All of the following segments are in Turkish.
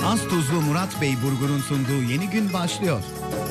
Az Tuzlu Murat Bey Burgur'un sunduğu Yeni Gün başlıyor.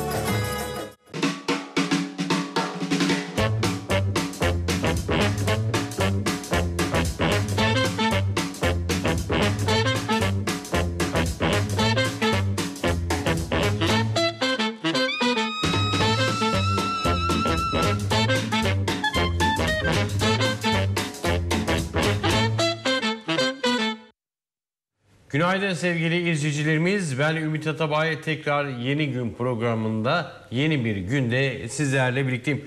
Günaydın sevgili izleyicilerimiz. Ben Ümit Atabay. Tekrar Yeni Gün programında yeni bir günde sizlerle birlikteyim.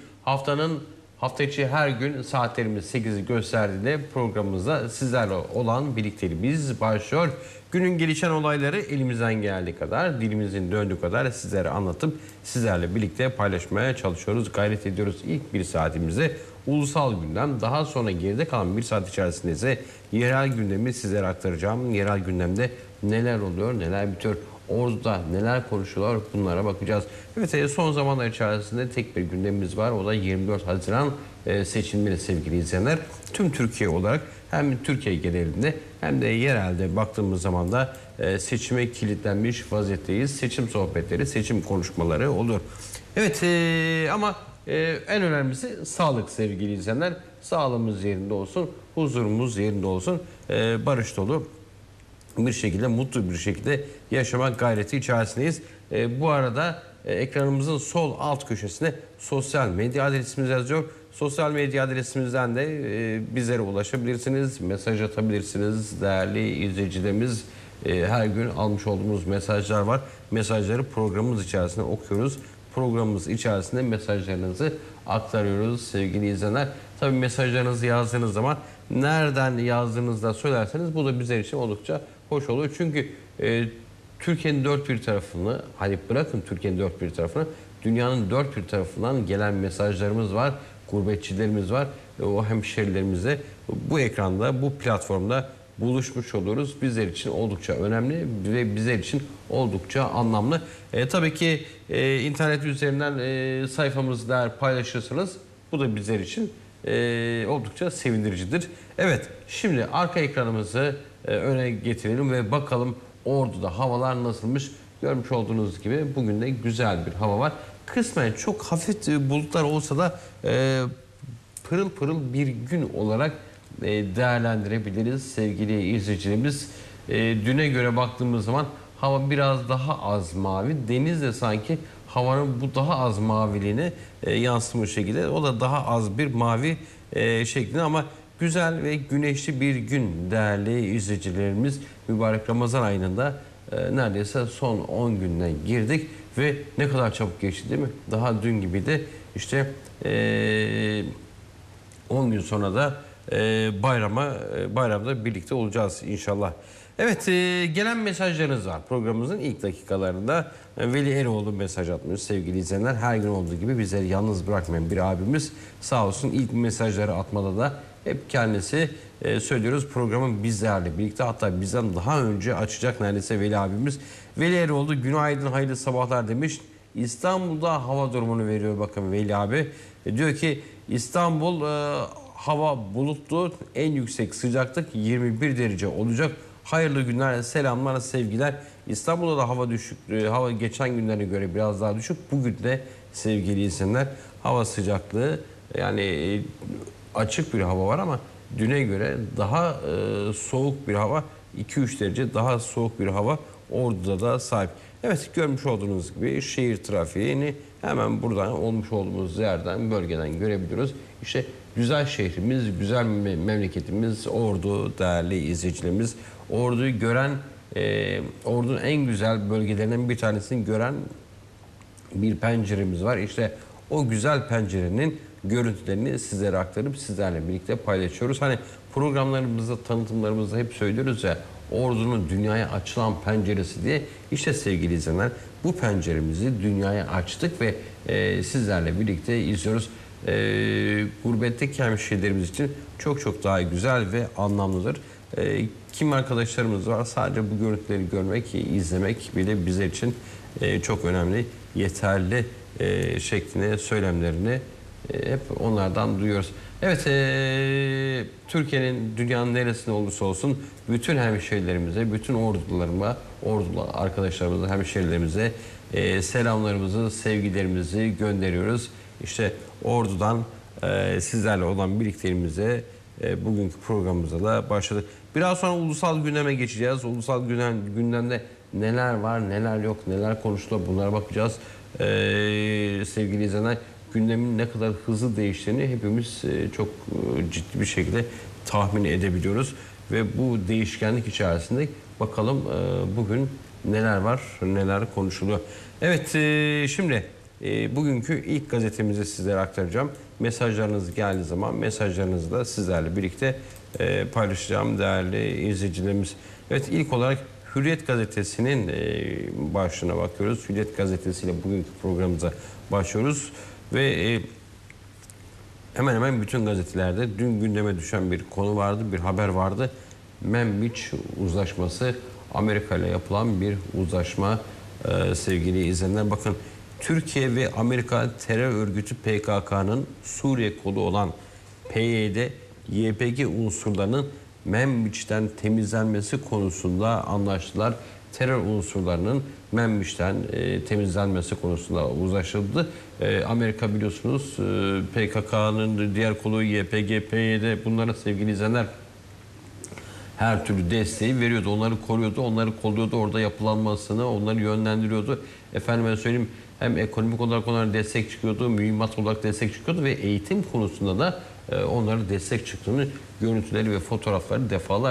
Hafta içi her gün saatlerimiz 8'i gösterdiğinde programımızda sizlerle olan birlikteliğimiz başlıyor. Günün gelişen olayları elimizden geldiği kadar, dilimizin döndüğü kadar sizlere anlatıp sizlerle birlikte paylaşmaya çalışıyoruz, gayret ediyoruz. İlk bir saatimizde ulusal gündem, daha sonra geride kalan bir saat içerisinde ise yerel gündemi sizlere aktaracağım. Yerel gündemde neler oluyor, neler bitiyor, Ordu'da neler konuşuluyor, bunlara bakacağız. Evet, son zamanlar içerisinde tek bir gündemimiz var. O da 24 Haziran seçimleri sevgili izleyenler. Tüm Türkiye olarak hem Türkiye genelinde hem de yerelde baktığımız zaman da seçime kilitlenmiş vaziyetteyiz. Seçim sohbetleri, seçim konuşmaları olur. Evet, ama en önemlisi sağlık sevgili izleyenler. Sağlığımız yerinde olsun, huzurumuz yerinde olsun, barış dolu bir şekilde, mutlu bir şekilde yaşamak gayreti içerisindeyiz. Bu arada ekranımızın sol alt köşesine sosyal medya adresimiz yazıyor. Sosyal medya adresimizden de bizlere ulaşabilirsiniz, mesaj atabilirsiniz. Değerli izleyicilerimiz, her gün almış olduğumuz mesajlar var. Mesajları programımız içerisinde okuyoruz. Programımız içerisinde mesajlarınızı aktarıyoruz sevgili izleyenler. Tabii mesajlarınızı yazdığınız zaman nereden yazdığınızı da söylerseniz bu da bizler için oldukça hoş oluyor. Çünkü Türkiye'nin dört bir tarafını, hani bırakın Türkiye'nin dört bir tarafını, dünyanın dört bir tarafından gelen mesajlarımız var. Gurbetçilerimiz var. O hemşerilerimizle bu ekranda, bu platformda buluşmuş oluyoruz. Bizler için oldukça önemli ve bizler için oldukça anlamlı. Tabii ki internet üzerinden sayfamızı eğer paylaşırsanız bu da bizler için oldukça sevindiricidir. Evet, şimdi arka ekranımızı öne getirelim ve bakalım Ordu'da havalar nasılmış. Görmüş olduğunuz gibi bugün de güzel bir hava var. Kısmen çok hafif bulutlar olsa da pırıl pırıl bir gün olarak değerlendirebiliriz sevgili izleyicilerimiz. Düne göre baktığımız zaman hava biraz daha az mavi. Deniz de sanki havanın bu daha az maviliğine yansımış şekilde. O da daha az bir mavi şeklinde ama güzel ve güneşli bir gün değerli izleyicilerimiz. Mübarek Ramazan ayında neredeyse son 10 günden girdik ve ne kadar çabuk geçti değil mi? Daha dün gibi de işte 10 gün sonra da bayramda birlikte olacağız inşallah. Evet, gelen mesajlarınız var. Programımızın ilk dakikalarında Veli Eroğlu mesaj atmış sevgili izleyenler. Her gün olduğu gibi bizleri yalnız bırakmayan bir abimiz. Sağ olsun, ilk mesajları atmada da hep kendisi söylüyoruz. Programın bizlerle birlikte, hatta bizden daha önce açacak neredeyse Veli abimiz. Veli Eroğlu günaydın, hayırlı sabahlar demiş. İstanbul'da hava durumunu veriyor bakın Veli abi. Diyor ki İstanbul hava bulutlu, en yüksek sıcaklık 21 derece olacak. Hayırlı günler, selamlar, sevgiler. İstanbul'da da hava düşük. Hava geçen günlere göre biraz daha düşük. Bugün de sevgili izleyenler hava sıcaklığı, yani açık bir hava var ama düne göre daha soğuk bir hava. 2-3 derece daha soğuk bir hava Ordu'da da sahip. Evet, görmüş olduğunuz gibi şehir trafiğini hemen buradan olmuş olduğumuz yerden, bölgeden görebiliyoruz. İşte güzel şehrimiz, güzel memleketimiz Ordu değerli izleyicilerimiz. Ordu'yu gören, Ordu'nun en güzel bölgelerinden bir tanesini gören bir penceremiz var. İşte o güzel pencerenin görüntülerini sizlere aktarıp sizlerle birlikte paylaşıyoruz. Hani programlarımızda, tanıtımlarımızda hep söylüyoruz ya, Ordu'nun dünyaya açılan penceresi diye. İşte sevgili izleyenler, bu penceremizi dünyaya açtık ve sizlerle birlikte izliyoruz. Gurbetteki hemşehrilerimiz için çok çok daha güzel ve anlamlıdır. Kim arkadaşlarımız var, sadece bu görüntüleri görmek, izlemek bile bizler için çok önemli, yeterli şeklinde söylemlerini Hep onlardan duyuyoruz. Evet, Türkiye'nin dünyanın neresinde olursa olsun bütün hemşehrilerimize, bütün ordulu arkadaşlarımıza, hemşehrilerimize selamlarımızı, sevgilerimizi gönderiyoruz. İşte Ordu'dan sizlerle olan birlikteliğimize bugünkü programımıza da başladık. Biraz sonra ulusal gündeme geçeceğiz. Ulusal gündemde neler var, neler yok, neler konuşuluyor, bunlara bakacağız. Sevgili izleyenler, gündemin ne kadar hızlı değiştiğini hepimiz çok ciddi bir şekilde tahmin edebiliyoruz. Ve bu değişkenlik içerisinde bakalım bugün neler var, neler konuşuluyor. Evet, şimdi bugünkü ilk gazetemizi sizlere aktaracağım. Mesajlarınız geldiği zaman mesajlarınızı da sizlerle birlikte paylaşacağım değerli izleyicilerimiz. Evet, ilk olarak Hürriyet Gazetesi'nin başlığına bakıyoruz. Hürriyet Gazetesi'yle bugünkü programımıza başlıyoruz. Ve hemen hemen bütün gazetelerde dün gündeme düşen bir konu vardı, bir haber vardı. Membiç uzlaşması, Amerika ile yapılan bir uzlaşma sevgili izleyenler. Bakın, Türkiye ve Amerika terör örgütü PKK'nın Suriye kolu olan PYD, YPG unsurlarının Membiç'ten temizlenmesi konusunda anlaştılar. Terör unsurlarının Membiç'ten temizlenmesi konusunda uzlaşıldı. Amerika biliyorsunuz PKK'nın diğer kolu YPG, PYD, bunlara sevgili izleyenler her türlü desteği veriyordu. Onları koruyordu, onları kolluyordu. Orada yapılanmasını, onları yönlendiriyordu. Efendime söyleyeyim, hem ekonomik olarak onlara destek çıkıyordu, mühimmat olarak destek çıkıyordu ve eğitim konusunda da onlara destek çıktığını, görüntüleri ve fotoğrafları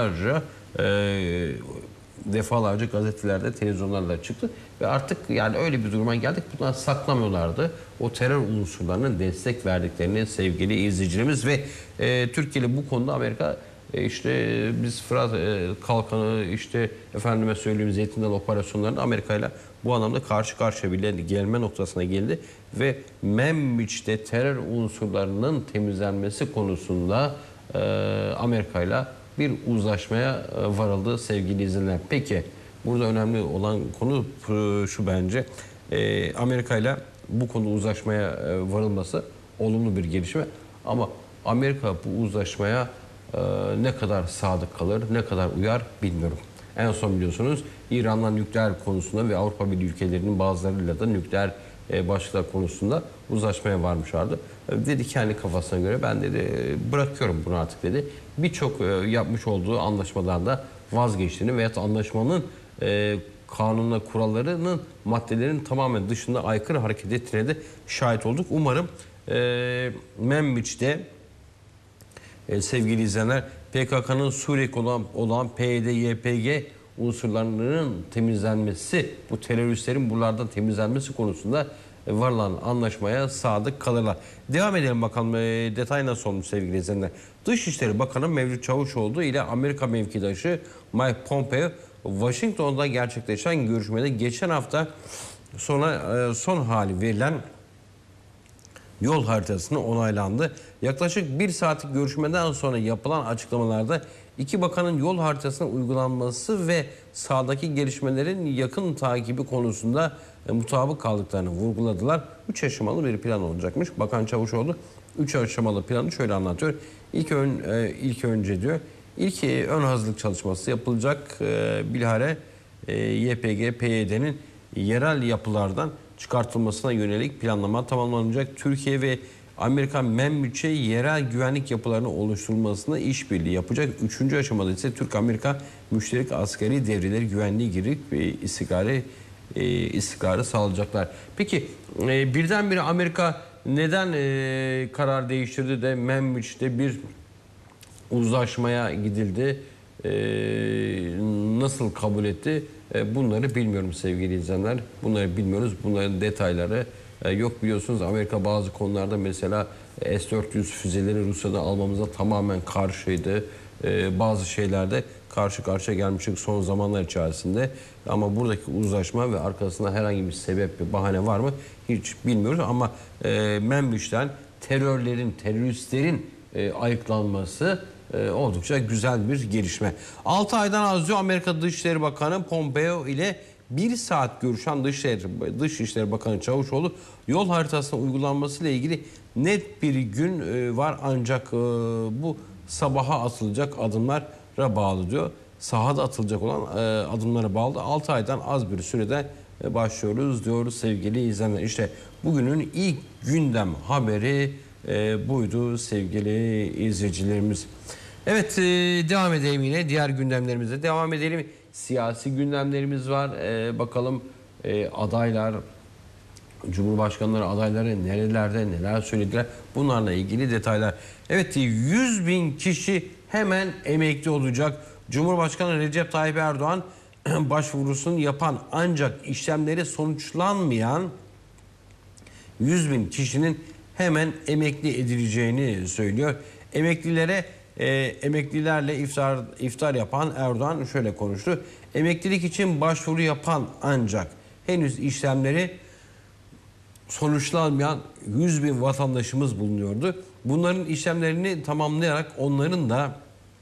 defalarca gazetelerde, televizyonlarda çıktı ve artık yani öyle bir duruma geldik. Bunlar saklamıyorlardı. O terör unsurlarının destek verdiklerini sevgili izleyicilerimiz ve Türkiye'li bu konuda Amerika işte biz Fırat Kalkanı, işte efendime söyleyeyim Zeytin Dalı operasyonlarında Amerika ile bu anlamda karşı karşıya bile gelme noktasına geldi ve Membiç'te terör unsurlarının temizlenmesi konusunda Amerika ile bir uzlaşmaya varıldı sevgili izleyenler. Peki burada önemli olan konu şu bence. Amerika ile bu konuda uzlaşmaya varılması olumlu bir gelişme ama Amerika bu uzlaşmaya ne kadar sadık kalır, ne kadar uyar bilmiyorum. En son biliyorsunuz İran'la nükleer konusunda ve Avrupa Birliği ülkelerinin bazılarıyla da nükleer başlıklar konusunda uzlaşmaya varmışlardı. Dedi kendi kafasına göre ben dedi bırakıyorum bunu artık dedi. Birçok yapmış olduğu anlaşmadan da vazgeçtiğini veyahut anlaşmanın kanunla kurallarının maddelerinin tamamen dışında aykırı hareket ettiğine de şahit olduk. Umarım Membiç'te sevgili izleyenler PKK'nın Suriye olan PYD, YPG unsurlarının temizlenmesi, bu teröristlerin buralardan temizlenmesi konusunda varılan anlaşmaya sadık kalırlar. Devam edelim bakalım detay nasıl olmuş sevgili izleyenler. Dışişleri Bakanı Mevlüt Çavuşoğlu ile Amerika mevkidaşı Mike Pompeo Washington'da gerçekleşen görüşmede geçen hafta son hali verilen yol haritasını onaylandı. Yaklaşık bir saatlik görüşmeden sonra yapılan açıklamalarda iki bakanın yol haritasına uygulanması ve sahadaki gelişmelerin yakın takibi konusunda mutabık kaldıklarını vurguladılar. 3 aşamalı bir plan olacakmış. Bakan Çavuşoğlu 3 aşamalı planı şöyle anlatıyor. İlk önce diyor, ilk ön hazırlık çalışması yapılacak. Bilahare YPG, PYD'nin yerel yapılardan çıkartılmasına yönelik planlama tamamlanacak. Türkiye ve Amerika Membiç'e yerel güvenlik yapılarının oluşturulmasına işbirliği yapacak. 3. aşamada ise Türk-Amerika müşterek askeri devreleri güvenliği girip istikrarı sağlayacaklar. Peki birdenbire Amerika neden karar değiştirdi de Membiç'te bir uzlaşmaya gidildi? Nasıl kabul etti? Bunları bilmiyorum sevgili izleyenler. Bunları bilmiyoruz. Bunların detayları yok biliyorsunuz. Amerika bazı konularda mesela S-400 füzeleri Rusya'da almamıza tamamen karşıydı. Bazı şeylerde karşı karşıya gelmiştik son zamanlar içerisinde. Ama buradaki uzlaşma ve arkasında herhangi bir sebep, bir bahane var mı? Hiç bilmiyoruz ama Membiç'ten teröristlerin ayıklanması oldukça güzel bir gelişme. 6 aydan az diyor Amerika Dışişleri Bakanı Pompeo ile 1 saat görüşen Dışişleri Bakanı Çavuşoğlu yol haritasının uygulanmasıyla ilgili net bir gün var ancak bu sabaha atılacak adımlara bağlı diyor. Sahada atılacak olan adımlara bağlı. 6 aydan az bir sürede başlıyoruz diyoruz sevgili izleyenler. İşte bugünün ilk gündem haberi buydu sevgili izleyicilerimiz. Evet, devam edelim yine diğer gündemlerimize devam edelim. Siyasi gündemlerimiz var. Bakalım adaylar, Cumhurbaşkanları adayları nerelerde neler söylediler, bunlarla ilgili detaylar. Evet, 100.000 kişi hemen emekli olacak. Cumhurbaşkanı Recep Tayyip Erdoğan başvurusunu yapan ancak işlemleri sonuçlanmayan 100.000 kişinin hemen emekli edileceğini söylüyor. Emeklilerle iftar yapan Erdoğan şöyle konuştu. Emeklilik için başvuru yapan ancak henüz işlemleri sonuçlanmayan 100.000 vatandaşımız bulunuyordu. Bunların işlemlerini tamamlayarak onların da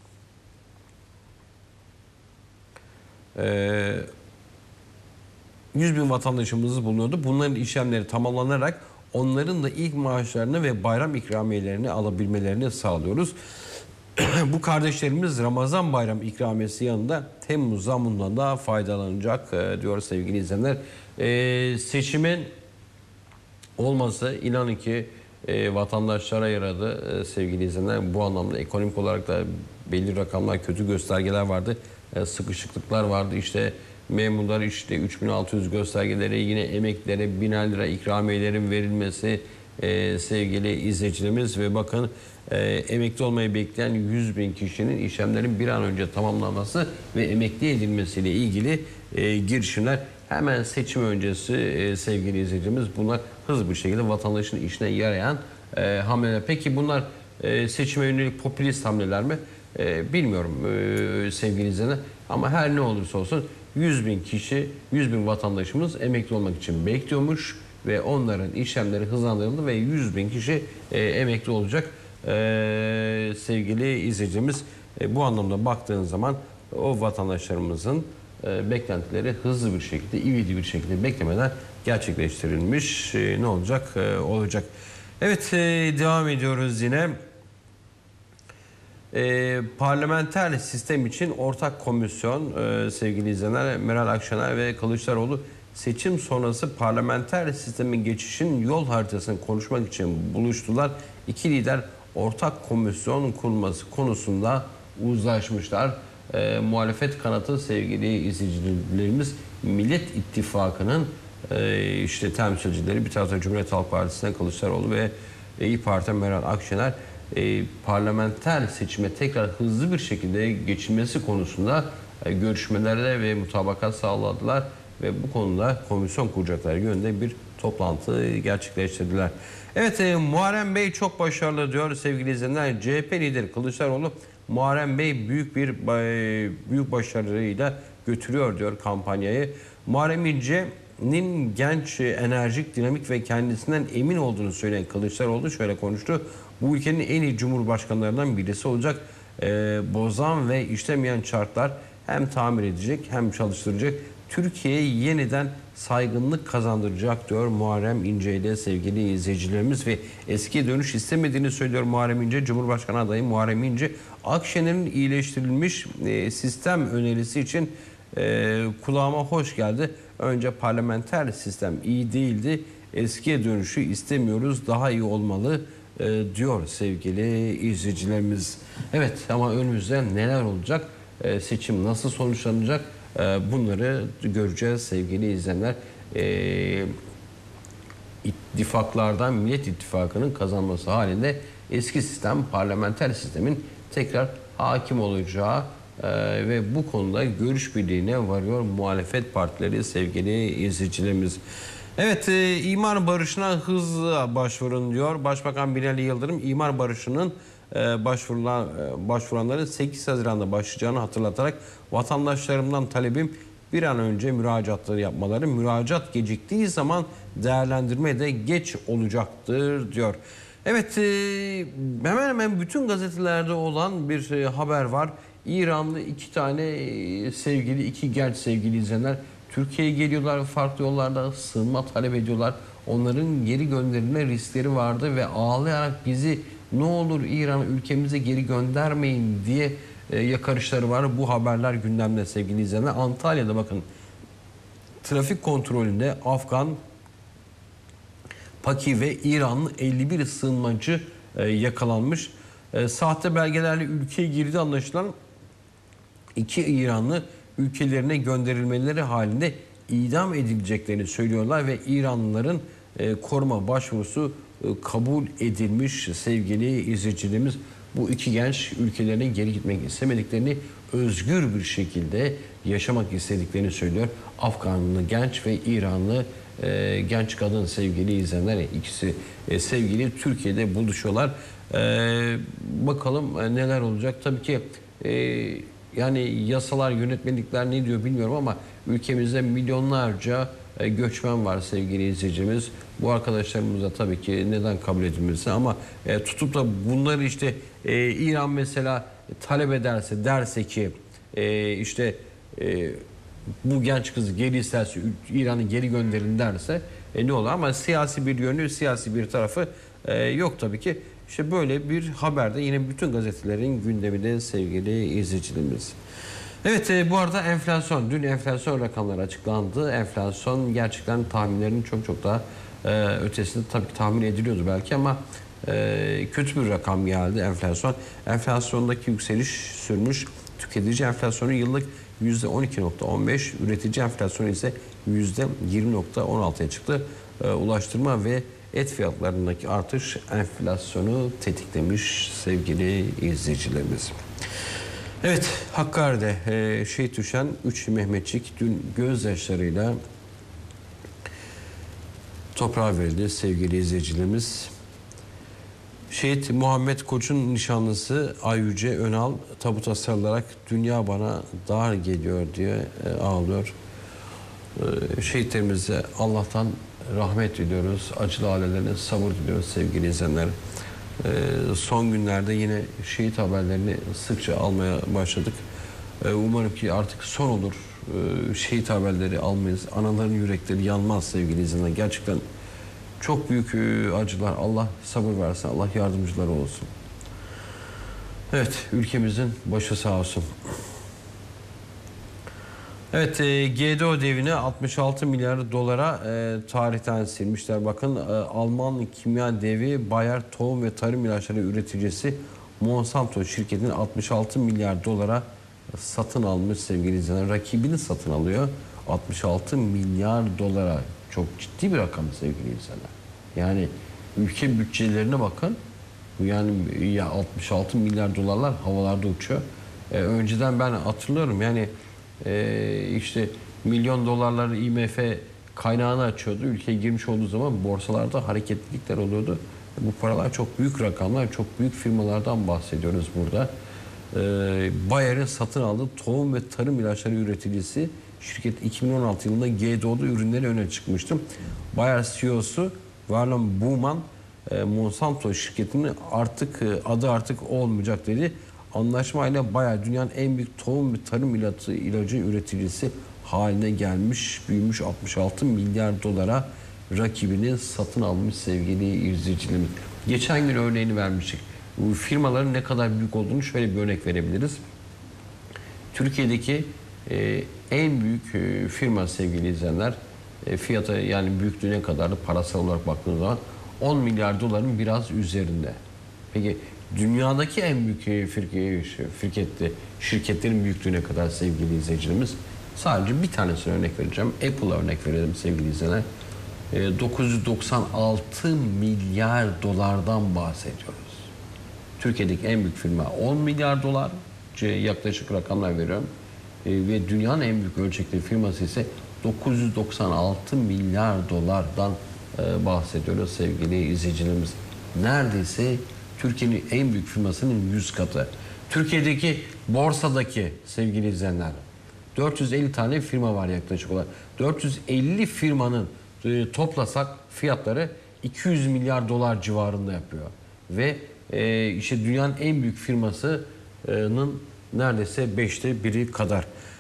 100.000 vatandaşımız bulunuyordu. Bunların işlemleri tamamlanarak onların da ilk maaşlarını ve bayram ikramiyelerini alabilmelerini sağlıyoruz. Bu kardeşlerimiz Ramazan bayram ikramiyesi yanında Temmuz zammından da faydalanacak diyor sevgili izleyenler. Seçimin olması inanın ki vatandaşlara yaradı sevgili izleyenler. Bu anlamda ekonomik olarak da belli rakamlar, kötü göstergeler vardı. Sıkışıklıklar vardı. İşte memurlar işte 3.600 göstergeleri, yine emeklilere 1.000 lira ikramiyelerin verilmesi sevgili izleyicilerimiz ve bakın emekli olmayı bekleyen 100.000 kişinin işlemlerin bir an önce tamamlanması ve emekli edilmesiyle ilgili girişimler hemen seçim öncesi sevgili izleyicimiz, bunlar hızlı bir şekilde vatandaşın işine yarayan hamleler. Peki bunlar seçime yönelik popülist hamleler mi? Bilmiyorum sevgili izleyiciler, ama her ne olursa olsun 100.000 kişi, 100.000 vatandaşımız emekli olmak için bekliyormuş ve onların işlemleri hızlandırıldı ve 100.000 kişi emekli olacak sevgili izleyicimiz. Bu anlamda baktığın zaman o vatandaşlarımızın beklentileri hızlı bir şekilde, ivedi bir şekilde beklemeden gerçekleştirilmiş. Ne olacak? Olacak. Evet, devam ediyoruz yine. Parlamenter sistem için ortak komisyon sevgili izleyenler, Meral Akşener ve Kılıçdaroğlu seçim sonrası parlamenter sistemin geçişin yol haritasını konuşmak için buluştular. İki lider ortak komisyon kurulması konusunda uzlaşmışlar. Muhalefet kanatı sevgili izleyicilerimiz Millet İttifakı'nın işte temsilcileri, bir tarafta Cumhuriyet Halk Partisi'nden Kılıçdaroğlu ve İYİ Parti Meral Akşener parlamenter seçime tekrar hızlı bir şekilde geçilmesi konusunda görüşmelerde ve mutabakat sağladılar ve bu konuda komisyon kuracakları yönünde bir toplantı gerçekleştirdiler. Evet, Muharrem Bey çok başarılı diyor sevgili izleyenler. CHP lideri Kılıçdaroğlu Muharrem Bey büyük başarıyla götürüyor diyor kampanyayı. Muharrem İnce'nin genç, enerjik, dinamik ve kendisinden emin olduğunu söyleyen Kılıçdaroğlu şöyle konuştu. Bu ülkenin en iyi cumhurbaşkanlarından birisi olacak. Bozan ve işlemeyen şartlar hem tamir edecek hem çalıştıracak. Türkiye'ye yeniden saygınlık kazandıracak diyor Muharrem İnce ile sevgili izleyicilerimiz ve eskiye dönüş istemediğini söylüyor Muharrem İnce. Cumhurbaşkanı adayı Muharrem İnce, Akşener'in iyileştirilmiş sistem önerisi için kulağıma hoş geldi. Önce parlamenter sistem iyi değildi, eskiye dönüşü istemiyoruz, daha iyi olmalı diyor sevgili izleyicilerimiz. Evet, ama önümüzde neler olacak? Seçim nasıl sonuçlanacak? Bunları göreceğiz sevgili izleyenler. İttifaklardan Millet İttifakı'nın kazanması halinde eski sistem, parlamenter sistemin tekrar hakim olacağı ve bu konuda görüş birliğine varıyor muhalefet partileri sevgili izleyicilerimiz. Evet, imar barışına hızla başvurun diyor. Başbakan Binali Yıldırım imar barışının başvuranların 8 Haziran'da başlayacağını hatırlatarak vatandaşlarımdan talebim bir an önce müracaatları yapmaları, müracaat geciktiği zaman değerlendirme de geç olacaktır diyor. Evet, hemen hemen bütün gazetelerde olan bir haber var. İranlı iki genç sevgili izleyenler Türkiye'ye geliyorlar, farklı yollarda sığınma talep ediyorlar. Onların geri gönderilme riskleri vardı ve ağlayarak bizi ne olur İran ülkemize geri göndermeyin diye yakarışları var. Bu haberler gündemde sevgili izleyenler. Antalya'da bakın trafik kontrolünde Afgan, Paki ve İranlı 51 sığınmacı yakalanmış. Sahte belgelerle ülkeye girdi anlaşılan 2 İranlı ülkelerine gönderilmeleri halinde idam edileceklerini söylüyorlar ve İranlıların koruma başvurusu kabul edilmiş sevgili izleyicilerimiz. Bu 2 genç ülkelerine geri gitmek istemediklerini, özgür bir şekilde yaşamak istediklerini söylüyor. Afganlı genç ve İranlı genç kadın sevgili izleyenler, ikisi sevgili Türkiye'de buluşuyorlar. Bakalım neler olacak. Tabii ki yani yasalar, yönetmelikler ne diyor bilmiyorum ama ülkemizde milyonlarca göçmen var sevgili izleyicimiz. Bu arkadaşlarımız da tabii ki neden kabul edilmesi ama tutup da bunları işte İran mesela talep ederse, derse ki işte bu genç kızı geri isterse İran'ı geri gönderin derse ne olur ama siyasi bir yönü, siyasi bir tarafı yok tabii ki. İşte böyle bir haberde yine bütün gazetelerin gündeminde sevgili izleyicilerimiz. Evet, bu arada enflasyon, dün enflasyon rakamları açıklandı. Enflasyon gerçekten tahminlerin çok daha ötesinde tabii ki tahmin ediliyordu belki ama kötü bir rakam geldi enflasyon. Enflasyondaki yükseliş sürmüş. Tüketici enflasyonu yıllık %12.15, üretici enflasyonu ise %20.16'ya çıktı. Ulaştırma ve et fiyatlarındaki artış enflasyonu tetiklemiş sevgili izleyicilerimiz. Evet, Hakkari'de şehit düşen 3 Mehmetçik dün gözyaşlarıyla toprağa verildi sevgili izleyicilerimiz. Şehit Muhammed Koç'un nişanlısı Ayyüce Önal tabuta sarılarak dünya bana dar geliyor diye ağlıyor. Şehitlerimize Allah'tan rahmet diliyoruz. Acılı ailelerine sabır diliyoruz sevgili izleyenler. Son günlerde yine şehit haberlerini sıkça almaya başladık. Umarım ki artık son olur. Şehit haberleri almayız. Anaların yürekleri yanmaz sevgili izleyenler. Gerçekten çok büyük acılar. Allah sabır versin. Allah yardımcıları olsun. Evet, ülkemizin başı sağ olsun. Evet, GDO devini 66 milyar dolara tarihten silmişler. Bakın Alman kimya devi Bayer tohum ve tarım ilaçları üreticisi Monsanto şirketinin 66 milyar dolara satın almış sevgili izleyiciler. Rakibini satın alıyor 66 milyar dolara. Çok ciddi bir rakam sevgili izleyiciler. Yani ülke bütçelerine bakın. Yani ya 66 milyar dolarlar havalarda uçuyor. Önceden ben hatırlıyorum yani işte milyon dolarları IMF kaynağını açıyordu. Ülkeye girmiş olduğu zaman borsalarda hareketlilikler oluyordu. Bu paralar çok büyük rakamlar, çok büyük firmalardan bahsediyoruz burada. Bayer'in satın aldığı tohum ve tarım ilaçları üreticisi şirket 2016 yılında GDO'da ürünleri öne çıkmıştı. Bayer CEO'su Werner Baumann Monsanto şirketinin adı artık olmayacak dedi. Anlaşmayla Bayer dünyanın en büyük tohum ve tarım ilacı üreticisi haline gelmiş, büyümüş 66 milyar dolara rakibini satın almış sevgili izleyicilerimiz. Geçen gün örneğini vermiştik. Bu firmaların ne kadar büyük olduğunu şöyle bir örnek verebiliriz. Türkiye'deki en büyük firma sevgili izleyenler fiyatı yani büyüklüğüne kadar da parasal olarak baktığınız zaman 10 milyar doların biraz üzerinde. Peki dünyadaki en büyük şirketlerin büyüklüğüne kadar sevgili izleyicilerimiz sadece bir tanesine örnek vereceğim. Apple'a örnek verelim sevgili izleyiciler. 996 milyar dolardan bahsediyoruz. Türkiye'deki en büyük firma 10 milyar dolar yaklaşık rakamlar veriyorum. Ve dünyanın en büyük ölçekli firması ise 996 milyar dolardan bahsediyoruz sevgili izleyicilerimiz. Neredeyse Türkiye'nin en büyük firmasının 100 katı. Türkiye'deki borsadaki sevgili izleyenler 450 tane firma var yaklaşık olarak. 450 firmanın toplasak fiyatları 200 milyar dolar civarında yapıyor. Ve işte dünyanın en büyük firmasının neredeyse 1/5 kadar.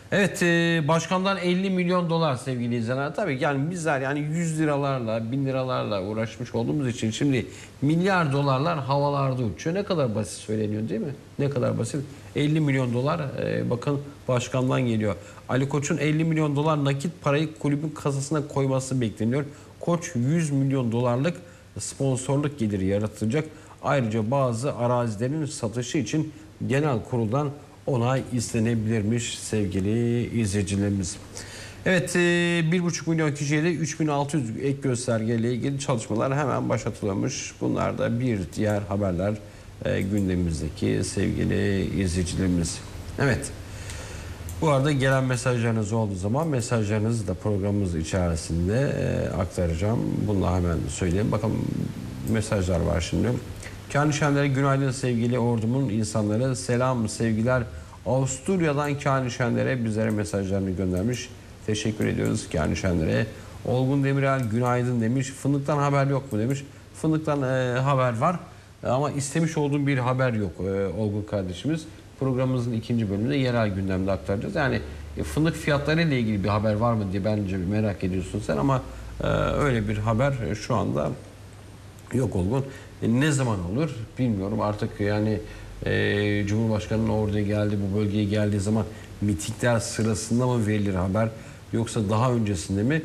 Evet, başkandan 50 milyon dolar sevgili izleyenler. Tabii yani bizler yani 100 liralarla 1000 liralarla uğraşmış olduğumuz için şimdi milyar dolarlar havalarda uçuyor. Ne kadar basit söyleniyor değil mi? Ne kadar basit. 50 milyon dolar bakın başkandan geliyor. Ali Koç'un 50 milyon dolar nakit parayı kulübün kasasına koyması bekleniyor. Koç 100 milyon dolarlık sponsorluk geliri yaratacak. Ayrıca bazı arazilerin satışı için genel kuruldan onay istenebilirmiş sevgili izleyicilerimiz. Evet, 1,5 milyon kişiye de 3600 ek göstergeyle ilgili çalışmalar hemen başlatılıyormuş. Bunlar da bir diğer haberler gündemimizdeki sevgili izleyicilerimiz. Evet. Bu arada gelen mesajlarınız olduğu zaman mesajlarınızı da programımız içerisinde aktaracağım. Bunu hemen söyleyeyim. Bakın mesajlar var şimdi. Kanişenlere günaydın sevgili ordumun insanları. Selam sevgiler. Avusturya'dan Kanişenlere bizlere mesajlarını göndermiş. Teşekkür ediyoruz Kanişenlere. Olgun Demirel günaydın demiş. Fındıktan haber yok mu demiş. Fındıktan haber var ama istemiş olduğum bir haber yok Olgun kardeşimiz. Programımızın ikinci bölümünde yerel gündemde aktaracağız. Yani fındık fiyatları ile ilgili bir haber var mı diye bence merak ediyorsun sen ama öyle bir haber şu anda yok Olgun. Ne zaman olur bilmiyorum artık yani Cumhurbaşkanı'nın oraya geldi bu bölgeye geldiği zaman mitingler sırasında mı verilir haber yoksa daha öncesinde mi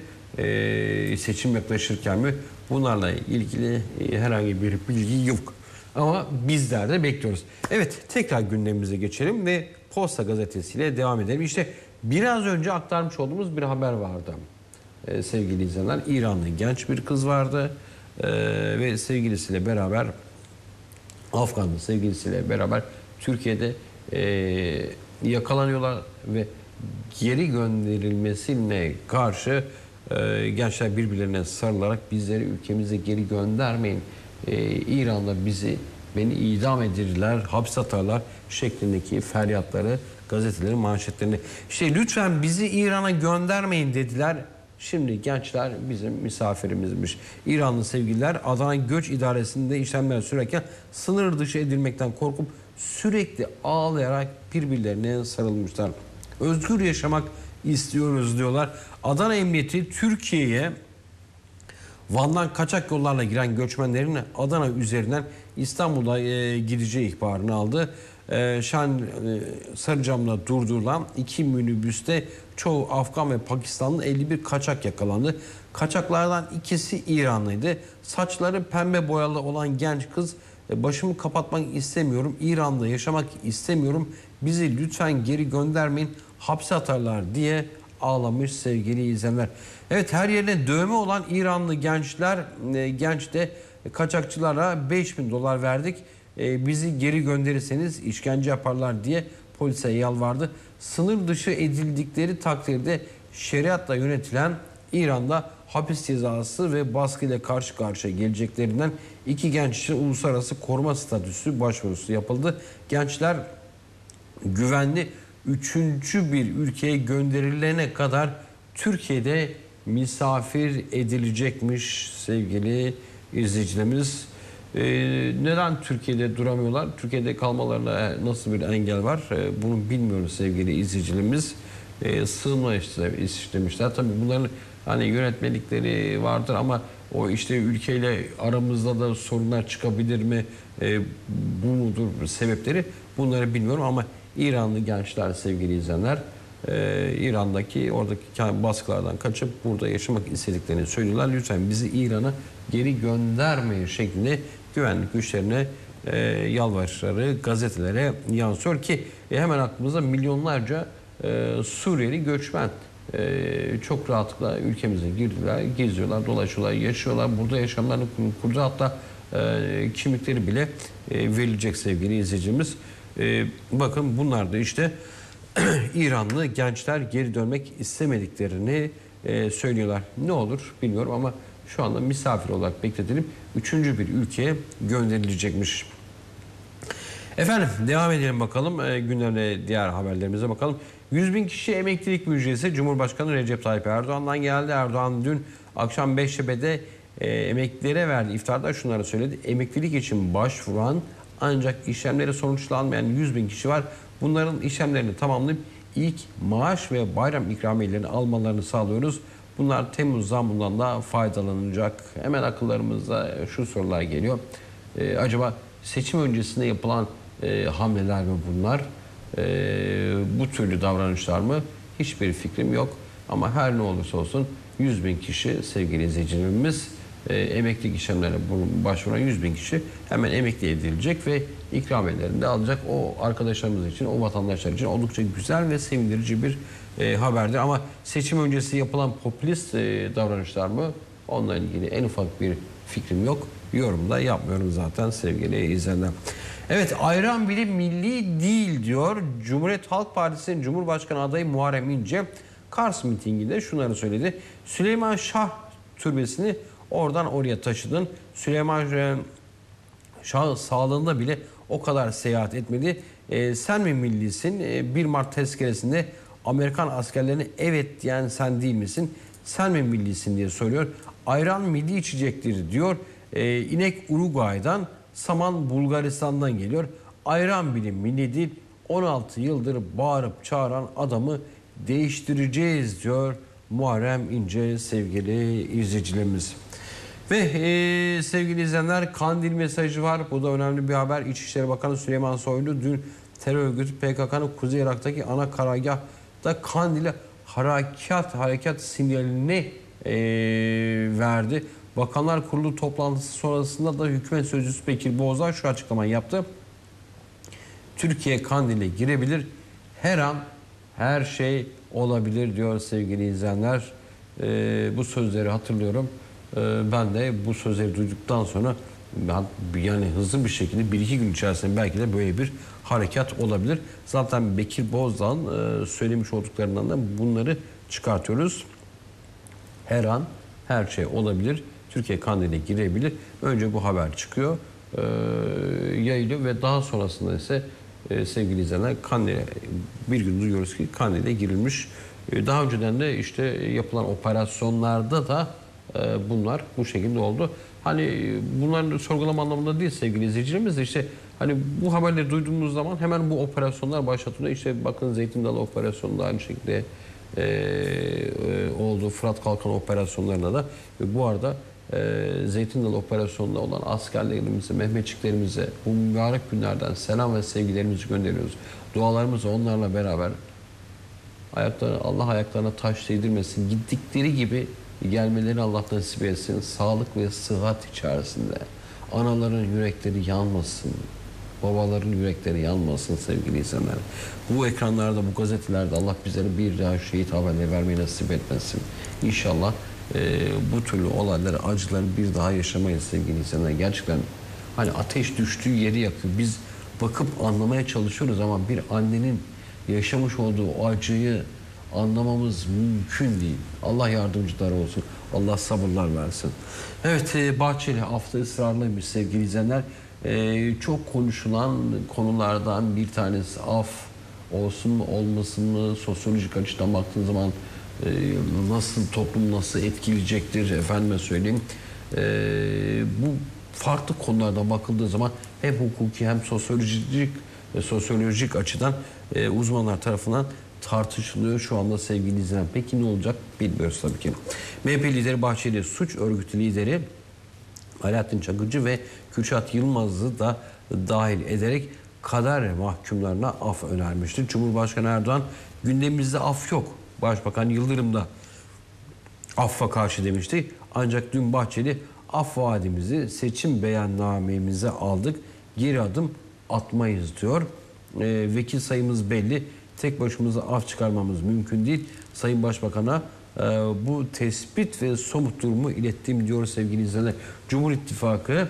seçim yaklaşırken mi bunlarla ilgili herhangi bir bilgi yok. Ama bizler de bekliyoruz. Evet tekrar gündemimize geçelim ve Posta Gazetesi'yle devam edelim. İşte biraz önce aktarmış olduğumuz bir haber vardı. Sevgili izleyenler İranlı genç bir kız vardı ve sevgilisiyle beraber Afganlı sevgilisiyle beraber Türkiye'de yakalanıyorlar ve geri gönderilmesine karşı gençler birbirlerine sarılarak bizleri ülkemize geri göndermeyin. İran'da beni idam edirler, hapse atarlar şeklindeki feryatları gazetelerin manşetlerinde. İşte lütfen bizi İran'a göndermeyin dediler. Şimdi gençler bizim misafirimizmiş. İranlı sevgililer Adana Göç İdaresi'nde işlemler sürerken sınır dışı edilmekten korkup sürekli ağlayarak birbirlerine sarılmışlar. Özgür yaşamak istiyoruz diyorlar. Adana Emniyeti Türkiye'ye Van'dan kaçak yollarla giren göçmenlerin Adana üzerinden İstanbul'a gideceği ihbarını aldı. Sarıcam'da durdurulan 2 minibüste çoğu Afgan ve Pakistanlı 51 kaçak yakalandı. Kaçaklardan ikisi İranlıydı. Saçları pembe boyalı olan genç kız başımı kapatmak istemiyorum, İran'da yaşamak istemiyorum, bizi lütfen geri göndermeyin, hapse atarlar diye ağlamış sevgili izleyenler. Evet her yerine dövme olan İranlı genç de kaçakçılara 5.000 dolar verdik. Bizi geri gönderirseniz işkence yaparlar diye polise yalvardı. Sınır dışı edildikleri takdirde şeriatla yönetilen İran'da hapis cezası ve baskıyla karşı karşıya geleceklerinden iki genç için uluslararası koruma statüsü başvurusu yapıldı. Gençler güvenli üçüncü bir ülkeye gönderilene kadar Türkiye'de misafir edilecekmiş sevgili izleyicilerimiz. Neden Türkiye'de duramıyorlar? Türkiye'de kalmalarına nasıl bir engel var? Bunu bilmiyoruz sevgili izleyicilerimiz. Sığınma istemişler. Tabii bunların hani yönetmelikleri vardır ama o işte ülkeyle aramızda da sorunlar çıkabilir mi? Bu mudur sebepleri? Bunları bilmiyorum ama İranlı gençler sevgili izleyenler İran'daki oradaki baskılardan kaçıp burada yaşamak istediklerini söylüyorlar. Lütfen bizi İran'a geri göndermeyin şeklinde güvenlik güçlerine yalvarışları gazetelere yansıyor ki hemen aklımıza milyonlarca Suriyeli göçmen çok rahatlıkla ülkemize girdiler, geziyorlar, dolaşıyorlar, yaşıyorlar. Burada yaşamlarını kurdu. Hatta kimlikleri bile verilecek sevgili izleyicimiz. Bakın bunlar da işte İranlı gençler geri dönmek istemediklerini söylüyorlar. Ne olur bilmiyorum ama şu anda misafir olarak bekletelim. Üçüncü bir ülkeye gönderilecekmiş. Efendim devam edelim bakalım. Gündemde diğer haberlerimize bakalım. 100.000 kişi emeklilik müjdesi Cumhurbaşkanı Recep Tayyip Erdoğan'dan geldi. Erdoğan dün akşam Beştepe'de emeklilere verdi. İftarda şunları söyledi. Emeklilik için başvuran ancak işlemleri sonuçlanmayan 100.000 kişi var. Bunların işlemlerini tamamlayıp ilk maaş ve bayram ikramiyelerini almalarını sağlıyoruz. Bunlar Temmuz zammından da faydalanacak. Hemen akıllarımıza şu sorular geliyor. Acaba seçim öncesinde yapılan hamleler mi bunlar? Bu türlü davranışlar mı? Hiçbir fikrim yok. Ama her ne olursa olsun 100.000 kişi sevgili izleyicilerimiz emeklilik işlemlerine başvuran 100.000 kişi hemen emekli edilecek ve ikramiyelerini de alacak. O arkadaşlarımız için, o vatandaşlar için oldukça güzel ve sevindirici bir haberdir. Ama seçim öncesi yapılan popülist davranışlar mı? Onunla ilgili en ufak bir fikrim yok. Yorum da yapmıyorum zaten sevgili izleyenler. Evet, ayran bile milli değil diyor. Cumhuriyet Halk Partisi'nin Cumhurbaşkanı adayı Muharrem İnce Kars mitinginde şunları söyledi. Süleyman Şah türbesini oradan oraya taşıdın. Süleyman Şah sağlığında bile o kadar seyahat etmedi. Sen mi millisin? 1 Mart tezkeresinde Amerikan askerlerine evet diyen sen değil misin? Sen mi millisin diye soruyor. Ayran milli içecektir diyor. İnek Uruguay'dan, saman Bulgaristan'dan geliyor. Ayran bile milli değil. 16 yıldır bağırıp çağıran adamı değiştireceğiz diyor Muharrem İnce sevgili izleyicilerimiz. Ve sevgili izleyenler, Kandil mesajı var. Bu da önemli bir haber. İçişleri Bakanı Süleyman Soylu dün terör örgütü PKK'nın Kuzey Irak'taki ana karargahta Kandil'e harekat sinyalini verdi. Bakanlar Kurulu toplantısı sonrasında da hükümet sözcüsü Bekir Bozdağ şu açıklamayı yaptı. Türkiye Kandil'e girebilir. Her an her şey olabilir diyor sevgili izleyenler. Bu sözleri hatırlıyorum. Ben de bu sözleri duyduktan sonra yani hızlı bir şekilde 1-2 gün içerisinde belki de böyle bir harekat olabilir. Zaten Bekir Bozdağ'ın söylemiş olduklarından da bunları çıkartıyoruz. Her an her şey olabilir. Türkiye Kandil'e girebilir. Önce bu haber çıkıyor, yayılıyor ve daha sonrasında ise sevgili izleyenler Kandil'e bir gün duyuyoruz ki Kandil'e girilmiş. Daha önceden de işte yapılan operasyonlarda da bunlar bu şekilde oldu. Hani bunların sorgulama anlamında değil sevgili izleyicilerimiz de işte hani bu haberleri duyduğumuz zaman hemen bu operasyonlar başlatılıyor. İşte bakın Zeytin Dalı operasyonu da aynı şekilde oldu. Fırat Kalkan operasyonlarına da bu arada Zeytin Dalı operasyonunda olan askerlerimize, Mehmetçiklerimize bu mübarek günlerden selam ve sevgilerimizi gönderiyoruz. Dualarımızı onlarla beraber Allah ayaklarına taş değdirmesin. Gittikleri gibi gelmeleri Allah nasip etsin. Sağlık ve sıhhat içerisinde. Anaların yürekleri yanmasın. Babaların yürekleri yanmasın sevgili izleyenler. Bu ekranlarda, bu gazetelerde Allah bizlere bir daha şehit haberleri vermeyi nasip etmesin. İnşallah bu türlü olayları, acıları bir daha yaşamayız sevgili izleyenler. Gerçekten hani ateş düştüğü yeri yakıyor. Biz bakıp anlamaya çalışıyoruz ama bir annenin yaşamış olduğu o acıyı anlamamız mümkün değil. Allah yardımcıları olsun. Allah sabırlar versin. Evet, Bahçeli hafta ısrarlıymış sevgili izleyenler. Çok konuşulan konulardan bir tanesi af olsun mu olmasın mı, sosyolojik açıdan baktığın zaman nasıl toplum nasıl etkileyecektir efendime söyleyeyim. Bu farklı konulardan bakıldığı zaman hem hukuki hem sosyolojik açıdan uzmanlar tarafından tartışılıyor şu anda sevgili izleyen. Peki ne olacak bilmiyoruz tabii ki. MHP lideri Bahçeli suç örgütü lideri Alaaddin Çakıcı ve Kürşat Yılmaz'ı da dahil ederek kader mahkumlarına af önermiştir. Cumhurbaşkanı Erdoğan gündemimizde af yok. Başbakan Yıldırım da affa karşı demişti. Ancak dün Bahçeli af vaadimizi seçim beyannamemize aldık. Geri adım atmayız diyor. Vekil sayımız belli. Tek başımıza af çıkarmamız mümkün değil. Sayın Başbakan'a bu tespit ve somut durumu ilettiğim diyor sevgili izleyenler. Cumhur İttifakı,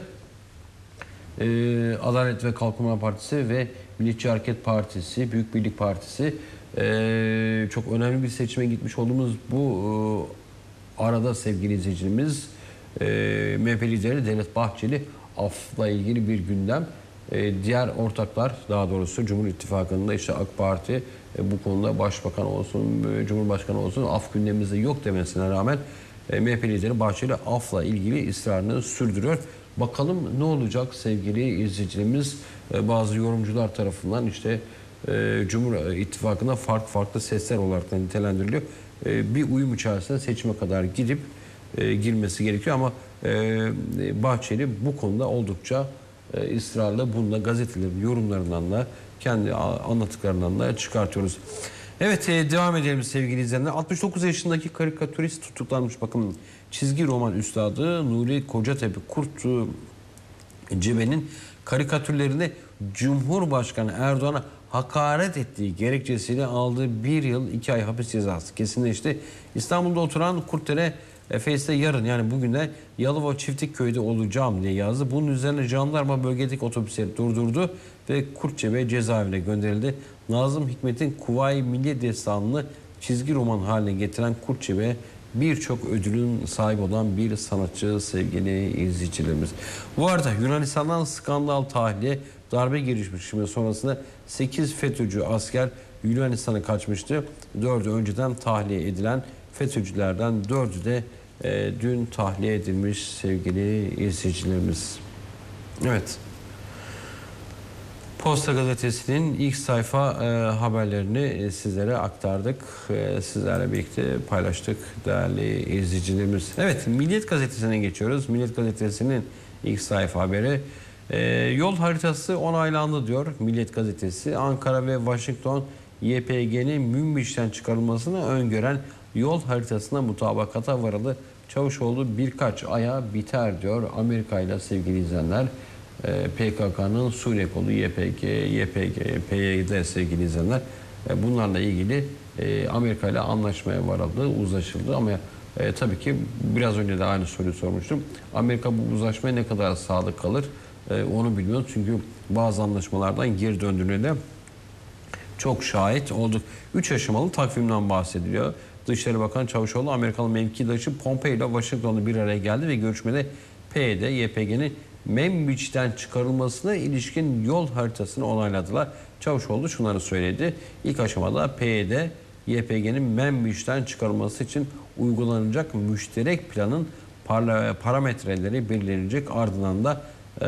Adalet ve Kalkınma Partisi ve Milliyetçi Hareket Partisi, Büyük Birlik Partisi çok önemli bir seçime gitmiş olduğumuz bu arada sevgili izleyicilerimiz MHP lideri Devlet Bahçeli afla ilgili bir gündem. Diğer ortaklar, daha doğrusu Cumhur İttifakı'nda işte AK Parti bu konuda başbakan olsun, cumhurbaşkanı olsun af gündemimizde yok demesine rağmen MHP lideri Bahçeli afla ilgili ısrarını sürdürüyor. Bakalım ne olacak sevgili izleyicilerimiz. Bazı yorumcular tarafından işte Cumhur İttifakı'na farklı sesler olarak da nitelendiriliyor. Bir uyum içerisinde seçime kadar gidip girmesi gerekiyor ama Bahçeli bu konuda oldukça ısrarlı. Bunu da gazetelerin yorumlarından da kendi anlattıklarından da çıkartıyoruz. Evet, devam edelim sevgili izleyenler. 69 yaşındaki karikatürist tutuklanmış. Bakın, çizgi roman üstadı Nuri Kocatepe Kurt Cebe'nin karikatürlerinde Cumhurbaşkanı Erdoğan'a hakaret ettiği gerekçesiyle aldığı 1 yıl 2 ay hapis cezası kesinleşti. İstanbul'da oturan Kurtdere Face'te yarın, yani bugün de Yalova Çiftlikköy'de olacağım diye yazdı. Bunun üzerine jandarma bölgedeki otobüsleri durdurdu ve Kurtçebe cezaevine gönderildi. Nazım Hikmet'in Kuvayi Milliye Destanı'nı çizgi roman haline getiren Kurtçebe birçok ödülün sahibi olan bir sanatçı sevgili izleyicilerimiz. Bu arada Yunanistan'dan skandal tahliye darbe girişimi sonrasında 8 FETÖ'cü asker Yunanistan'a kaçmıştı. 4'ü önceden tahliye edilen FETÖ'cülerden 4'ü de dün tahliye edilmiş sevgili izleyicilerimiz. Evet. Posta Gazetesi'nin ilk sayfa haberlerini sizlere aktardık. Sizlerle birlikte paylaştık değerli izleyicilerimiz. Evet, Milliyet Gazetesi'ne geçiyoruz. Milliyet Gazetesi'nin ilk sayfa haberi. Yol haritası onaylandı diyor Milliyet Gazetesi. Ankara ve Washington YPG'nin Münbiş'ten çıkarılmasını öngören yol haritasına mutabakata varıldı. Çavuşoğlu birkaç aya biter diyor Amerika ile sevgili izleyenler. PKK'nın Suriye kolu YPG, PYD sevgili izleyenler. Bunlarla ilgili Amerika ile anlaşmaya varıldı, uzlaşıldı ama tabii ki biraz önce de aynı soruyu sormuştum. Amerika bu uzlaşmaya ne kadar sadık kalır onu bilmiyoruz. Çünkü bazı anlaşmalardan geri döndüğüne de çok şahit olduk. 3 aşamalı takvimden bahsediliyor. Dışişleri Bakanı Çavuşoğlu Amerikalı mevkidaşı Pompeo ile Washington'da bir araya geldi ve görüşmede PYD, YPG'nin Membiç'ten çıkarılmasına ilişkin yol haritasını onayladılar. Çavuşoğlu şunları söyledi. İlk aşamada PYD, YPG'nin Membiç'ten çıkarılması için uygulanacak müşterek planın parametreleri belirlenecek. Ardından da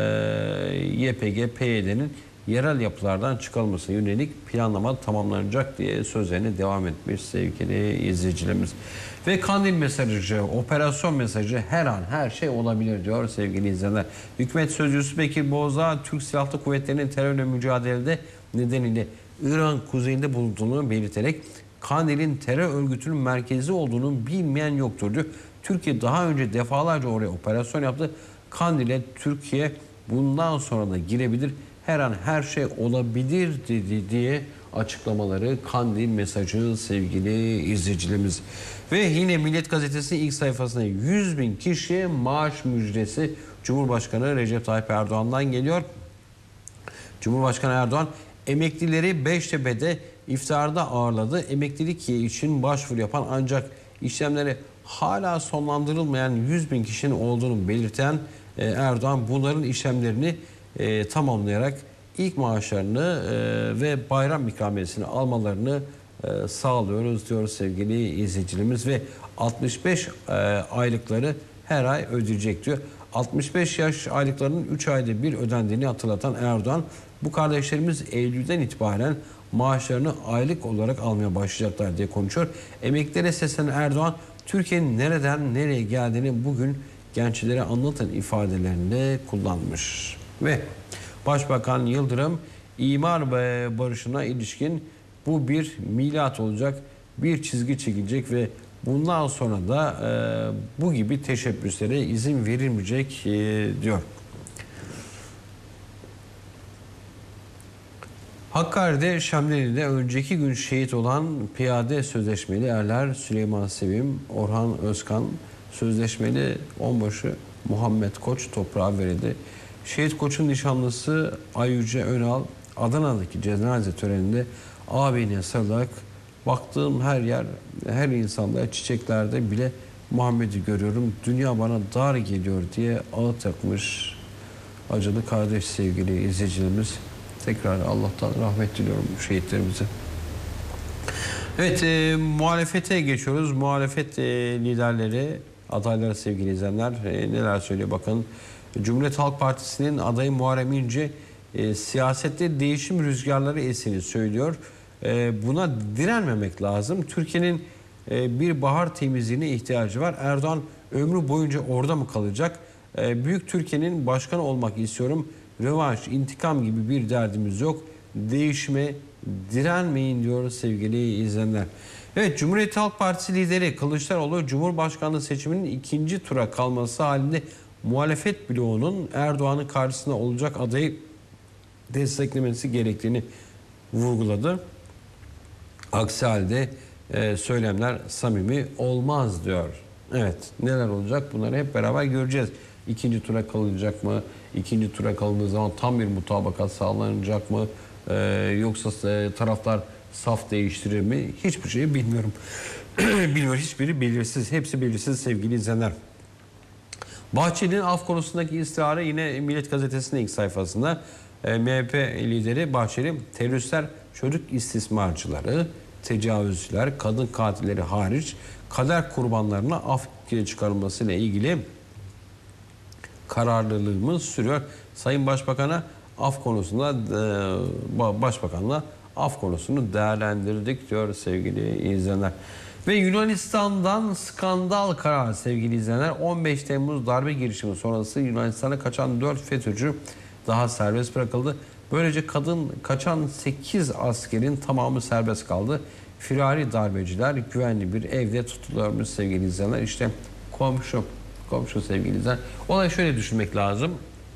YPG, PYD'nin yerel yapılardan çıkarılmasına yönelik planlama tamamlanacak diye sözlerine devam etmiş sevgili izleyicilerimiz. Ve Kandil mesajı, operasyon mesajı, her an her şey olabilir diyor sevgili izleyenler. Hükümet Sözcüsü Bekir Bozdağ, Türk Silahlı Kuvvetleri'nin terörle mücadelede nedeniyle İran kuzeyinde bulunduğunu belirterek Kandil'in terör örgütünün merkezi olduğunu bilmeyen yoktur diyor. Türkiye daha önce defalarca oraya operasyon yaptı. Kandil'e Türkiye bundan sonra da girebilir, her an her şey olabilir dedi diye açıklamaları Kandil mesajı sevgili izleyicilerimiz. Ve yine Milliyet Gazetesi ilk sayfasında 100.000 kişiye maaş müjdesi Cumhurbaşkanı Recep Tayyip Erdoğan'dan geliyor. Cumhurbaşkanı Erdoğan emeklileri Beştepe'de iftarda ağırladı. Emeklilik için başvuru yapan ancak işlemleri hala sonlandırılmayan 100.000 kişinin olduğunu belirten Erdoğan bunların işlemlerini tamamlayarak ilk maaşlarını ve bayram ikramiyesini almalarını sağlıyoruz diyor sevgili izleyicilerimiz ve 65 aylıkları her ay ödeyecek diyor. 65 yaş aylıklarının 3 ayda bir ödendiğini hatırlatan Erdoğan, bu kardeşlerimiz Eylül'den itibaren maaşlarını aylık olarak almaya başlayacaklar diye konuşuyor. Emeklilere seslenen Erdoğan, Türkiye'nin nereden nereye geldiğini bugün gençlere anlatın ifadelerini kullanmış. Ve Başbakan Yıldırım, imar ve barışına ilişkin bu bir milat olacak, bir çizgi çekilecek ve bundan sonra da bu gibi teşebbüslere izin verilmeyecek diyor. Hakkari'de Şemdinli'de önceki gün şehit olan piyade sözleşmeli erler Süleyman Sevim, Orhan Özkan, sözleşmeli onbaşı Muhammed Koç toprağa verildi. Şehit Koç'un nişanlısı Ayyüce Önal, Adana'daki cenaze töreninde ağabeyine sarılarak baktığım her yer, her insanda, çiçeklerde bile Muhammed'i görüyorum. Dünya bana dar geliyor diye ağıt yakmış acılı kardeş sevgili izleyicilerimiz. Tekrar Allah'tan rahmet diliyorum şehitlerimize. Evet, muhalefete geçiyoruz. Muhalefet liderleri, adayları sevgili izleyenler neler söylüyor bakın. Cumhuriyet Halk Partisi'nin adayı Muharrem İnce siyasette değişim rüzgarları esini söylüyor. Buna direnmemek lazım. Türkiye'nin bir bahar temizliğine ihtiyacı var. Erdoğan ömrü boyunca orada mı kalacak? Büyük Türkiye'nin başkanı olmak istiyorum. Rövanş, intikam gibi bir derdimiz yok. Değişime direnmeyin diyor sevgili izleyenler. Evet, Cumhuriyet Halk Partisi lideri Kılıçdaroğlu Cumhurbaşkanlığı seçiminin ikinci tura kalması halinde muhalefet bloğunun Erdoğan'ın karşısında olacak adayı desteklemesi gerektiğini vurguladı. Aksi halde söylemler samimi olmaz diyor. Evet, neler olacak bunları hep beraber göreceğiz. İkinci tura kalınacak mı? İkinci tura kalındığı zaman tam bir mutabakat sağlanacak mı? Yoksa taraflar saf değiştirir mi? Hiçbir şeyi bilmiyorum. Bilmiyorum, hiçbiri belirsiz. Hepsi belirsiz sevgili izleyenler. Bahçeli'nin af konusundaki ısrarı yine Milliyet Gazetesi'nin ilk sayfasında. MHP lideri Bahçeli, teröristler, çocuk istismarcıları, tecavüzcüler, kadın katilleri hariç kader kurbanlarına af çıkarılmasıyla ilgili kararlılığımız sürüyor. Sayın Başbakan'a af konusunda Başbakan'la af konusunu değerlendirdik diyor sevgili izleyenler. Ve Yunanistan'dan skandal karar sevgili izleyenler. 15 Temmuz darbe girişimi sonrası Yunanistan'a kaçan 4 FETÖ'cü daha serbest bırakıldı. Böylece kaçan 8 askerin tamamı serbest kaldı. Firari darbeciler güvenli bir evde tutuluyormuş sevgili izleyenler. İşte komşu sevgili izleyenler. Olay şöyle düşünmek lazım.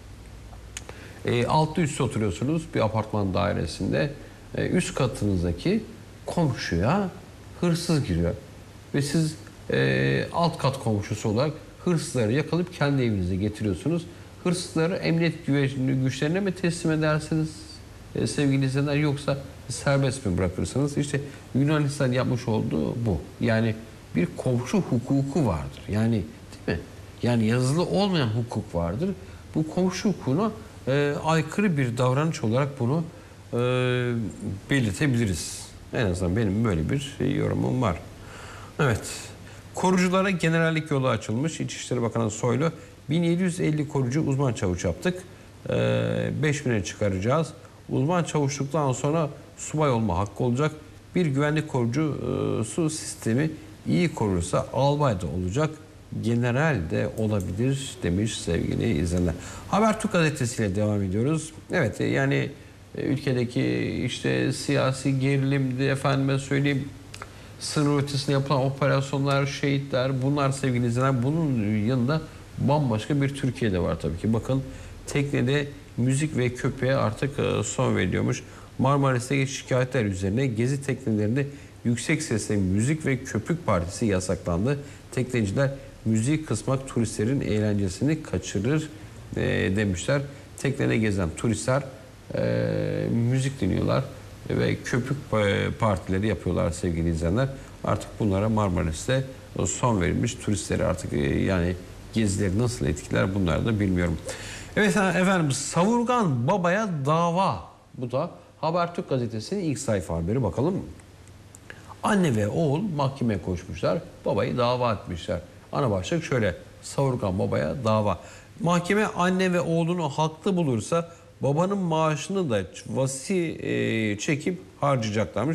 Altlı üstte oturuyorsunuz bir apartman dairesinde. Üst katınızdaki komşuya hırsız giriyor. Ve siz alt kat komşusu olarak hırsızları yakalayıp kendi evinize getiriyorsunuz. Hırsızları emniyet güçlerine mi teslim edersiniz sevgili izleyenler, yoksa serbest mi bırakırsınız? İşte Yunanistan yapmış olduğu bu. Yani bir komşu hukuku vardır. Yani değil mi? Yani yazılı olmayan hukuk vardır. Bu komşu hukukuna aykırı bir davranış olarak bunu belirtebiliriz. En azından benim böyle bir yorumum var. Evet. Koruculara generallik yolu açılmış. İçişleri Bakanı Soylu 1750 korucu uzman çavuş yaptık. 5000'e çıkaracağız. Uzman çavuşluktan sonra subay olma hakkı olacak. Bir güvenlik korucusu sistemi iyi korursa albay da olacak. General de olabilir demiş sevgili izleyenler. Habertürk gazetesiyle devam ediyoruz. Evet, yani ülkedeki işte siyasi gerilimdi, efendime söyleyeyim sınır ötesinde yapılan operasyonlar, şehitler, bunlar sevgili izleyenler, bunun yanında bambaşka bir Türkiye'de var tabii ki. Bakın, teknede müzik ve köpeğe artık son veriliyormuş. Marmaris'te şikayetler üzerine gezi teknelerinde yüksek sesle müzik ve köpük partisi yasaklandı. Tekneciler müziği kısmak turistlerin eğlencesini kaçırır demişler. Teknede gezen turistler müzik dinliyorlar ve köpük partileri yapıyorlar sevgili izleyenler. Artık bunlara Marmaris'te son verilmiş. Turistleri artık yani gezileri nasıl etkiler bunları da bilmiyorum. Evet efendim, savurgan babaya dava. Bu da Habertürk gazetesinin ilk sayfa haberi. Bakalım. Anne ve oğul mahkemeye koşmuşlar. Babayı dava etmişler. Ana başlık şöyle: savurgan babaya dava. Mahkeme anne ve oğlunu haklı bulursa babanın maaşını da vasi çekip harcayacaklarmış.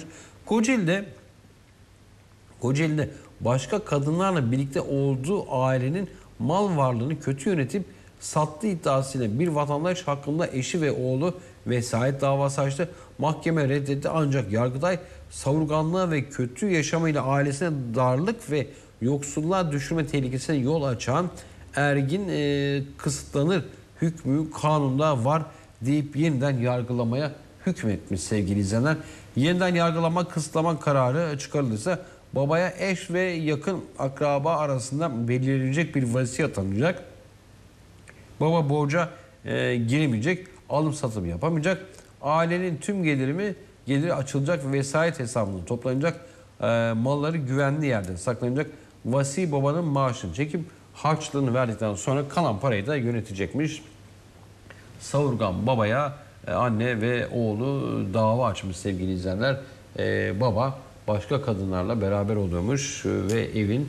Kocaeli'de başka kadınlarla birlikte olduğu ailenin mal varlığını kötü yönetip sattığı iddiasıyla bir vatandaş hakkında eşi ve oğlu vesayet davası açtı. Mahkeme reddetti, ancak Yargıtay savurganlığa ve kötü yaşamıyla ailesine darlık ve yoksulluğa düşürme tehlikesine yol açan ergin kısıtlanır hükmü kanunda var deyip yeniden yargılamaya hükmetmiş sevgili izleyenler. Yeniden yargılama, kısıtlama kararı çıkarılırsa babaya eş ve yakın akraba arasında belirlenecek bir vasiyet tanınacak. Baba borca giremeyecek, alım satım yapamayacak. Ailenin tüm geliri açılacak ve vesayet hesabında toplanacak. Malları güvenli yerde saklanacak. Vasi babanın maaşını çekip harçlığını verdikten sonra kalan parayı da yönetecekmiş. Savurgan babaya anne ve oğlu dava açmış sevgili izleyenler. Baba başka kadınlarla beraber oluyormuş ve evin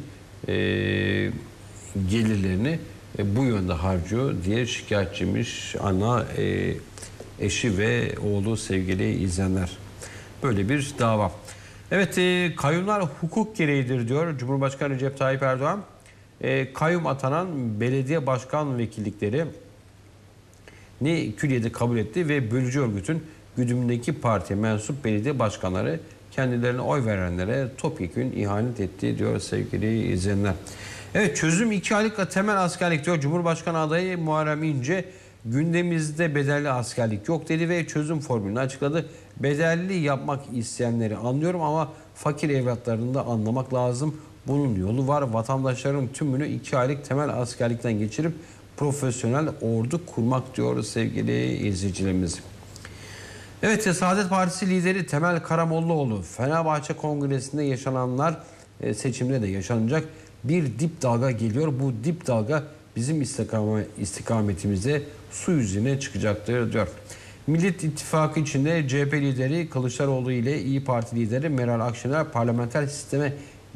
gelirlerini bu yönde harcıyor diye şikayetçiymiş ana eşi ve oğlu sevgili izleyenler. Böyle bir dava. Evet, kayyumlar hukuk gereğidir diyor Cumhurbaşkanı Recep Tayyip Erdoğan. Kayyum atanan belediye başkan vekillikleri külliyede kabul etti ve bölücü örgütün güdümündeki partiye mensup belediye başkanları kendilerine oy verenlere topyekün ihanet etti diyor sevgili izleyenler. Evet, çözüm 2 aylık temel askerlik diyor Cumhurbaşkanı adayı Muharrem İnce. Gündemimizde bedelli askerlik yok dedi ve çözüm formülünü açıkladı. Bedelli yapmak isteyenleri anlıyorum ama fakir evlatlarını da anlamak lazım. Bunun yolu var. Vatandaşların tümünü 2 aylık temel askerlikten geçirip profesyonel ordu kurmak diyor sevgili izleyicilerimiz. Evet, Saadet Partisi lideri Temel Karamollaoğlu Fenerbahçe Kongresi'nde yaşananlar seçimde de yaşanacak bir dip dalga geliyor. Bu dip dalga bizim istikametimizde su yüzüne çıkacaktır diyor. Millet İttifakı içinde CHP lideri Kılıçdaroğlu ile İYİ Parti lideri Meral Akşener parlamenter sisteme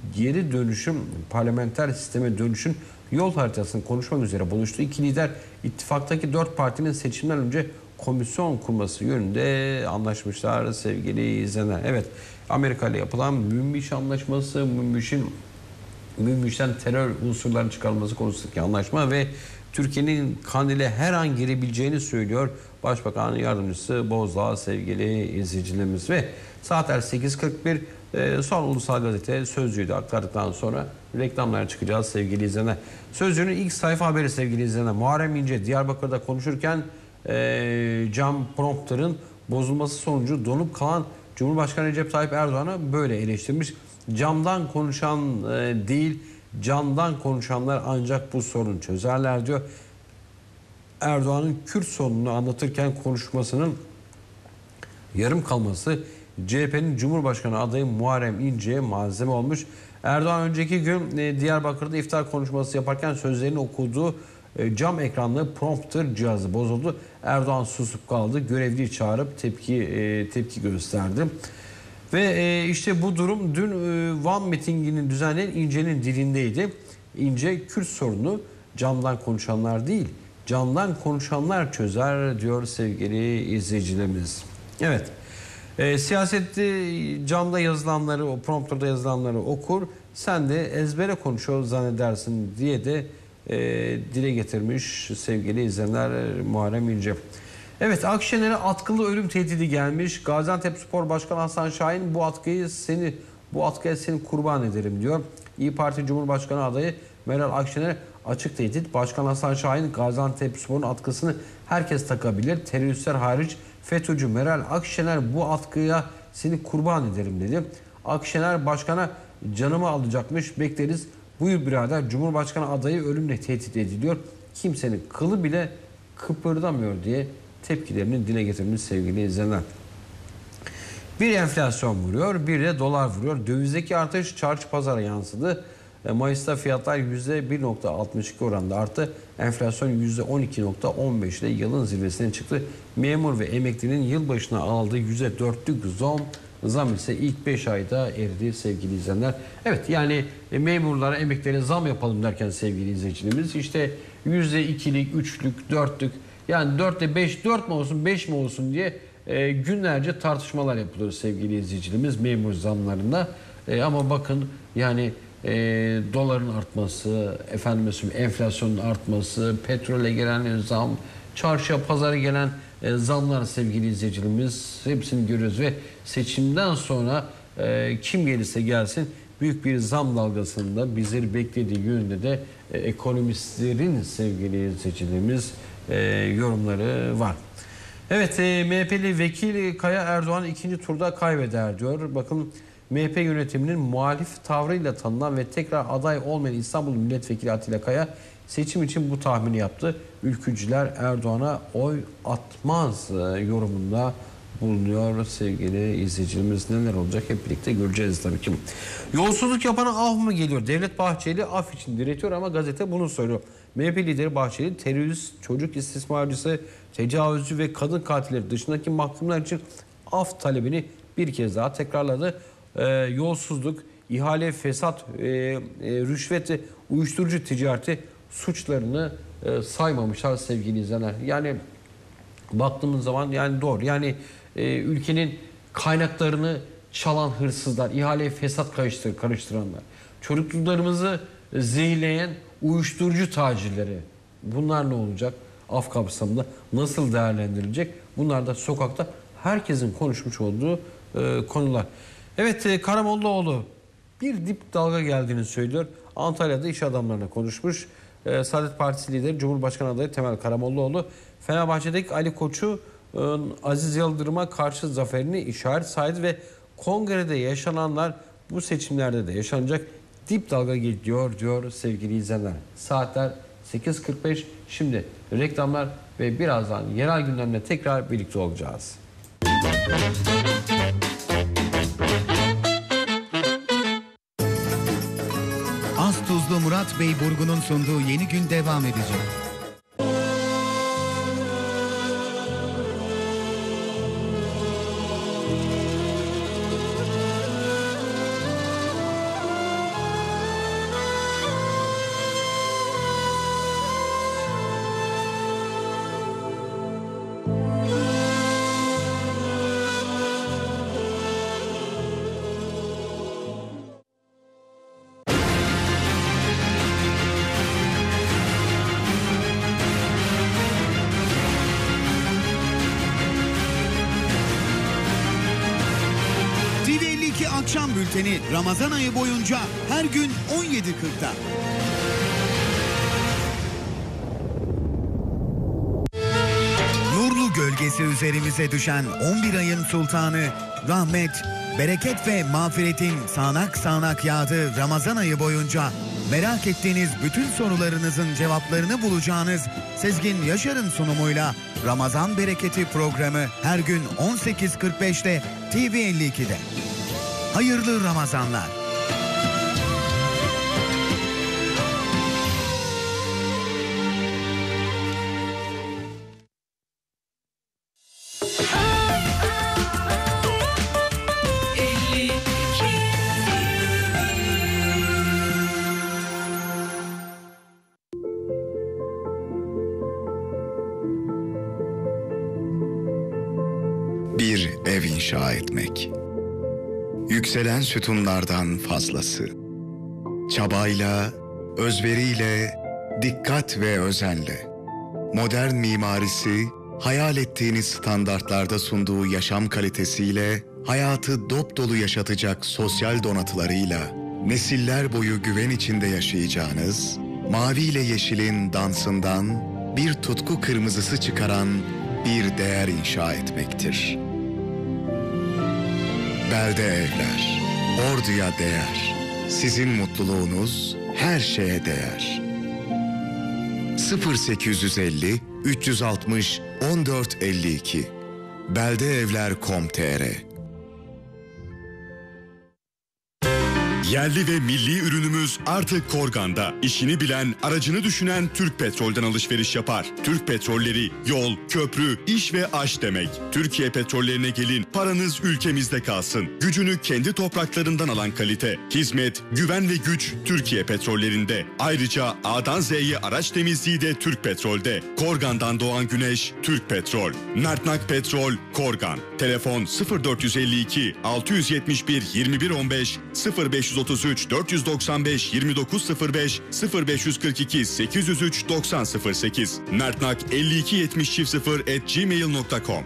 dönüşün yol haritasını konuşmak üzere buluştu. İki lider ittifaktaki 4 partinin seçimden önce komisyon kurması yönünde anlaşmışlar sevgili izleyenler. Evet, Amerika ile yapılan Münbiş Anlaşması, Münbiş'ten terör unsurlarının çıkarılması konusundaki anlaşma ve Türkiye'nin Kandil'e her an girebileceğini söylüyor Başbakan Yardımcısı Bozdağ sevgili izleyicilerimiz. Ve saatler 8.41. Son Ulusal Gazete Sözcü'yü de aktardıktan sonra reklamlara çıkacağız sevgili izleyenler. Sözcü'nün ilk sayfa haberi sevgili izleyenler. Muharrem İnce Diyarbakır'da konuşurken cam prompterın bozulması sonucu donup kalan Cumhurbaşkanı Recep Tayyip Erdoğan'ı böyle eleştirmiş. Camdan konuşan değil, candan konuşanlar ancak bu sorunu çözerler diyor. Erdoğan'ın Kürt sorununu anlatırken konuşmasının yarım kalması CHP'nin Cumhurbaşkanı adayı Muharrem İnce'ye malzeme olmuş. Erdoğan önceki gün Diyarbakır'da iftar konuşması yaparken sözlerini okuduğu cam ekranlı prompter cihazı bozuldu. Erdoğan susup kaldı. Görevliyi çağırıp tepki gösterdi. Ve işte bu durum dün Van mitinginin düzenleyen İnce'nin dilindeydi. İnce Kürt sorunu camdan konuşanlar değil, candan konuşanlar çözer diyor sevgili izleyicilerimiz. Evet. Siyasette camda yazılanları, o prompterda yazılanları okur, sen de ezbere konuşuyor zannedersin diye de dile getirmiş sevgili izleyenler Muharrem İnce. Evet, Akşener'e atkılı ölüm tehdidi gelmiş. Gaziantepspor Başkanı Hasan Şahin bu atkıya seni kurban ederim diyor. İYİ Parti Cumhurbaşkanı adayı Meral Akşener açık tehdit. Başkan Hasan Şahin Gaziantepspor'un atkısını herkes takabilir. Teröristler hariç FETÖ'cü Meral Akşener bu atkıya seni kurban ederim dedi. Akşener başkana canımı alacakmış, bekleriz. Buyur birader, Cumhurbaşkanı adayı ölümle tehdit ediliyor. Kimsenin kılı bile kıpırdamıyor diye tepkilerini dile getirmiş sevgili izleyenler. Bir enflasyon vuruyor, bir de dolar vuruyor. Dövizdeki artış çarşı pazara yansıdı. Mayıs'ta fiyatlar %1.62 oranında arttı. Enflasyon %12.15 ile yılın zirvesine çıktı. Memur ve emeklinin yılbaşına aldığı %4'lük zam ise ilk 5 ayda eridi sevgili izleyenler. Evet, yani memurlara, emeklilere zam yapalım derken sevgili izleyicilerimiz işte %2'lik, 3'lük, 4'lük, yani 4 ile 5, 4 mi olsun 5 mi olsun diye günlerce tartışmalar yapılıyor sevgili izleyicilerimiz memur zamlarında. Ama bakın yani doların artması, enflasyonun artması, petrole gelen zam, çarşıya pazara gelen zamlar sevgili izleyicilerimiz hepsini görüyoruz ve seçimden sonra kim gelirse gelsin büyük bir zam dalgasında bizleri beklediği yönünde de ekonomistlerin sevgili izleyicilerimiz yorumları var. Evet, MHP'li vekil Kaya Erdoğan ikinci turda kaybeder diyor. Bakın, MHP yönetiminin muhalif tavrıyla tanınan ve tekrar aday olmayan İstanbul Milletvekili Atilla Kaya seçim için bu tahmini yaptı. Ülkücüler Erdoğan'a oy atmaz yorumunda bulunuyor sevgili izleyicilerimiz. Neler olacak hep birlikte göreceğiz tabii ki. Yolsuzluk yapana af mı geliyor? Devlet Bahçeli af için diretiyor ama gazete bunu söylüyor. MHP lideri Bahçeli terörist, çocuk istismarcısı, tecavüzcü ve kadın katilleri dışındaki mahkumlar için af talebini bir kez daha tekrarladı. Yolsuzluk, ihale, fesat, rüşvet ve uyuşturucu ticareti suçlarını saymamışlar sevgili izleyenler. Yani baktığımız zaman yani doğru. Yani ülkenin kaynaklarını çalan hırsızlar, ihaleye fesat karıştıranlar, çocuklarımızı zehirleyen uyuşturucu tacirleri, bunlar ne olacak? Af kapsamında nasıl değerlendirilecek? Bunlar da sokakta herkesin konuşmuş olduğu konular. Evet, Karamollaoğlu bir dip dalga geldiğini söylüyor. Antalya'da iş adamlarına konuşmuş. Saadet Partisi lideri Cumhurbaşkanı adayı Temel Karamollaoğlu, Fenerbahçe'deki Ali Koç'u Aziz Yıldırım'a karşı zaferini işaret saydı ve kongrede yaşananlar bu seçimlerde de yaşanacak, dip dalga geliyor diyor sevgili izleyenler. Saatler 8.45, şimdi reklamlar ve birazdan yerel gündemle tekrar birlikte olacağız. Az tuzlu Murat Bey burgunun sunduğu Yeni Gün devam edecek. TV52 akşam bülteni Ramazan ayı boyunca her gün 17.40'da. Nurlu gölgesi üzerimize düşen 11 ayın sultanı, rahmet, bereket ve mağfiretin sağanak sağanak yağdığı Ramazan ayı boyunca merak ettiğiniz bütün sorularınızın cevaplarını bulacağınız Sezgin Yaşar'ın sunumuyla Ramazan Bereketi programı her gün 18.45'te TV52'de. Hayırlı Ramazanlar. Bir ev inşa etmek. Yükselen sütunlardan fazlası. Çabayla, özveriyle, dikkat ve özenle. Modern mimarisi, hayal ettiğiniz standartlarda sunduğu yaşam kalitesiyle, hayatı dop dolu yaşatacak sosyal donatılarıyla, nesiller boyu güven içinde yaşayacağınız, mavi ile yeşilin dansından bir tutku kırmızısı çıkaran bir değer inşa etmektir. Belde Evler, Ordu'ya değer. Sizin mutluluğunuz her şeye değer. 0850 360 1452 beldeevler.com.tr. Yerli ve milli ürünümüz artık Korgan'da. İşini bilen, aracını düşünen Türk Petrol'den alışveriş yapar. Türk Petrolleri yol, köprü, iş ve aş demek. Türkiye Petrollerine gelin, paranız ülkemizde kalsın. Gücünü kendi topraklarından alan kalite, hizmet, güven ve güç Türkiye Petrollerinde. Ayrıca A'dan Z'ye araç temizliği de Türk Petrol'de. Korgan'dan doğan güneş Türk Petrol. Mertnak Petrol, Korgan. Telefon 0452 671 2115 0533 495 2905 0542 803 9008 mertnak527000@gmail.com.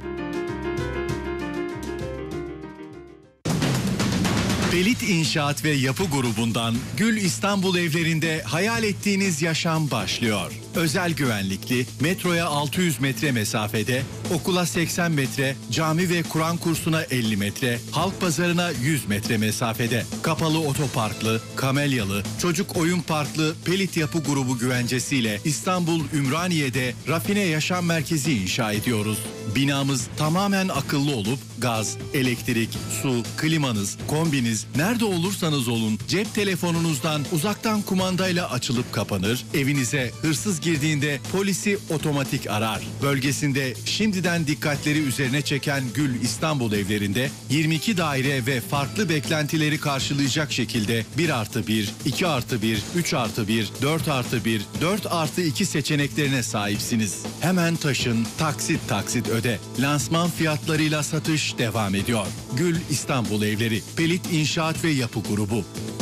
Pelit İnşaat ve Yapı Grubu'ndan Gül İstanbul Evlerinde hayal ettiğiniz yaşam başlıyor. Özel güvenlikli, metroya 600 metre mesafede, okula 80 metre, cami ve Kur'an kursuna 50 metre, halk pazarına 100 metre mesafede. Kapalı otoparklı, kamelyalı, çocuk oyun parklı Pelit Yapı Grubu güvencesiyle İstanbul Ümraniye'de rafine yaşam merkezi inşa ediyoruz. Binamız tamamen akıllı olup gaz, elektrik, su, klimanız, kombiniz nerede Nerede olursanız olun cep telefonunuzdan uzaktan kumandayla açılıp kapanır, evinize hırsız girdiğinde polisi otomatik arar. Bölgesinde şimdiden dikkatleri üzerine çeken Gül İstanbul Evlerinde 22 daire ve farklı beklentileri karşılayacak şekilde 1+1, 2+1, 3+1, 4+1, 4+2 seçeneklerine sahipsiniz. Hemen taşın, taksit öde. Lansman fiyatlarıyla satış devam ediyor. Gül İstanbul Evleri, Pelit İnşaat ve Yapı Grubu.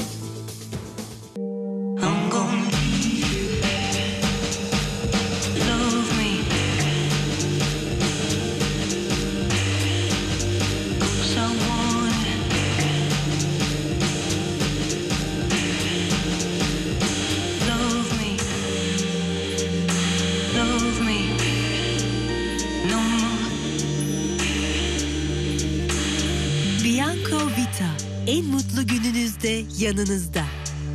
Bianco Vita, en mutlu gününüzde yanınızda.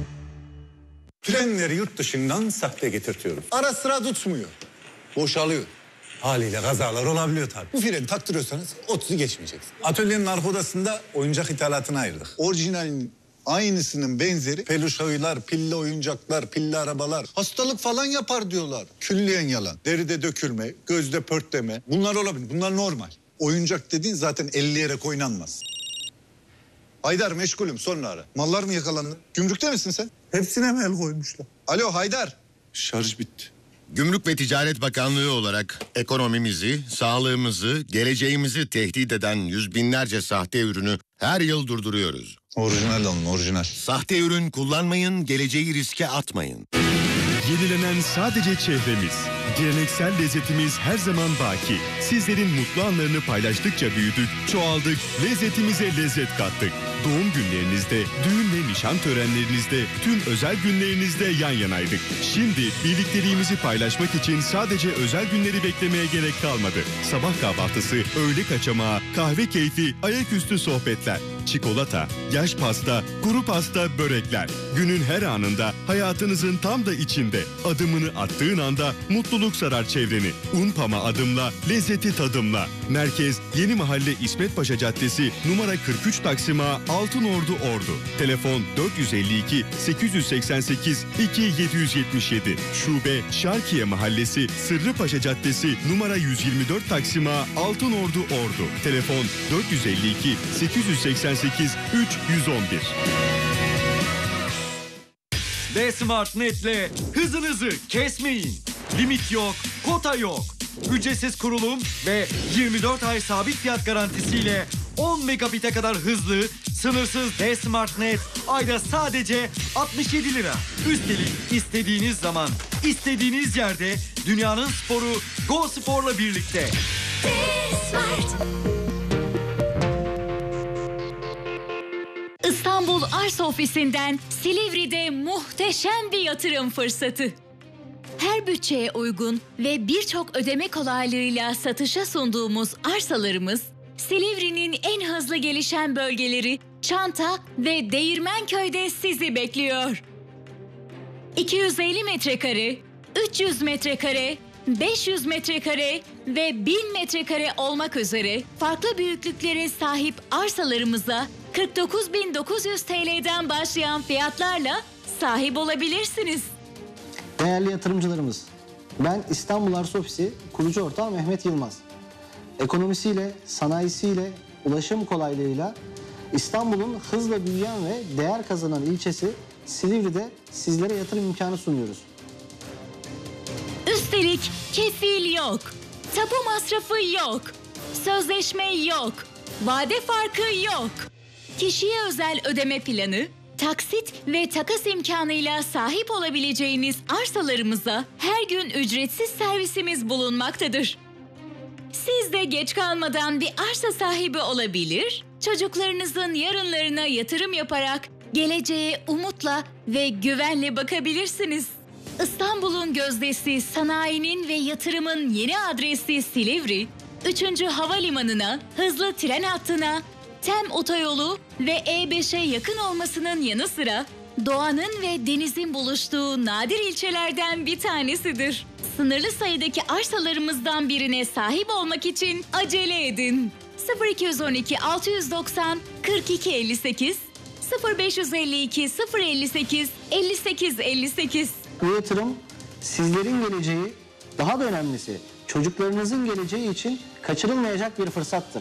Frenleri yurt dışından sahte getirtiyoruz. Ara sıra tutmuyor. Boşalıyor. Haliyle kazalar olabiliyor tabii. Bu freni taktırıyorsanız 30'u geçmeyeceksiniz. Atölyenin arka odasında oyuncak ithalatına ayırdık. Orijinalinin aynısının benzeri peluş ayılar, pilli oyuncaklar, pilli arabalar. Hastalık falan yapar diyorlar. Külliyen yalan. Deride dökülme, gözde pörtleme. Bunlar olabilir. Bunlar normal. Oyuncak dediğin zaten elleyerek oynanmaz. Haydar meşgulüm, sonra ara. Mallar mı yakalandı? Gümrükte misin sen? Hepsine mi el koymuşlar? Alo Haydar. Şarj bitti. Gümrük ve Ticaret Bakanlığı olarak ekonomimizi, sağlığımızı, geleceğimizi tehdit eden yüz binlerce sahte ürünü her yıl durduruyoruz. Orijinal alın, orijinal. Sahte ürün kullanmayın, geleceği riske atmayın. Yenilenen sadece çehremiz. Geleneksel lezzetimiz her zaman baki. Sizlerin mutlu anlarını paylaştıkça büyüdük, çoğaldık, lezzetimize lezzet kattık. Doğum günlerinizde, düğün ve nişan törenlerinizde, tüm özel günlerinizde yan yanaydık. Şimdi birlikteliğimizi paylaşmak için sadece özel günleri beklemeye gerek kalmadı. Sabah kahvaltısı, öğle kaçamağı, kahve keyfi, ayaküstü sohbetler, çikolata, yaş pasta, kuru pasta, börekler. Günün her anında, hayatınızın tam da içinde. Adımını attığın anda mutluluk sarar çevreni. Unpama adımla, lezzeti tadımla. Merkez Yeni Mahalle İsmet Paşa Caddesi numara 43 Taksim A, Altınordu Ordu. Telefon 452 888 2777. Şube Şarkiye Mahallesi Sırrıpaşa Caddesi numara 124 Taksim A, Altınordu Ordu. Telefon 452 888 3111. D-Smart Net'le hızınızı kesmeyin. Limit yok, kota yok. Ücretsiz kurulum ve 24 ay sabit fiyat garantisiyle 10 megabit'e kadar hızlı, sınırsız D-Smart Net ayda sadece 67 lira. Üstelik istediğiniz zaman, istediğiniz yerde dünyanın sporu Go Spor'la birlikte. D-Smart. İstanbul Arsa Ofisi'nden Silivri'de muhteşem bir yatırım fırsatı. Her bütçeye uygun ve birçok ödeme kolaylığıyla satışa sunduğumuz arsalarımız, Silivri'nin en hızlı gelişen bölgeleri Çanta ve Değirmenköy'de sizi bekliyor. 250 metrekare, 300 metrekare, 500 metrekare ve 1000 metrekare olmak üzere farklı büyüklüklere sahip arsalarımıza 49.900 TL'den başlayan fiyatlarla sahip olabilirsiniz. Değerli yatırımcılarımız, ben İstanbul Arsa Ofisi kurucu ortağı Mehmet Yılmaz. Ekonomisiyle, sanayisiyle, ulaşım kolaylığıyla İstanbul'un hızla büyüyen ve değer kazanan ilçesi Silivri'de sizlere yatırım imkanı sunuyoruz. Üstelik kefil yok, tapu masrafı yok, sözleşme yok, vade farkı yok. Kişiye özel ödeme planı, taksit ve takas imkanıyla sahip olabileceğiniz arsalarımıza her gün ücretsiz servisimiz bulunmaktadır. Siz de geç kalmadan bir arsa sahibi olabilir, çocuklarınızın yarınlarına yatırım yaparak geleceğe umutla ve güvenle bakabilirsiniz. İstanbul'un gözdesi, sanayinin ve yatırımın yeni adresi Silivri, 3. Havalimanı'na, hızlı tren hattına, TEM otoyolu ve E5'e yakın olmasının yanı sıra doğanın ve denizin buluştuğu nadir ilçelerden bir tanesidir. Sınırlı sayıdaki arsalarımızdan birine sahip olmak için acele edin. 0212 690 42 58 0552 058 58 58. Bu yatırım sizlerin geleceği, daha da önemlisi çocuklarınızın geleceği için kaçırılmayacak bir fırsattır.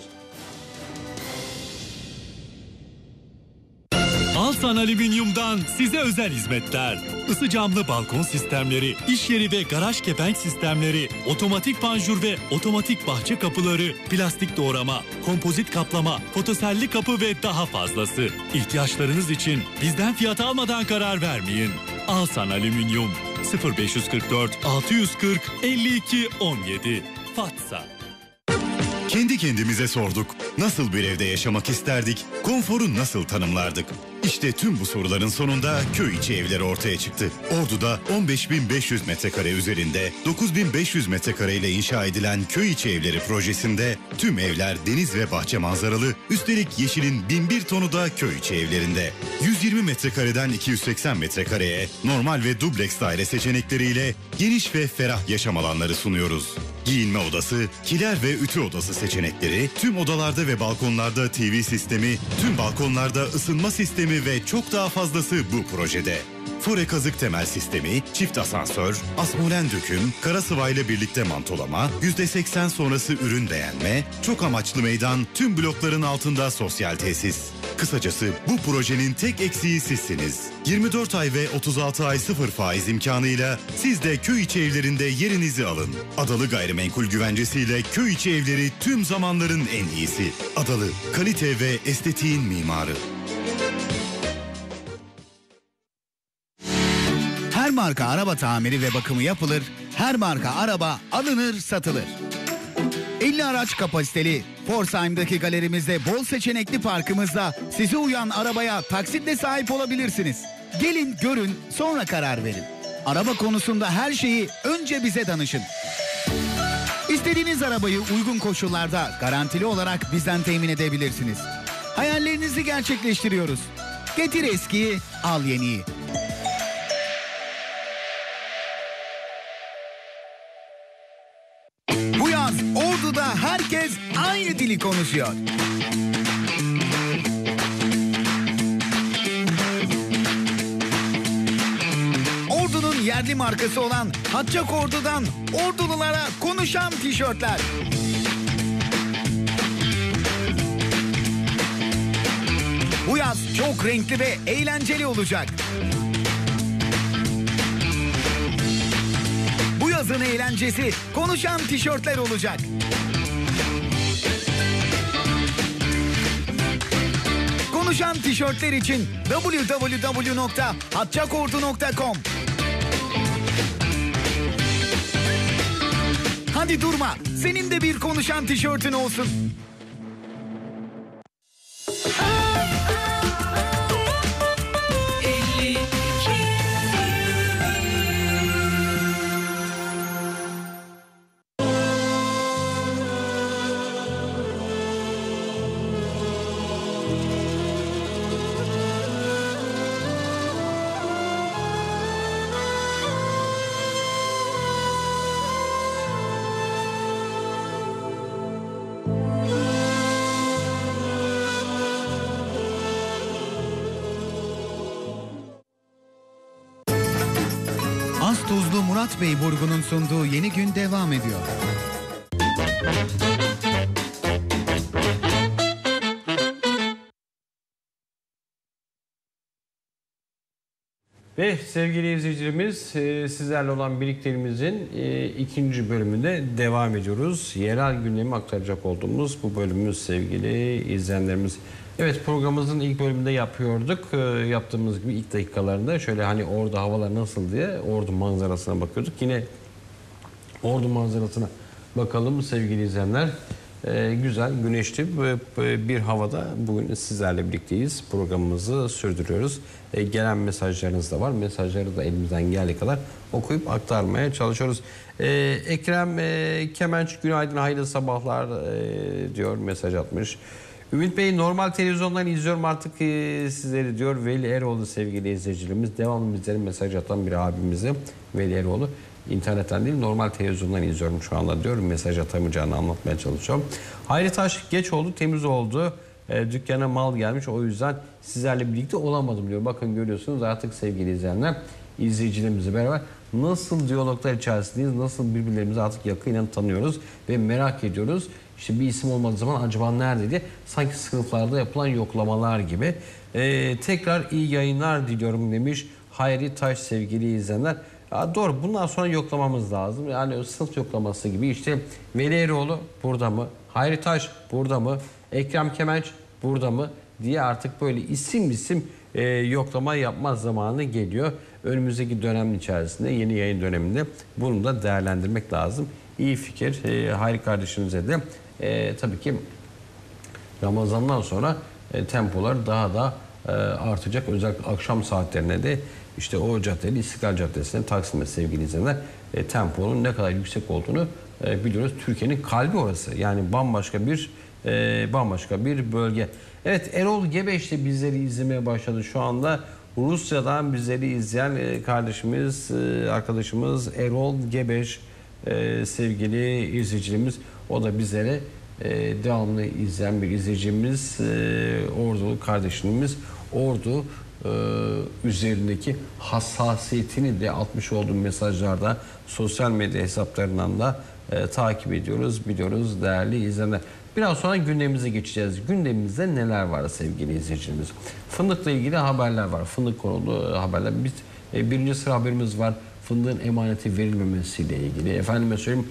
Alsan Alüminyum'dan size özel hizmetler. Isı camlı balkon sistemleri, iş yeri ve garaj kepenk sistemleri, otomatik panjur ve otomatik bahçe kapıları, plastik doğrama, kompozit kaplama, fotoselli kapı ve daha fazlası. İhtiyaçlarınız için bizden fiyat almadan karar vermeyin. Alsan Alüminyum 0544 640 52 17 Fatsa. Kendi kendimize sorduk. Nasıl bir evde yaşamak isterdik? Konforu nasıl tanımlardık? İşte tüm bu soruların sonunda köy içi evleri ortaya çıktı. Ordu'da 15.500 metrekare üzerinde 9.500 metrekare ile inşa edilen köy içi evleri projesinde tüm evler deniz ve bahçe manzaralı, üstelik yeşilin 1001 tonu da köy içi evlerinde. 120 metrekareden 280 metrekareye normal ve dubleks daire seçenekleriyle geniş ve ferah yaşam alanları sunuyoruz. Giyinme odası, kiler ve ütü odası seçenekleri, tüm odalarda ve balkonlarda TV sistemi, tüm balkonlarda ısınma sistemi ve çok daha fazlası bu projede. Fore kazık temel sistemi, çift asansör, asmolen döküm, kara sıvayla birlikte mantolama, %80 sonrası ürün beğenme, çok amaçlı meydan, tüm blokların altında sosyal tesis. Kısacası bu projenin tek eksiği sizsiniz. 24 ay ve 36 ay sıfır faiz imkanıyla siz de köy içi evlerinde yerinizi alın. Adalı Gayrimenkul güvencesiyle köy içi evleri tüm zamanların en iyisi. Adalı, kalite ve estetiğin mimarı. Her marka araba tamiri ve bakımı yapılır, her marka araba alınır, satılır. 50 araç kapasiteli Forsheim'daki galerimizde bol seçenekli parkımızda size uyan arabaya taksitle sahip olabilirsiniz. Gelin, görün, sonra karar verin. Araba konusunda her şeyi önce bize danışın. İstediğiniz arabayı uygun koşullarda garantili olarak bizden temin edebilirsiniz. Hayallerinizi gerçekleştiriyoruz. Getir eskiyi, al yeniyi. Bu yaz Ordu'da herkes aynı dili konuşuyor. Ordu'nun yerli markası olan Hatçak Ordu'dan Ordululara konuşan tişörtler. Bu yaz çok renkli ve eğlenceli olacak. Bu yazın eğlencesi konuşan tişörtler olacak. Konuşan tişörtler için www.hatçakordu.com. Hadi durma, senin de bir konuşan tişörtün olsun. Tuzlu Murat Bey Burgu'nun sunduğu Yeni Gün devam ediyor. Ve sevgili izleyicilerimiz, sizlerle olan birliklerimizin ikinci bölümünde devam ediyoruz. Yerel gündemi aktaracak olduğumuz bu bölümümüz sevgili izleyenlerimiz. Evet, programımızın ilk bölümünde yapıyorduk. Yaptığımız gibi ilk dakikalarında şöyle hani Ordu havalar nasıl diye Ordu manzarasına bakıyorduk. Yine Ordu manzarasına bakalım sevgili izleyenler. Güzel, güneşli bir havada bugün sizlerle birlikteyiz. Programımızı sürdürüyoruz. Gelen mesajlarınız da var. Mesajları da elimizden geldiği kadar okuyup aktarmaya çalışıyoruz. Ekrem Kemenç günaydın, hayırlı sabahlar diyor, mesaj atmış. Ümit Bey, normal televizyondan izliyorum artık sizleri diyor. Veli Eroğlu sevgili izleyicilerimiz. Devamlı bizlere mesaj atan bir abimizi Veli Eroğlu. İnternetten değil, normal televizyondan izliyorum şu anda diyor. Mesaj atamayacağını anlatmaya çalışıyorum. Hayri Taş, geç oldu, temiz oldu. dükkana mal gelmiş, o yüzden sizlerle birlikte olamadım diyor. Bakın görüyorsunuz artık sevgili izleyenler, izleyicilerimizle beraber nasıl diyaloglar içerisindeyiz, nasıl birbirlerimizi artık yakından tanıyoruz ve merak ediyoruz. İşte bir isim olmadığı zaman acaba nerede diye, sanki sınıflarda yapılan yoklamalar gibi. Tekrar iyi yayınlar diliyorum demiş Hayri Taş sevgili izleyenler. Ya doğru, bundan sonra yoklamamız lazım. Yani sınıf yoklaması gibi, işte Veli Eroğlu burada mı? Hayri Taş burada mı? Ekrem Kemenç burada mı? Diye artık böyle isim yoklama yapma zamanı geliyor. Önümüzdeki dönem içerisinde, yeni yayın döneminde bunu da değerlendirmek lazım. İyi fikir. Hayri kardeşimize de tabii ki Ramazan'dan sonra tempolar daha da artacak. Özellikle akşam saatlerine de işte o caddeyle İstiklal Caddesi'ne, Taksim'e sevgili izleyenler, temponun ne kadar yüksek olduğunu biliyoruz. Türkiye'nin kalbi orası. Yani bambaşka bir bölge. Evet, Erol Gebeş de bizleri izlemeye başladı şu anda. Rusya'dan bizleri izleyen kardeşimiz, arkadaşımız Erol Gebeş sevgili izleyicimiz. O da bizlere devamlı izleyen bir izleyicimiz, Ordulu kardeşimiz. Ordu üzerindeki hassasiyetini de atmış olduğum mesajlarda, sosyal medya hesaplarından da takip ediyoruz, biliyoruz değerli izleyenler. Biraz sonra gündemimize geçeceğiz. Gündemimizde neler var sevgili izleyicilerimiz? Fındıkla ilgili haberler var. Fındık konulu haberler. Birinci sıra haberimiz var. Fındığın emaneti verilmemesiyle ilgili. Efendime söyleyeyim,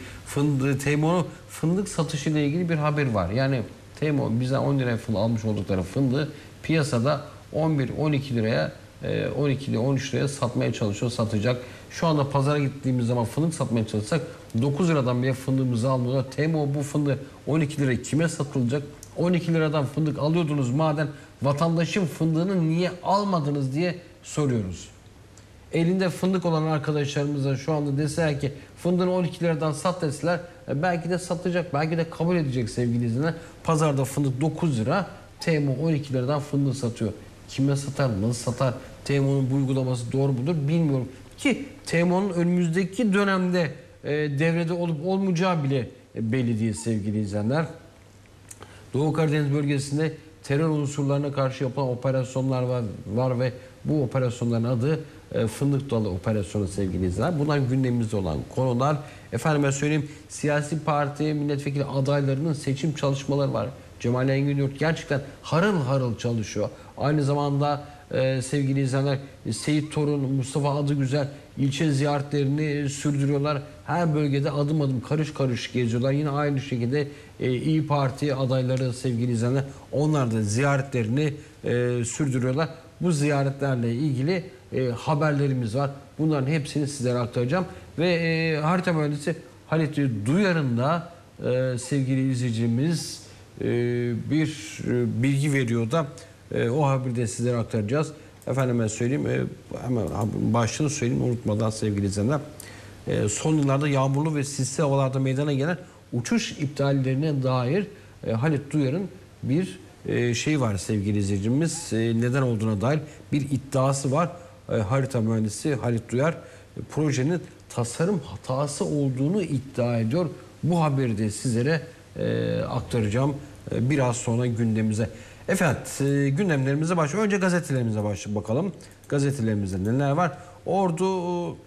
fındık satışıyla ilgili bir haber var. Yani Temo bizden 10 liraya almış oldukları fındığı piyasada 11-12 liraya 13 liraya satmaya çalışıyor, satacak. Şu anda pazara gittiğimiz zaman fındık satmaya çalışsak 9 liradan bile fındığımızı almıyorlar. Temo bu fındığı 12 liraya kime satılacak? 12 liradan fındık alıyordunuz madem, vatandaşın fındığını niye almadınız diye soruyoruz. Elinde fındık olan arkadaşlarımıza şu anda deseler ki fındığını 12 liradan sat deseler, belki de satacak, belki de kabul edecek sevgili izleyiciler. Pazarda fındık 9 lira, Temo 12 liradan fındık satıyor. Kime satar, nasıl satar, Temo'nun bu uygulaması doğru mudur bilmiyorum. Ki Temo'nun önümüzdeki dönemde devrede olup olmayacağı bile belli değil sevgili izleyenler. Doğu Karadeniz bölgesinde terör unsurlarına karşı yapılan operasyonlar var ve bu operasyonların adı Fındık Dalı operasyonu sevgili izleyenler. Bunlar gündemimizde olan konular. Efendime söyleyeyim, siyasi parti milletvekili adaylarının seçim çalışmaları var. Cemal Engin Yurt gerçekten harıl harıl çalışıyor. Aynı zamanda sevgili izleyenler, Seyit Torun, Mustafa Adıgüzel ilçe ziyaretlerini sürdürüyorlar. Her bölgede adım adım, karış karış geziyorlar. Yine aynı şekilde İYİ Parti adayları sevgili izleyenler, onlar da ziyaretlerini sürdürüyorlar. Bu ziyaretlerle ilgili haberlerimiz var. Bunların hepsini sizlere aktaracağım. Ve harita mühendisi Halit Duyar'ın da sevgili izleyicimiz bir bilgi veriyor da o haberi de sizlere aktaracağız. Efendime söyleyeyim, hemen başlığını söyleyeyim unutmadan sevgili izleyenler. Son yıllarda yağmurlu ve sisli havalarda meydana gelen uçuş iptallerine dair Halit Duyar'ın bir şey var sevgili izleyicimiz. Neden olduğuna dair bir iddiası var. Harita mühendisi Halit Duyar projenin tasarım hatası olduğunu iddia ediyor. Bu haberi de sizlere aktaracağım biraz sonra gündemimize. Evet, gündemlerimize başlıyor. Önce gazetelerimize bakalım. Gazetelerimizde neler var? Ordu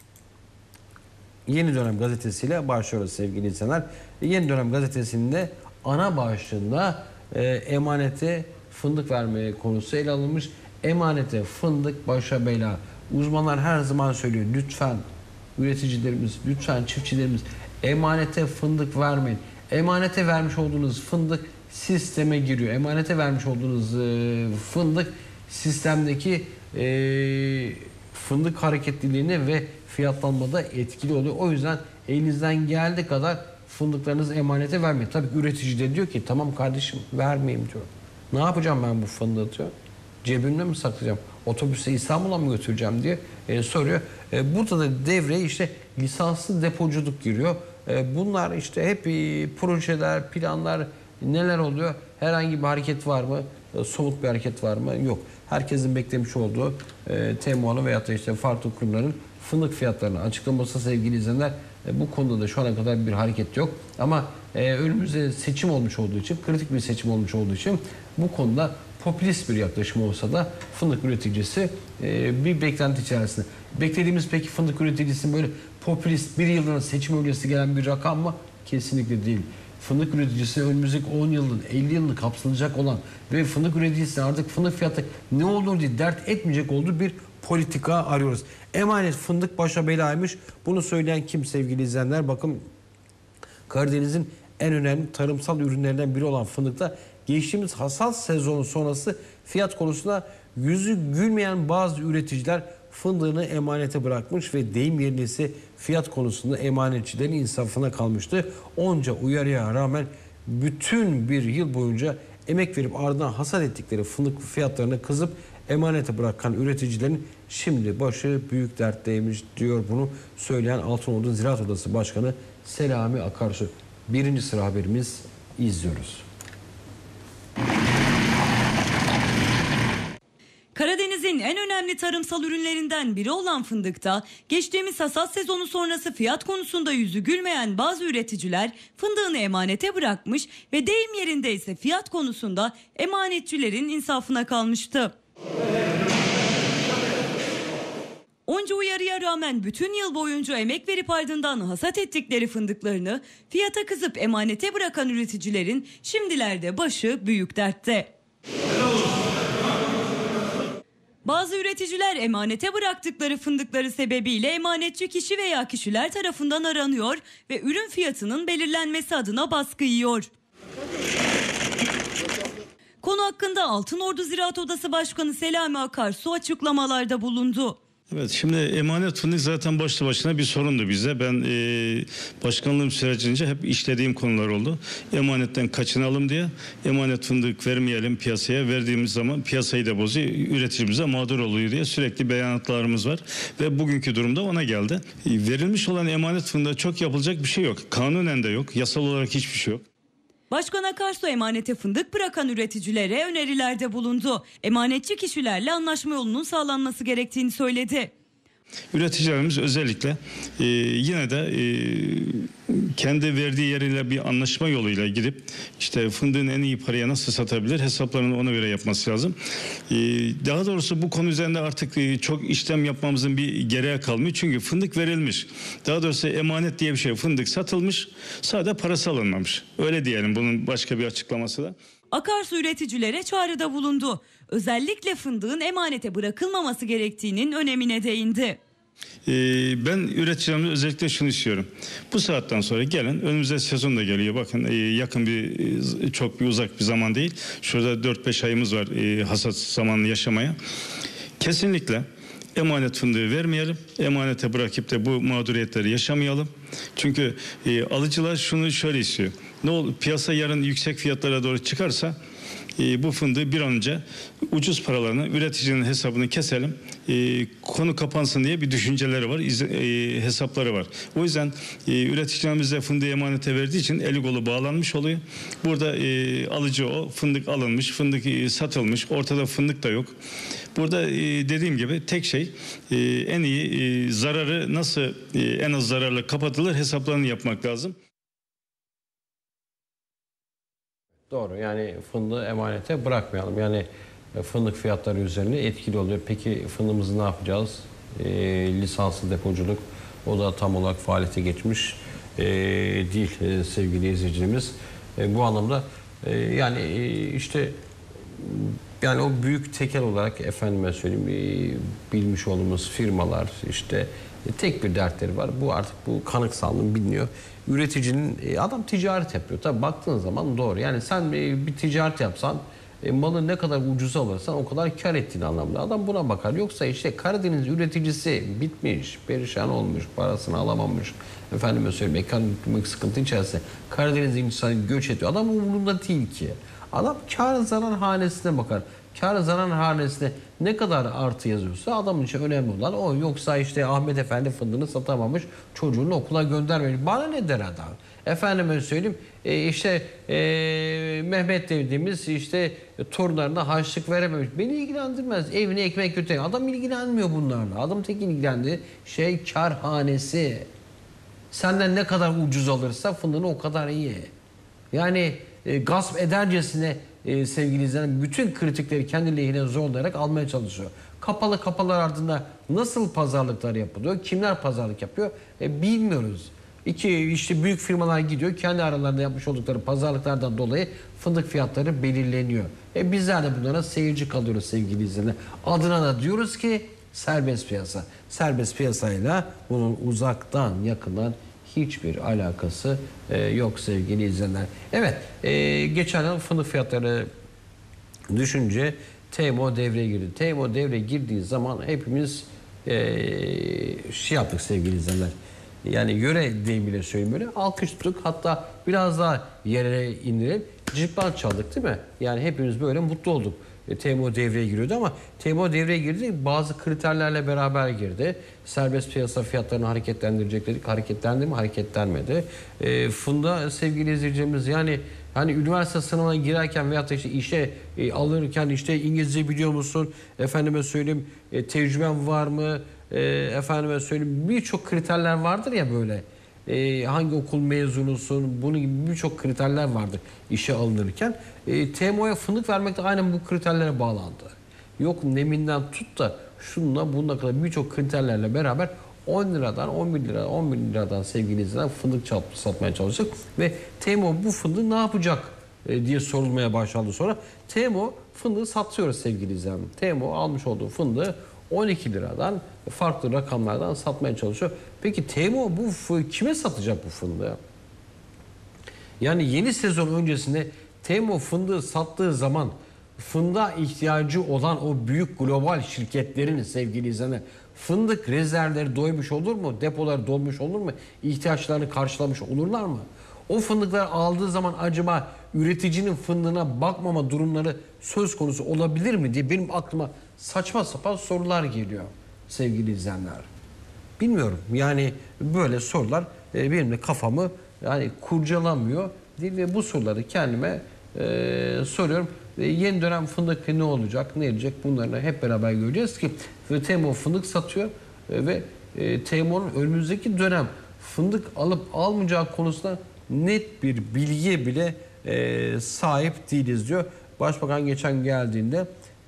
Yeni Dönem gazetesiyle başlıyoruz sevgili insanlar. Yeni Dönem gazetesinde ana başlığında emanete fındık verme konusu ele alınmış. Emanete fındık başa bela. Uzmanlar her zaman söylüyor, lütfen üreticilerimiz, lütfen çiftçilerimiz emanete fındık vermeyin. Emanete vermiş olduğunuz fındık sisteme giriyor. Emanete vermiş olduğunuz fındık sistemdeki fındık hareketliliğine ve fiyatlanmada etkili oluyor. O yüzden elinizden geldiği kadar fındıklarınızı emanete vermeyin. Tabii üretici de diyor ki tamam kardeşim vermeyeyim diyor. Ne yapacağım ben bu fındığı diyor. Cebimde mi saklayacağım? Otobüste İstanbul'a mı götüreceğim diye soruyor. Burada da devreye işte lisanslı depoculuk giriyor. Bunlar işte hep projeler, planlar neler oluyor? Herhangi bir hareket var mı? Somut bir hareket var mı? Yok. Herkesin beklemiş olduğu TEMO'nun veyahut da işte farklı kurumların fındık fiyatlarını açıklaması sevgili izleyenler. Bu konuda da şu ana kadar bir hareket yok. Ama önümüzde seçim olmuş olduğu için, kritik bir seçim olmuş olduğu için bu konuda popülist bir yaklaşım olsa da fındık üreticisi bir beklenti içerisinde. Beklediğimiz peki fındık üreticisinin böyle popülist bir yıldan seçim öncesi gelen bir rakam mı? Kesinlikle değil. Fındık üreticisi önümüzdeki 10 yılın 50 yılını kapsayacak olan ve fındık üreticisi artık fındık fiyatı ne olur diye dert etmeyecek olduğu bir politika arıyoruz. Emanet fındık başa belaymış. Bunu söyleyen kim sevgili izleyenler? Bakın, Karadeniz'in en önemli tarımsal ürünlerinden biri olan fındıkta geçtiğimiz hasat sezonu sonrası fiyat konusunda yüzü gülmeyen bazı üreticiler fındığını emanete bırakmış ve deyim yerine ise fiyat konusunda emanetçilerin insafına kalmıştı. Onca uyarıya rağmen bütün bir yıl boyunca emek verip ardından hasat ettikleri fındık fiyatlarına kızıp emanete bırakan üreticilerin şimdi başı büyük dertteymiş diyor, bunu söyleyen Altınordu Ziraat Odası Başkanı Selami Akarsu. Birinci sıra haberimiz, izliyoruz. Karadeniz'in en önemli tarımsal ürünlerinden biri olan fındıkta geçtiğimiz hasat sezonu sonrası fiyat konusunda yüzü gülmeyen bazı üreticiler fındığını emanete bırakmış ve deyim yerinde ise fiyat konusunda emanetçilerin insafına kalmıştı. Onca uyarıya rağmen bütün yıl boyunca emek verip ardından hasat ettikleri fındıklarını fiyata kızıp emanete bırakan üreticilerin şimdilerde başı büyük dertte. Bazı üreticiler emanete bıraktıkları fındıkları sebebiyle emanetçi kişi veya kişiler tarafından aranıyor ve ürün fiyatının belirlenmesi adına baskı yiyor. Konu hakkında Altınordu Ziraat Odası Başkanı Selami Akarsu açıklamalarda bulundu. Evet, şimdi emanet fındık zaten başlı başına bir sorundu bize. Ben başkanlığım sürecince hep işlediğim konular oldu. Emanetten kaçınalım diye emanet fındık vermeyelim piyasaya. Verdiğimiz zaman piyasayı da bozuyor, üreticimize mağdur oluyor diye sürekli beyanatlarımız var. Ve bugünkü durumda ona geldi. Verilmiş olan emanet fındığa çok yapılacak bir şey yok. Kanunen de yok, yasal olarak hiçbir şey yok. Başkan Akarsu emanete fındık bırakan üreticilere önerilerde bulundu. Emanetçi kişilerle anlaşma yolunun sağlanması gerektiğini söyledi. Üreticilerimiz özellikle yine de kendi verdiği yeriyle bir anlaşma yoluyla gidip işte fındığın en iyi paraya nasıl satabilir hesaplarını ona göre yapması lazım. Daha doğrusu bu konu üzerinde artık çok işlem yapmamızın bir gereği kalmıyor. Çünkü fındık verilmiş. Daha doğrusu emanet diye bir şey, fındık satılmış, sadece parası alınmamış. Öyle diyelim, bunun başka bir açıklaması da. Akarsu üreticilere çağrıda bulundu. Özellikle fındığın emanete bırakılmaması gerektiğinin önemine değindi. Ben üreticilerimize özellikle şunu istiyorum. Bu saatten sonra gelin, önümüzde sezon da geliyor. Bakın yakın çok uzak bir zaman değil. Şurada 4-5 ayımız var hasat zamanını yaşamaya. Kesinlikle emanet fındığı vermeyelim. Emanete bırakıp da bu mağduriyetleri yaşamayalım. Çünkü alıcılar şunu şöyle istiyor. Ne olur piyasa yarın yüksek fiyatlara doğru çıkarsa bu fındığı bir an önce ucuz paralarını üreticinin hesabını keselim, konu kapansın diye bir düşünceleri var, hesapları var. O yüzden üreticilerimiz de fındığı emanete verdiği için eli kolu bağlanmış oluyor. Burada alıcı o, fındık alınmış, fındık satılmış, ortada fındık da yok. Burada dediğim gibi tek şey en iyi zararı nasıl en az zararla kapatılır hesaplarını yapmak lazım. Doğru, yani fındığı emanete bırakmayalım. Yani fındık fiyatları üzerine etkili oluyor. Peki fındığımızı ne yapacağız? Lisanslı depoculuk, o da tam olarak faaliyete geçmiş değil sevgili izleyicilerimiz. Bu anlamda yani işte yani o büyük tekel olarak efendime söyleyeyim bilmiş olduğumuz firmalar işte tek bir dertleri var. Bu artık bu kanıksanlığın biliniyor. Üreticinin adam ticaret yapıyor. Tabii baktığın zaman doğru. Yani sen bir ticaret yapsan malı ne kadar ucuza alırsan o kadar kar ettiğin anlamda. Adam buna bakar. Yoksa işte Karadeniz üreticisi bitmiş, perişan olmuş, parasını alamamış. Efendime söyleyeyim ekonomik sıkıntı içerisinde Karadeniz insanı göç ediyor. Adam umurunda değil ki. Adam kar zarar hanesine bakar. Kar zarar hanesine Ne kadar artı yazıyorsa adamın için önemli olan o. Yoksa işte Ahmet Efendi fındığını satamamış, çocuğunu okula göndermemiş. Bana ne der adam? Efendime söyleyeyim Mehmet dediğimiz torunlarına harçlık verememiş. Beni ilgilendirmez. Evine ekmek götürüyor. Adam ilgilenmiyor bunlarla. Adam tek ilgilendiği şey kârhanesi. Senden ne kadar ucuz alırsa fındığını o kadar iyi. Yani gasp edercesine sevgili izleyen bütün kritikleri kendi lehine zorlayarak almaya çalışıyor. Kapalı kapılar ardında nasıl pazarlıklar yapılıyor? Kimler pazarlık yapıyor? Bilmiyoruz. Büyük firmalar gidiyor. Kendi aralarında yapmış oldukları pazarlıklardan dolayı fındık fiyatları belirleniyor. Bizler de bunlara seyirci kalıyoruz sevgili izleyenler. Adına da diyoruz ki serbest piyasa. Serbest piyasayla bunun uzaktan yakından hiçbir alakası yok sevgili izleyenler. Evet, geçen yıl fındık fiyatları düşünce TMO devreye girdi. TMO devreye girdiği zaman hepimiz yaptık sevgili izleyenler. Yani yöre deyimiyle söyleyeyim böyle. Alkış tuttuk. Hatta biraz daha yere indirelim. Cıplar çaldık değil mi? Yani hepimiz böyle mutlu olduk. TMO devreye giriyordu ama TMO devreye girdi. Bazı kriterlerle beraber girdi. Serbest piyasa fiyatlarını hareketlendirecek dedik. Hareketlendi mi? Hareketlenmedi. Funda sevgili izleyicilerimiz yani hani üniversite sınavına girerken veyahut da işe alırken İngilizce biliyor musun? Efendime söyleyeyim tecrüben var mı? Efendime söyleyeyim birçok kriterler vardır ya böyle. Hangi okul mezunusun? Bunun gibi birçok kriterler vardır işe alınırken. TMO'ya fındık vermek de aynen bu kriterlere bağlandı. Yok neminden tut da şununla bununla kadar birçok kriterlerle beraber 10 liradan 11 lira 11 liradan sevgili izleyiciler fındık satmaya çalıştık. Ve TMO bu fındığı ne yapacak diye sorulmaya başladı sonra. TMO fındığı satıyoruz sevgili izleyiciler. TMO almış olduğu fındığı 12 liradan farklı rakamlardan satmaya çalışıyor. Peki TMO kime satacak bu fındığı? Yani yeni sezon öncesinde TMO fındığı sattığı zaman fındığa ihtiyacı olan o büyük global şirketlerin sevgili izleyenler fındık rezervleri doymuş olur mu? Depolar dolmuş olur mu? İhtiyaçlarını karşılamış olurlar mı? O fındıkları aldığı zaman acaba üreticinin fındığına bakmama durumları söz konusu olabilir mi diye benim aklıma saçma sapan sorular geliyor sevgili izleyenler. Bilmiyorum yani böyle sorular benim de kafamı yani kurcalamıyor değil ve bu soruları kendime soruyorum. Yeni dönem fındık ne olacak, ne edecek bunları hep beraber göreceğiz ki TMO fındık satıyor ve TMO'nun önümüzdeki dönem fındık alıp almayacağı konusunda net bir bilgiye bile sahip değiliz diyor. Başbakan geçen geldiğinde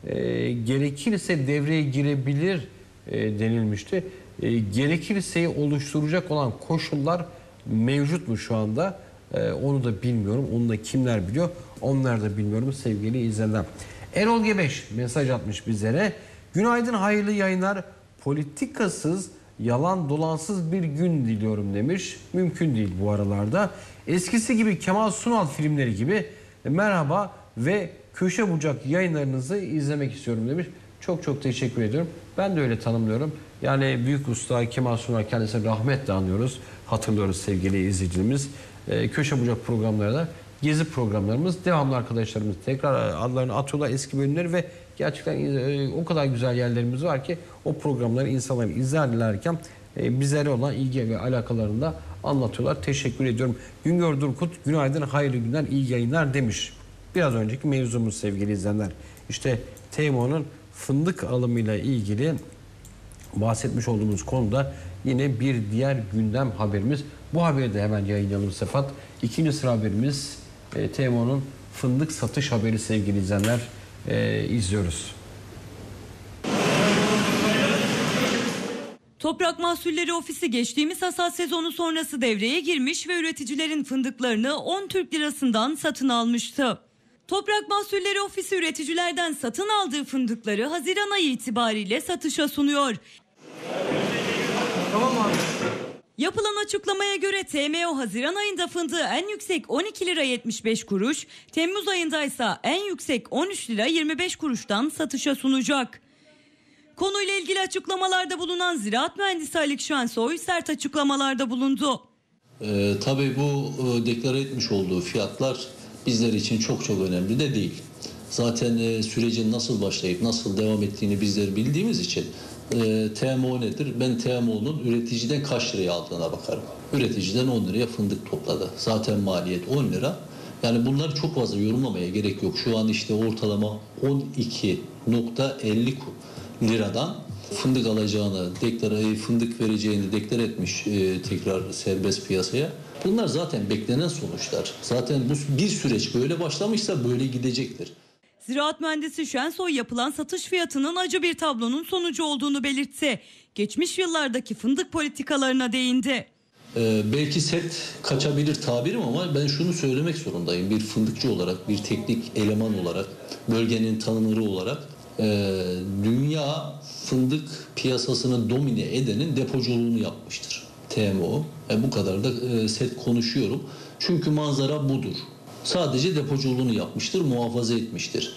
gerekirse devreye girebilir denilmişti. Gerekirseyi oluşturacak olan koşullar mevcut mu şu anda? Onu da bilmiyorum. Onu da kimler biliyor? Onlar da bilmiyorum sevgili izleyenler. Erol Gebeş mesaj atmış bizlere. Günaydın, hayırlı yayınlar. Politikasız, yalan dolansız bir gün diliyorum demiş. Mümkün değil bu aralarda. Eskisi gibi Kemal Sunal filmleri gibi merhaba ve köşe bucak yayınlarınızı izlemek istiyorum demiş. Çok çok teşekkür ediyorum. Ben de öyle tanımlıyorum. Yani büyük usta Kemal Sunal kendisine rahmetle anıyoruz. Hatırlıyoruz sevgili izleyicilerimiz. Köşe bucak programlarda gezi programlarımız devamlı arkadaşlarımız tekrar adlarını atıyorlar eski bölümleri ve gerçekten o kadar güzel yerlerimiz var ki o programları insanlar izlerlerken bizlere olan ilgi ve alakalarını da anlatıyorlar. Teşekkür ediyorum. Güngör Durkut günaydın, hayırlı günler, iyi yayınlar demiş. Biraz önceki mevzumuz sevgili izleyenler. İşte TMO'nun fındık alımıyla ilgili bahsetmiş olduğumuz konuda yine bir diğer gündem haberimiz. Bu haberi de hemen yayınlayalım Sefat. İkinci sıra haberimiz TMO'nun fındık satış haberi sevgili izleyenler, izliyoruz. Toprak Mahsulleri Ofisi geçtiğimiz hasat sezonu sonrası devreye girmiş ve üreticilerin fındıklarını 10 Türk lirasından satın almıştı. Toprak Mahsulleri Ofisi üreticilerden satın aldığı fındıkları Haziran ayı itibariyle satışa sunuyor. Tamam abi. Yapılan açıklamaya göre TMO Haziran ayında fındığı en yüksek 12 lira 75 kuruş, Temmuz ayında ise en yüksek 13 lira 25 kuruştan satışa sunacak. Konuyla ilgili açıklamalarda bulunan Ziraat Mühendisi Ali Şensoy sert açıklamalarda bulundu. Tabii bu deklare etmiş olduğu fiyatlar bizler için çok önemli de değil. Zaten sürecin nasıl başlayıp nasıl devam ettiğini bizler bildiğimiz için TMO nedir? Ben TMO'nun üreticiden kaç liraya aldığına bakarım. Üreticiden 10 liraya fındık topladı. Zaten maliyet 10 lira. Yani bunları çok fazla yorumlamaya gerek yok. Şu an işte ortalama 12.50 liradan fındık alacağını, fındık vereceğini deklar etmiş tekrar serbest piyasaya. Bunlar zaten beklenen sonuçlar. Zaten bu bir süreç böyle başlamışsa böyle gidecektir. Ziraat mühendisi Şensoy yapılan satış fiyatının acı bir tablonun sonucu olduğunu belirtti. Geçmiş yıllardaki fındık politikalarına değindi. Belki sert kaçabilir tabirim ama ben şunu söylemek zorundayım. Bir fındıkçı olarak, bir teknik eleman olarak, bölgenin tanımları olarak dünya fındık piyasasını domine edenin depoculuğunu yapmıştır. TMO. Bu kadar da sert konuşuyorum. Çünkü manzara budur. Sadece depoculuğunu yapmıştır, muhafaza etmiştir.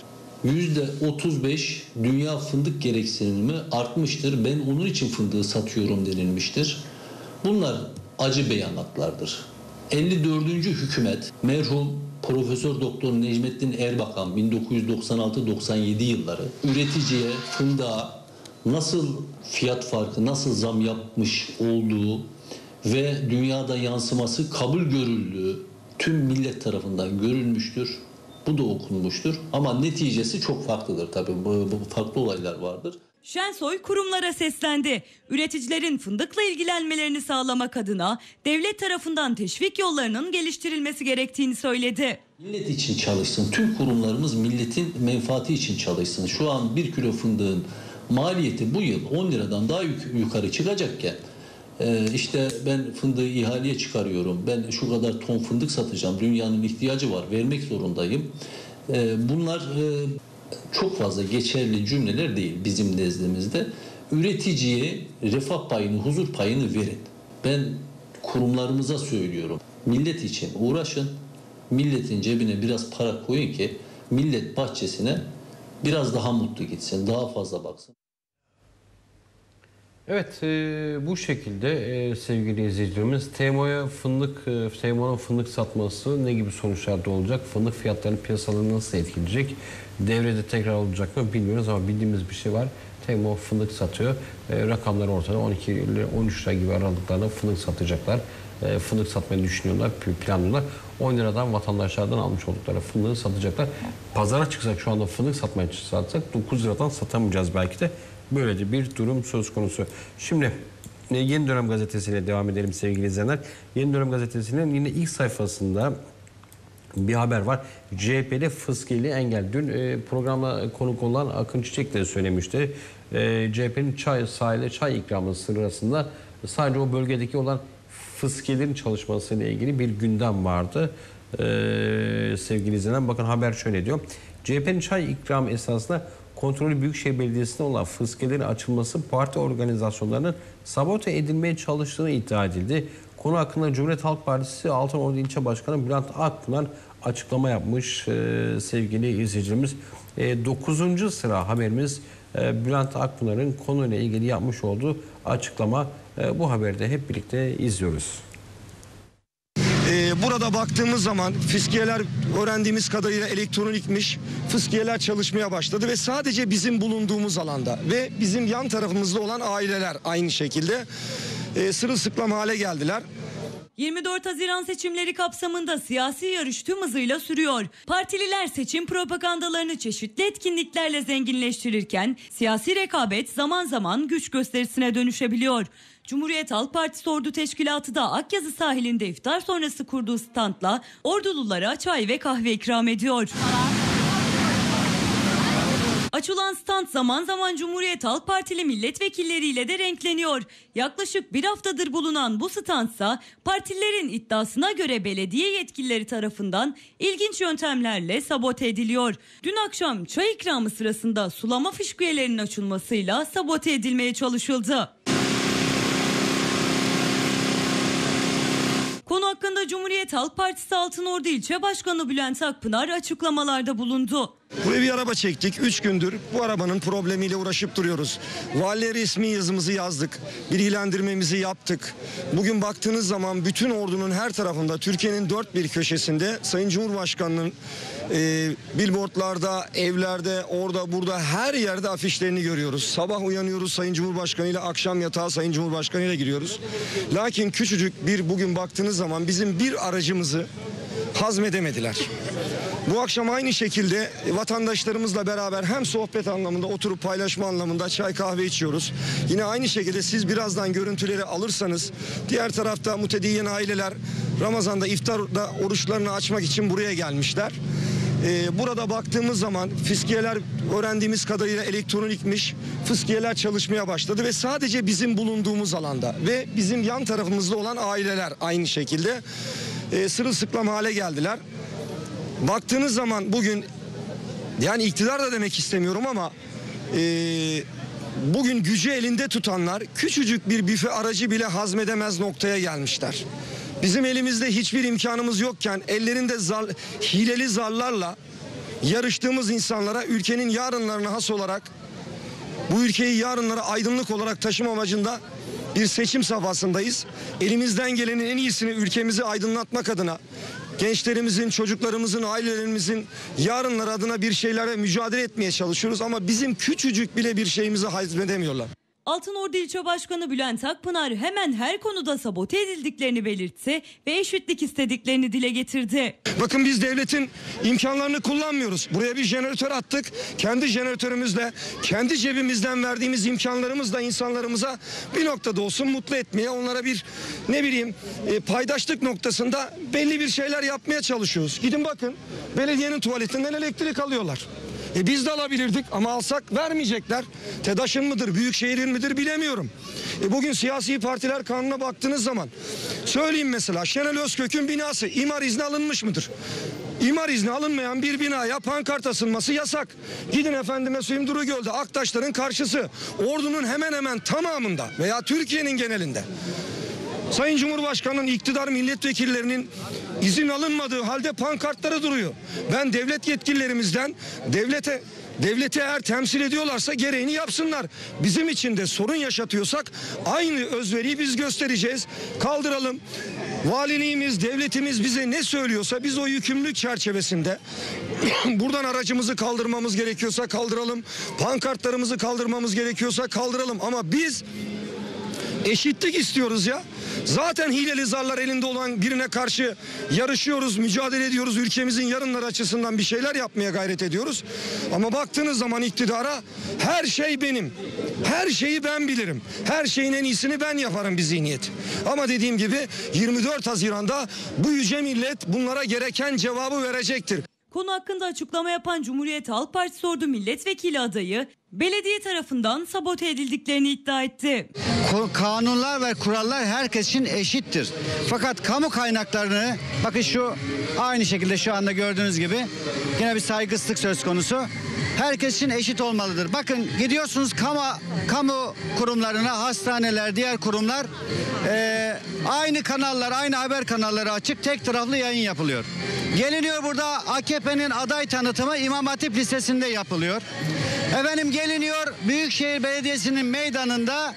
%35 dünya fındık gereksinimi artmıştır. Ben onun için fındığı satıyorum denilmiştir. Bunlar acı beyanatlardır. 54. hükümet merhum Profesör Doktor Necmettin Erbakan 1996-97 yılları üreticiye fındığa nasıl fiyat farkı, nasıl zam yapmış olduğu ve dünyada yansıması kabul görüldüğü tüm millet tarafından görülmüştür. Bu da okunmuştur. Ama neticesi çok farklıdır tabii. Bu farklı olaylar vardır. Şensoy kurumlara seslendi. Üreticilerin fındıkla ilgilenmelerini sağlamak adına devlet tarafından teşvik yollarının geliştirilmesi gerektiğini söyledi. Millet için çalışsın. Tüm kurumlarımız milletin menfaati için çalışsın. Şu an 1 kilo fındığın maliyeti bu yıl 10 liradan daha yukarı çıkacakken işte ben fındığı ihaleye çıkarıyorum. Ben şu kadar ton fındık satacağım. Dünyanın ihtiyacı var. Vermek zorundayım. Bunlar çok fazla geçerli cümleler değil bizim nezdimizde. Üreticiye refah payını, huzur payını verin. Ben kurumlarımıza söylüyorum. Millet için uğraşın. Milletin cebine biraz para koyun ki millet bahçesine biraz daha mutlu gitsin, daha fazla baksın. Evet, bu şekilde sevgili izleyicilerimiz TMO'nun fındık satması ne gibi sonuçlarda olacak? Fındık fiyatlarının piyasalarını nasıl etkileyecek? Devrede tekrar olacak mı bilmiyoruz ama bildiğimiz bir şey var. TMO fındık satıyor. Rakamlar ortada, 12 ile 13 lira gibi aralıklarında fındık satacaklar. Fındık satmayı düşünüyorlar, planlıyorlar. 10 liradan vatandaşlardan almış oldukları fındığı satacaklar. Pazara çıksak şu anda fındık satmaya satsak 9 liradan satamayacağız belki de. Böyle de bir durum söz konusu. Şimdi Yeni Dönem Gazetesi'yle devam edelim sevgili izleyenler. Yeni Dönem Gazetesi'nin yine ilk sayfasında bir haber var. CHP'de fıskiyeli engel. Dün programa konuk olan Akın Çiçek de söylemişti. CHP'nin sahile çay ikramı sırasında sadece o bölgedeki olan fıskiyelerin çalışmasıyla ilgili bir gündem vardı. Sevgili izleyenler bakın haber şöyle diyor. CHP'nin çay ikramı esnasında kontrolü Büyükşehir Belediyesi'nde olan fıskiyelerin açılması parti organizasyonlarının sabote edilmeye çalıştığını iddia edildi. Konu hakkında Cumhuriyet Halk Partisi Altınordu İlçe Başkanı Bülent Akpınar açıklama yapmış sevgili izleyicilerimiz. 9. sıra haberimiz Bülent Akpınar'ın konuyla ilgili yapmış olduğu açıklama. Bu haberi de hep birlikte izliyoruz. Burada baktığımız zaman fıskiyeler öğrendiğimiz kadarıyla elektronikmiş. Fıskiyeler çalışmaya başladı ve sadece bizim bulunduğumuz alanda ve bizim yan tarafımızda olan aileler aynı şekilde sırılsıklam hale geldiler. 24 Haziran seçimleri kapsamında siyasi yarış tüm hızıyla sürüyor. Partililer seçim propagandalarını çeşitli etkinliklerle zenginleştirirken siyasi rekabet zaman zaman güç gösterisine dönüşebiliyor. Cumhuriyet Halk Partisi Ordu Teşkilatı da Akyazı sahilinde iftar sonrası kurduğu standla ordululara çay ve kahve ikram ediyor. Açılan stand zaman zaman Cumhuriyet Halk Partili milletvekilleriyle de renkleniyor. Yaklaşık bir haftadır bulunan bu standsa partililerin iddiasına göre belediye yetkilileri tarafından ilginç yöntemlerle sabote ediliyor. Dün akşam çay ikramı sırasında sulama fışkiyelerinin açılmasıyla sabote edilmeye çalışıldı. Konu hakkında Cumhuriyet Halk Partisi Altınordu İlçe Başkanı Bülent Akpınar açıklamalarda bulundu. Buraya bir araba çektik. 3 gündür bu arabanın problemiyle uğraşıp duruyoruz. Valiye resmi yazımızı yazdık. Bilgilendirmemizi yaptık. Bugün baktığınız zaman bütün ordunun her tarafında, Türkiye'nin dört bir köşesinde Sayın Cumhurbaşkanı'nın billboardlarda, evlerde, orada, burada her yerde afişlerini görüyoruz. Sabah uyanıyoruz Sayın Cumhurbaşkanı ile, akşam yatağa Sayın Cumhurbaşkanı ile giriyoruz. Lakin küçücük bir, bugün baktığınız zaman bizim bir aracımızı hazmedemediler. Bu akşam aynı şekilde vatandaşlarımızla beraber hem sohbet anlamında, oturup paylaşma anlamında çay kahve içiyoruz. Yine aynı şekilde siz birazdan görüntüleri alırsanız, diğer tarafta mütedeyyin aileler Ramazan'da iftarda oruçlarını açmak için buraya gelmişler. Burada baktığımız zaman fıskiyeler, öğrendiğimiz kadarıyla elektronikmiş, fıskiyeler çalışmaya başladı ve sadece bizim bulunduğumuz alanda ve bizim yan tarafımızda olan aileler aynı şekilde sırılsıklam hale geldiler. Baktığınız zaman bugün, yani iktidar da demek istemiyorum ama bugün gücü elinde tutanlar küçücük bir büfe aracı bile hazmedemez noktaya gelmişler. Bizim elimizde hiçbir imkanımız yokken ellerinde hileli zarlarla yarıştığımız insanlara, ülkenin yarınlarına has olarak, bu ülkeyi yarınlara aydınlık olarak taşıma amacında bir seçim safhasındayız. Elimizden gelenin en iyisini ülkemizi aydınlatmak adına, gençlerimizin, çocuklarımızın, ailelerimizin yarınları adına bir şeylere mücadele etmeye çalışıyoruz ama bizim küçücük bile bir şeyimizi hazmedemiyorlar. Altınordu İlçe Başkanı Bülent Akpınar hemen her konuda sabote edildiklerini belirtti ve eşitlik istediklerini dile getirdi. Bakın biz devletin imkanlarını kullanmıyoruz. Buraya bir jeneratör attık. Kendi jeneratörümüzle, kendi cebimizden verdiğimiz imkanlarımızla insanlarımıza bir noktada olsun mutlu etmeye, onlara bir paydaşlık noktasında belli bir şeyler yapmaya çalışıyoruz. Gidin bakın, belediyenin tuvaletinden elektrik alıyorlar. Biz de alabilirdik ama alsak vermeyecekler. TEDAŞ'ın mıdır, Büyükşehir'in midir bilemiyorum. Bugün siyasi partiler kanuna baktığınız zaman, söyleyeyim mesela Şenol Özkök'ün binası imar izni alınmış mıdır? İmar izni alınmayan bir binaya pankart asılması yasak. Gidin efendime söyleyeyim Durugöl'de, Aktaşların karşısı, ordunun hemen hemen tamamında veya Türkiye'nin genelinde Sayın Cumhurbaşkanı'nın, iktidar milletvekillerinin izin alınmadığı halde pankartları duruyor. Ben devlet yetkililerimizden devleti eğer temsil ediyorlarsa gereğini yapsınlar. Bizim için de sorun yaşatıyorsak aynı özveriyi biz göstereceğiz. Kaldıralım. Valiliğimiz, devletimiz bize ne söylüyorsa biz o yükümlülük çerçevesinde buradan aracımızı kaldırmamız gerekiyorsa kaldıralım. Pankartlarımızı kaldırmamız gerekiyorsa kaldıralım. Ama biz eşitlik istiyoruz ya. Zaten hileli zarlar elinde olan birine karşı yarışıyoruz, mücadele ediyoruz. Ülkemizin yarınları açısından bir şeyler yapmaya gayret ediyoruz. Ama baktığınız zaman iktidara her şey benim. Her şeyi ben bilirim. Her şeyin en iyisini ben yaparım bir zihniyet. Ama dediğim gibi 24 Haziran'da bu yüce millet bunlara gereken cevabı verecektir. Konu hakkında açıklama yapan Cumhuriyet Halk Partisi Ordu milletvekili adayı belediye tarafından sabote edildiklerini iddia etti. Kanunlar ve kurallar herkes için eşittir. Fakat kamu kaynaklarını, bakın şu aynı şekilde şu anda gördüğünüz gibi yine bir saygısızlık söz konusu. Herkes için eşit olmalıdır. Bakın gidiyorsunuz kamu kurumlarına, hastaneler, diğer kurumlar aynı kanallar, aynı haber kanalları açık, tek taraflı yayın yapılıyor. Geliniyor burada AKP'nin aday tanıtımı İmam Hatip Lisesi'nde yapılıyor. Efendim geliniyor Büyükşehir Belediyesi'nin meydanında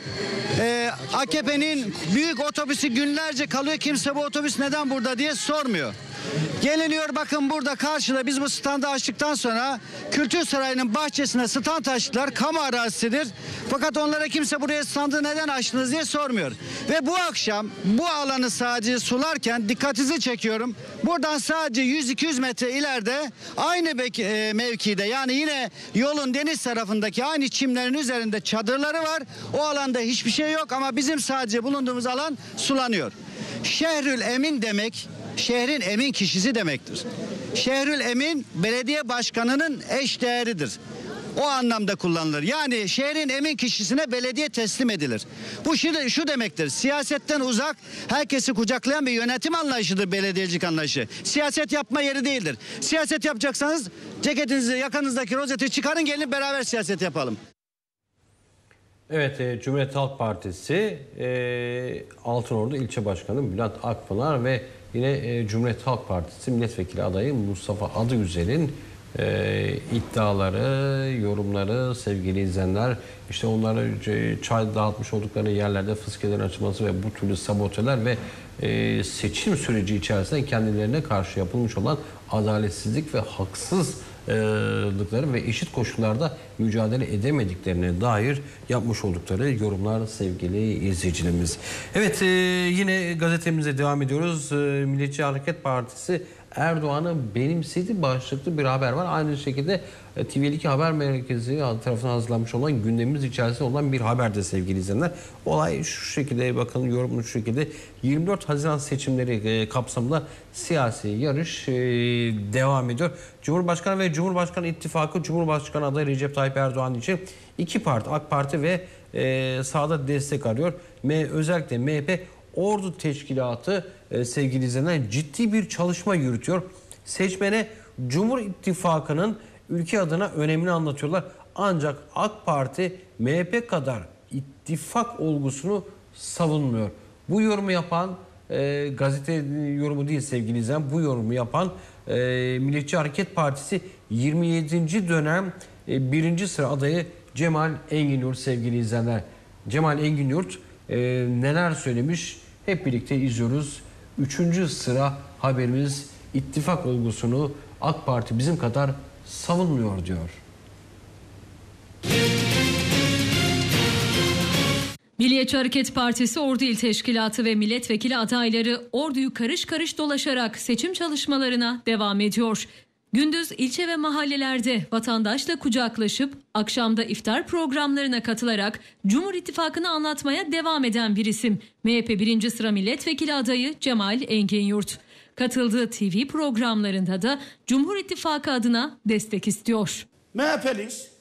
AKP'nin büyük otobüsü günlerce kalıyor. Kimse bu otobüs neden burada diye sormuyor. Geliniyor bakın burada karşıda biz bu standı açtıktan sonra Kültür Sarayı'nın bahçesine stand açtılar. Kamu arazisidir. Fakat onlara kimse buraya standı neden açtınız diye sormuyor. Ve bu akşam bu alanı sadece sularken dikkatinizi çekiyorum. Buradan sadece 100-200 metre ileride aynı mevkide, yani yine yolun deniz tarafındaki aynı çimlerin üzerinde çadırları var. O alanda hiçbir şey yok ama bizim sadece bulunduğumuz alan sulanıyor. Şehrül Emin demek şehrin emin kişisi demektir. Şehrül Emin belediye başkanının eş değeridir. O anlamda kullanılır. Yani şehrin emin kişisine belediye teslim edilir. Bu şu demektir. Siyasetten uzak, herkesi kucaklayan bir yönetim anlayışıdır belediyecilik anlayışı. Siyaset yapma yeri değildir. Siyaset yapacaksanız ceketinizi, yakanızdaki rozeti çıkarın, gelin beraber siyaset yapalım. Evet, Cumhuriyet Halk Partisi Altınordu İlçe Başkanı Bülent Akpınar ve yine Cumhuriyet Halk Partisi Milletvekili adayı Mustafa Adıgüzel'in iddiaları, yorumları sevgili izleyenler. İşte onlara çay dağıtmış oldukları yerlerde fıskiyelerin açılması ve bu türlü saboteler ve seçim süreci içerisinde kendilerine karşı yapılmış olan adaletsizlik ve haksızlıkları ve eşit koşullarda mücadele edemediklerine dair yapmış oldukları yorumlar sevgili izleyicilerimiz. Evet, yine gazetemize devam ediyoruz. Milliyetçi Hareket Partisi Erdoğan'ı benimsedi başlıklı bir haber var. Aynı şekilde TV2 Haber Merkezi tarafından hazırlanmış olan gündemimiz içerisinde olan bir haber de sevgili izleyenler. Olay şu şekilde, bakın yorumu şu şekilde: 24 Haziran seçimleri kapsamında siyasi yarış devam ediyor. Cumhurbaşkanı ve Cumhurbaşkanı İttifakı Cumhurbaşkanı adayı Recep Tayyip Erdoğan için iki parti, AK Parti ve sağda destek arıyor. Özellikle MHP Ordu Teşkilatı sevgili izleyenler ciddi bir çalışma yürütüyor. Seçmene Cumhur İttifakı'nın ülke adına önemini anlatıyorlar. Ancak AK Parti MHP kadar ittifak olgusunu savunmuyor. Bu yorumu yapan gazete yorumu değil sevgili izleyenler, bu yorumu yapan Milliyetçi Hareket Partisi 27. dönem 1. sıra adayı Cemal Enginyurt sevgili izleyenler. Cemal Enginyurt neler söylemiş hep birlikte izliyoruz. 3. sıra haberimiz: ittifak olgusunu AK Parti bizim kadar savunmuyor diyor. Milliyetçi Hareket Partisi Ordu İl Teşkilatı ve milletvekili adayları Ordu'yu karış karış dolaşarak seçim çalışmalarına devam ediyor. Gündüz ilçe ve mahallelerde vatandaşla kucaklaşıp akşamda iftar programlarına katılarak Cumhur İttifakı'nı anlatmaya devam eden bir isim. MHP 1. sıra milletvekili adayı Cemal Enginyurt. Katıldığı TV programlarında da Cumhur İttifakı adına destek istiyor. MHP'liyiz.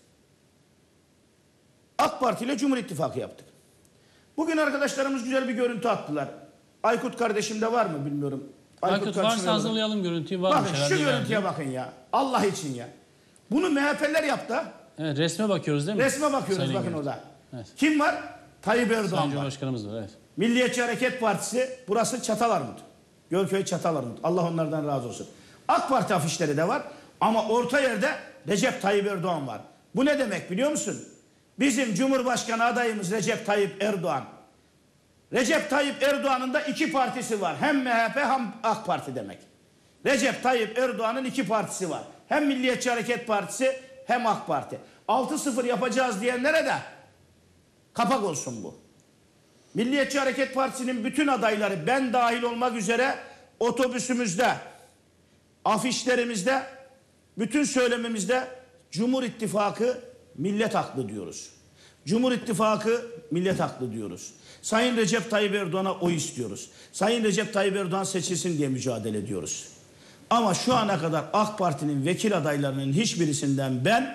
AK Parti ile Cumhur İttifakı yaptık. Bugün arkadaşlarımız güzel bir görüntü attılar. Aykut kardeşim de var mı bilmiyorum. Aykut varsa hazırlayalım görüntüyü. Bakın şu görüntüye bakın ya. Allah için ya. Bunu MHP'liler yaptı. Evet, resme bakıyoruz değil mi? Resme bakıyoruz. Sayın bakın orada. Evet. Kim var? Tayyip Erdoğan Sayın Cumhurbaşkanımız var. Evet. Milliyetçi Hareket Partisi, burası Çatalarmut. Gölköy Çatalarmut. Allah onlardan razı olsun. AK Parti afişleri de var ama orta yerde Recep Tayyip Erdoğan var. Bu ne demek biliyor musun? Bizim Cumhurbaşkanı adayımız Recep Tayyip Erdoğan. Recep Tayyip Erdoğan'ın da iki partisi var. Hem MHP hem AK Parti demek. Recep Tayyip Erdoğan'ın iki partisi var. Hem Milliyetçi Hareket Partisi hem AK Parti. 6-0 yapacağız diyenlere de kapak olsun bu. Milliyetçi Hareket Partisi'nin bütün adayları, ben dahil olmak üzere, otobüsümüzde, afişlerimizde, bütün söylemimizde Cumhur İttifakı millet haklı diyoruz. Cumhur İttifakı millet haklı diyoruz. Sayın Recep Tayyip Erdoğan'a oy istiyoruz. Sayın Recep Tayyip Erdoğan seçilsin diye mücadele ediyoruz. Ama şu ana kadar AK Parti'nin vekil adaylarının hiçbirisinden ben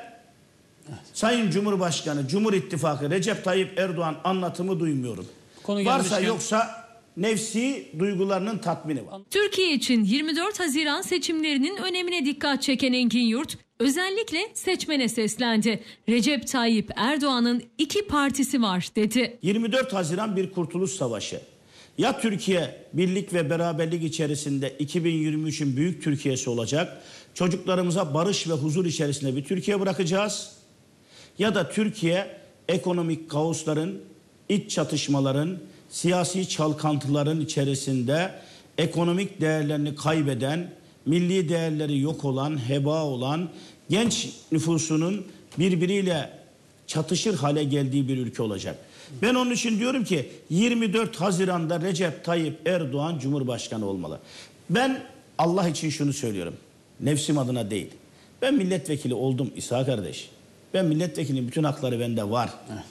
Sayın Cumhurbaşkanı, Cumhur İttifakı, Recep Tayyip Erdoğan anlatımı duymuyorum. Varsa yoksa nefsi duygularının tatmini var. Türkiye için 24 Haziran seçimlerinin önemine dikkat çeken Enginyurt özellikle seçmene seslendi. Recep Tayyip Erdoğan'ın iki partisi var dedi. 24 Haziran bir kurtuluş savaşı. Ya Türkiye birlik ve beraberlik içerisinde 2023'ün büyük Türkiye'si olacak. Çocuklarımıza barış ve huzur içerisinde bir Türkiye bırakacağız. Ya da Türkiye ekonomik kaosların, iç çatışmaların, siyasi çalkantıların içerisinde ekonomik değerlerini kaybeden, milli değerleri yok olan, heba olan, genç nüfusunun birbiriyle çatışır hale geldiği bir ülke olacak. Ben onun için diyorum ki 24 Haziran'da Recep Tayyip Erdoğan Cumhurbaşkanı olmalı. Ben Allah için şunu söylüyorum. Nefsim adına değil. Ben milletvekili oldum İsa kardeş. Ben milletvekilinin bütün hakları bende var.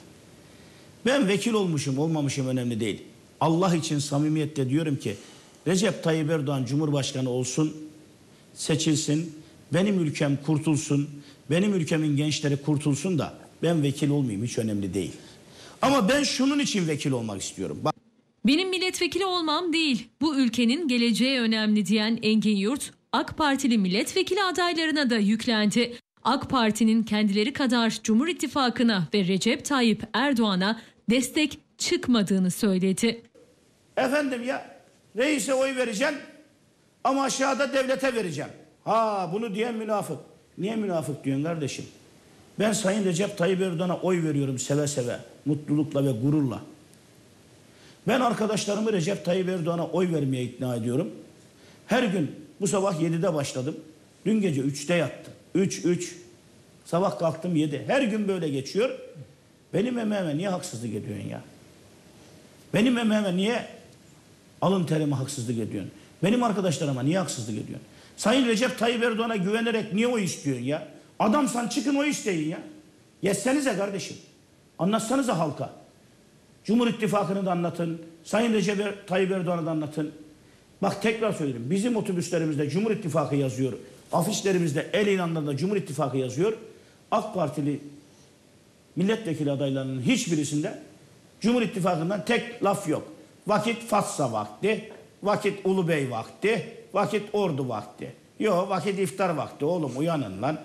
Ben vekil olmuşum olmamışım önemli değil. Allah için samimiyetle diyorum ki Recep Tayyip Erdoğan Cumhurbaşkanı olsun, seçilsin, benim ülkem kurtulsun, benim ülkemin gençleri kurtulsun da ben vekil olmayayım, hiç önemli değil. Ama ben şunun için vekil olmak istiyorum. Bak. Benim milletvekili olmam değil, bu ülkenin geleceği önemli diyen Enginyurt, AK Partili milletvekili adaylarına da yüklendi. AK Parti'nin kendileri kadar Cumhur İttifakı'na ve Recep Tayyip Erdoğan'a destek çıkmadığını söyledi. Efendim ya, reise oy vereceğim ama aşağıda devlete vereceğim. Ha, bunu diyen münafık. Niye münafık diyorsun kardeşim? Ben Sayın Recep Tayyip Erdoğan'a oy veriyorum seve seve, mutlulukla ve gururla. Ben arkadaşlarımı Recep Tayyip Erdoğan'a oy vermeye ikna ediyorum. Her gün bu sabah 7'de başladım. Dün gece 3'te yattım. 3. Sabah kalktım 7. Her gün böyle geçiyor. Benim emeğime niye haksızlık ediyorsun ya? Benim emeğime niye alın terime haksızlık ediyorsun? Benim arkadaşlarıma niye haksızlık ediyorsun? Sayın Recep Tayyip Erdoğan'a güvenerek niye oy istiyorsun ya? Adamsan çıkın oy isteyin ya. Geçsenize kardeşim. Anlatsanıza halka. Cumhur İttifakı'nı da anlatın. Sayın Recep Tayyip Erdoğan'ı da anlatın. Bak tekrar söylerim. Bizim otobüslerimizde Cumhur İttifakı yazıyor. Afişlerimizde, el ilanlarında Cumhur İttifakı yazıyor. AK Partili milletvekili adaylarının hiçbirisinde Cumhur İttifakı'ndan tek laf yok. Vakit Fatsa vakti, vakit Ulubey vakti, vakit Ordu vakti. Yok, vakit iftar vakti. Oğlum uyanın lan.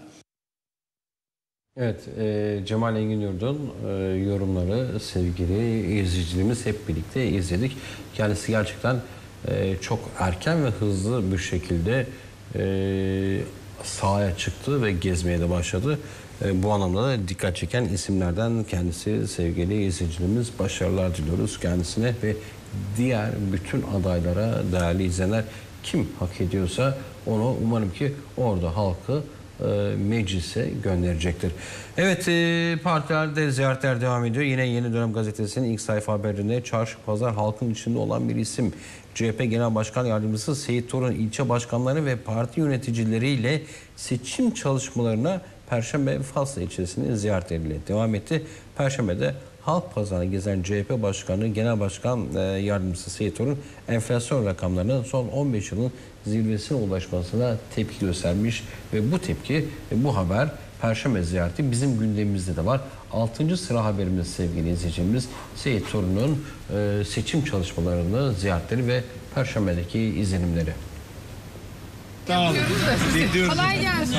Evet, Cemal Engin Yurt'un yorumları sevgili izleyicilerimiz hep birlikte izledik. Kendisi gerçekten çok erken ve hızlı bir şekilde sahaya çıktı ve gezmeye de başladı. Bu anlamda da dikkat çeken isimlerden kendisi sevgili izleyicilerimiz. Başarılar diliyoruz kendisine ve diğer bütün adaylara, değerli izleyenler, kim hak ediyorsa onu umarım ki orada halkı meclise gönderecektir. Evet, partilerde ziyaretler devam ediyor. Yine Yeni Dönem Gazetesi'nin ilk sayfa haberinde çarşı pazar halkın içinde olan bir isim. CHP Genel Başkan Yardımcısı Seyit Torun ilçe başkanları ve parti yöneticileriyle seçim çalışmalarına Perşembe Fasla ilçesinin ziyaretleriyle devam etti. Perşembe'de halk pazarını gezen CHP Başkanı Genel Başkan Yardımcısı Seyit Torun enflasyon rakamlarının son 15 yılın zirvesine ulaşmasına tepki göstermiş ve bu tepki, bu haber Perşembe ziyareti bizim gündemimizde de var. 6. sıra haberimiz sevgili izleyicilerimiz Seyit Torun'un seçim ziyaretleri ve Perşembe'deki izlenimleri. Sağ olun. Kolay gelsin.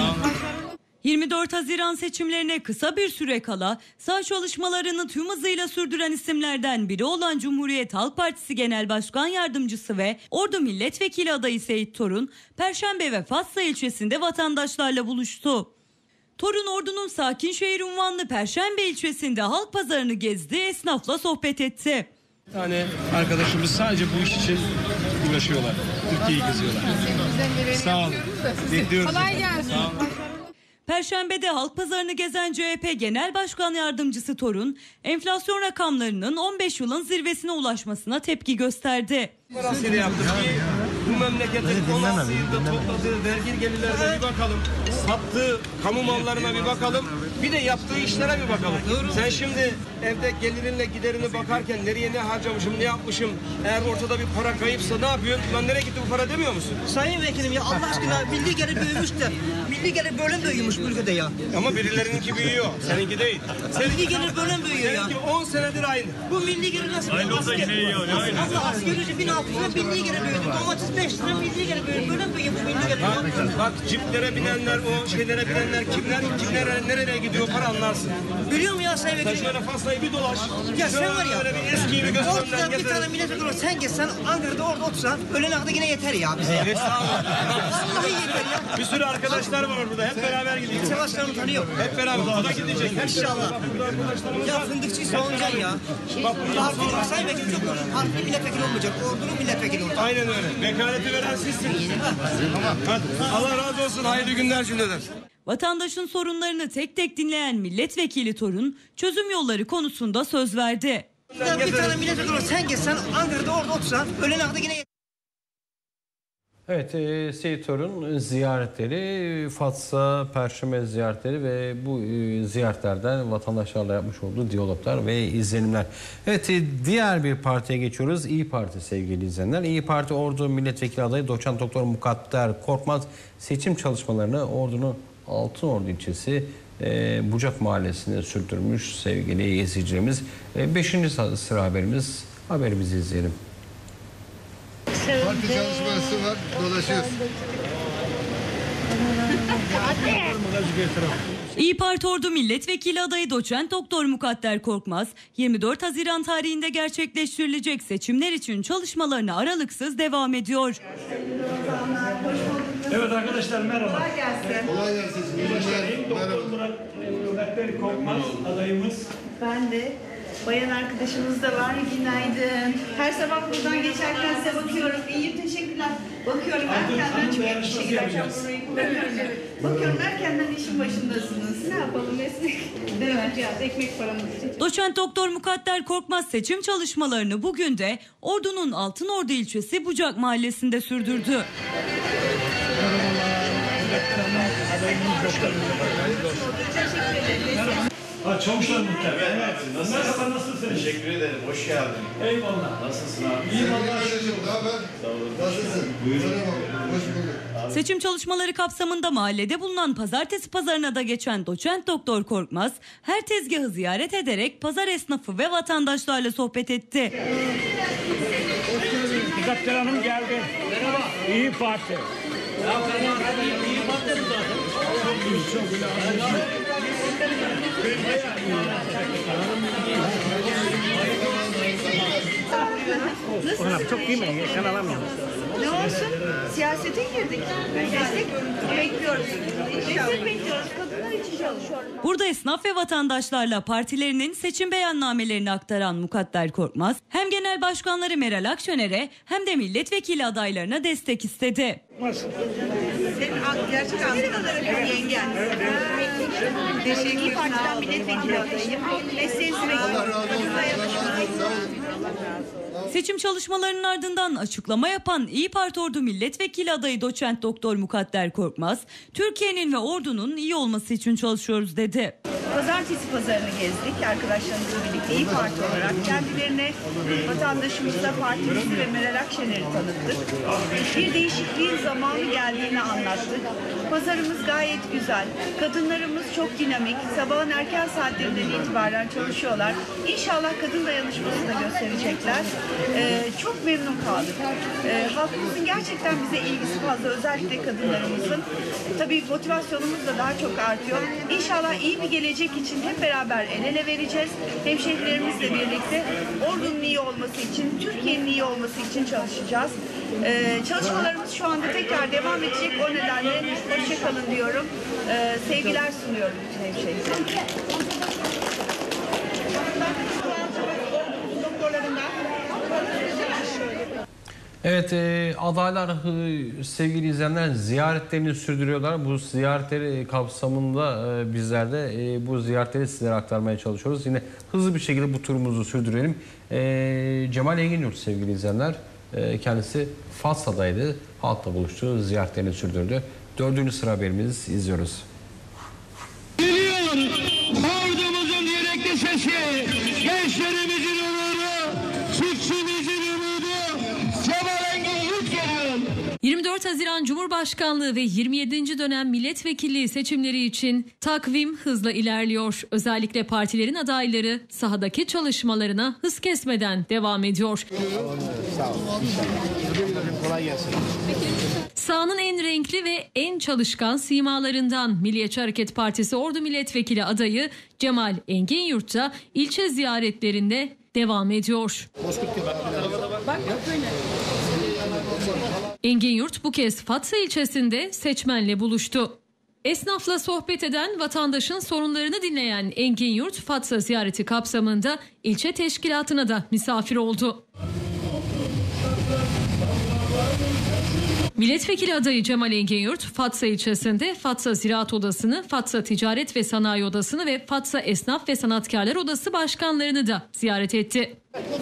24 Haziran seçimlerine kısa bir süre kala sağ çalışmalarını tüm hızıyla sürdüren isimlerden biri olan Cumhuriyet Halk Partisi Genel Başkan Yardımcısı ve Ordu Milletvekili adayı Seyit Torun, Perşembe ve Fatsa ilçesinde vatandaşlarla buluştu. Torun Ordu'nun sakin şehir unvanlı Perşembe ilçesinde halk pazarını gezdi, esnafla sohbet etti. Yani arkadaşımız sadece bu iş için uğraşıyorlar. Türkiye'yi geziyorlar. Sağ olun. Bekliyoruz. Kolay gelsin. Perşembe'de halk pazarını gezen CHP Genel Başkan Yardımcısı Torun, enflasyon rakamlarının 15 yılın zirvesine ulaşmasına tepki gösterdi. Parasıyla yaptık ki bu memleketin 16 yılda topladığı vergi gelirlerine bir bakalım. Sattığı kamu mallarına bir bakalım. Bir de yaptığı işlere bir bakalım. Sen şimdi evde gelirinle giderini bakarken nereye ne harcamışım, ne yapmışım? Eğer ortada bir para kayıpsa ne yapıyorsun? Lan nereye gitti bu para demiyor musun? Sayın Vekilim ya Allah aşkına milli gelir büyümüş de milli gelir böyle büyümüş bu ülkede ya. Ama birilerininki büyüyor, seninki değil. Milli gelir böyle büyüyor ya. Seninki 10 senedir aynı. Bu milli gelir nasıl? Aynı olsa yine iyi oluyor. Allah asgari ücret 1600 lira milli gelir büyüdü. Domates 5 lira milli gelir büyüdü. Böyle büyüyor bu milli gelir. Bak ciplere binenler, o şeylere binenler kimler nereye gidiyor para anlarsın. Biliyor musun ya Sayın Vekilim? Sen şöyle Faslayı bir dolaş. Ya sen var ya. Böyle bir eskiyi bir gösterenden Ortada bir tane milletvekili olur. Sen geçsen Ankara'da orada otursan öğlen akıda yine yeter ya bize ya. Vallahi yeter ya. Bir sürü arkadaşlar var burada. Hep beraber gideceğiz. İlçe başkanım tanıyor. Hep beraber. O da gidecek. İnşallah. Ya fındıkçıyı savunacaksın ya. Bak burada Sayın Vekilim çok olur. Parti milletvekili olmayacak. Ordunun milletvekili olacak. Aynen öyle. Vekaleti veren sizsiniz. Hadi. Allah razı olsun. Hayırlı günler cümleden. Vatandaşın sorunlarını tek tek dinleyen milletvekili Torun, çözüm yolları konusunda söz verdi. Bir tane milletvekili olur. Sen geçsen Ankara'da orada otursan öğlen akıda yine yeter. Evet, Seyit Torun ziyaretleri, Fatsa, Perşembe ziyaretleri ve bu ziyaretlerden vatandaşlarla yapmış olduğu diyaloglar ve izlenimler. Evet, diğer bir partiye geçiyoruz. İYİ Parti sevgili izleyenler. İYİ Parti Ordu Milletvekili adayı Doçent Doktor Mukadder Korkmaz seçim çalışmalarını Ordu'nun Altınordu ilçesi Bucak Mahallesi'ne sürdürmüş sevgili izleyicilerimiz. 5. sıra haberimizi izleyelim. Parti çalışması var, dolaşıyoruz. İYİ Parti Ordu Milletvekili adayı Doçent Doktor Mukadder Korkmaz, 24 Haziran tarihinde gerçekleştirilecek seçimler için çalışmalarına aralıksız devam ediyor. Evet arkadaşlar merhaba. Kolay gelsin. Kolay gelsin. Doktor Mukadder Korkmaz adayımız. Ben de. Bayan arkadaşımız da var. Günaydın. Her sabah buradan geçerken size bakıyorum. İyi, teşekkürler. Bakıyorum erkenden çok teşekkürler. Bakıyorum erkenden işin başındasınız. Ne yapalım meslek? Değil mi? Ekmek paramız için. Doçent Doktor Mukadder Korkmaz seçim çalışmalarını bugün de Ordu'nun Altınordu ilçesi Bucak mahallesinde sürdürdü. Çavuşlar muhtar. Evet. Merhaba, nasılsın? Teşekkür ederim. Hoş geldin. Eyvallah. Nasılsın abi? İyiyim Allah'a şükür. Sağ olun. Nasılsın? Buyurun. Hoş bulduk. Seçim çalışmaları kapsamında mahallede bulunan pazartesi pazarına da geçen Doçent Doktor Korkmaz, her tezgahı ziyaret ederek pazar esnafı ve vatandaşlarla sohbet etti. Mukadder Hanım geldi. Merhaba. İYİ Parti. İYİ Parti mi zaten? Çok iyi. Nasılsın? Çok iyi mi? Sen alamıyorum. Ne olsun? Siyasete girdik. Destek bekliyoruz. Destek bekliyoruz. Kadınlar için çalışıyorum. Burada esnaf ve vatandaşlarla partilerinin seçim beyannamelerini aktaran Mukadder Korkmaz, hem genel başkanları Meral Akşener'e hem de milletvekili adaylarına destek istedi. Senin gerçek Ankara'da bir yengen. İYİ Parti'den milletvekili adayım. Mesleğin Seçim çalışmalarının ardından açıklama yapan İYİ Parti Ordu Milletvekili adayı Doçent Doktor Mukadder Korkmaz, Türkiye'nin ve Ordu'nun iyi olması için çalışıyoruz dedi. Pazartesi pazarını gezdik arkadaşlarımızla birlikte İYİ Parti olarak. Kendilerine vatandaşımıza partimizi ve Meral Akşener'i tanıttık. Bir değişikliğin zamanı geldiğini anlattık. Pazarımız gayet güzel. Kadınlarımız çok dinamik. Sabahın erken saatlerinden itibaren çalışıyorlar. İnşallah kadın dayanışması da gösterecekler. Çok memnun kaldık. Halkımızın gerçekten bize ilgisi fazla. Özellikle kadınlarımızın. Tabii motivasyonumuz da daha çok artıyor. İnşallah iyi bir gelecek için hep beraber el ele vereceğiz. Hemşehrilerimizle birlikte Ordu'nun iyi olması için, Türkiye'nin iyi olması için çalışacağız. Çalışmalarımız şu anda tekrar devam edecek. O nedenle hoşça kalın diyorum. Sevgiler sunuyorum bütün hemşehrilerime. Evet, adaylar sevgili izleyenler ziyaretlerini sürdürüyorlar. Bu ziyaretleri kapsamında bizler de bu ziyaretleri sizlere aktarmaya çalışıyoruz. Yine hızlı bir şekilde bu turumuzu sürdürelim. Cemal Enginyurt sevgili izleyenler, kendisi Fatsa'daydı. Halkla buluştu, ziyaretlerini sürdürdü. 4. sıra haberimizi izliyoruz. Geliyor ordumuzun yürekli sesi, gençlerimizin onuru, çiftçimizin umudu, Cemal Enginyurt geliyor. 24 Haziran Cumhurbaşkanlığı ve 27. dönem milletvekilliği seçimleri için takvim hızla ilerliyor. Özellikle partilerin adayları sahadaki çalışmalarına hız kesmeden devam ediyor. Sağ olun. Kolay gelsin. Sahanın en renkli ve en çalışkan simalarından Milliyetçi Hareket Partisi Ordu Milletvekili adayı Cemal Enginyurt da ilçe ziyaretlerinde devam ediyor. Enginyurt bu kez Fatsa ilçesinde seçmenle buluştu. Esnafla sohbet eden, vatandaşın sorunlarını dinleyen Enginyurt, Fatsa ziyareti kapsamında ilçe teşkilatına da misafir oldu. Milletvekili adayı Cemal Enginyurt, Fatsa ilçesinde Fatsa Ziraat Odası'nı, Fatsa Ticaret ve Sanayi Odası'nı ve Fatsa Esnaf ve Sanatkarlar Odası başkanlarını da ziyaret etti.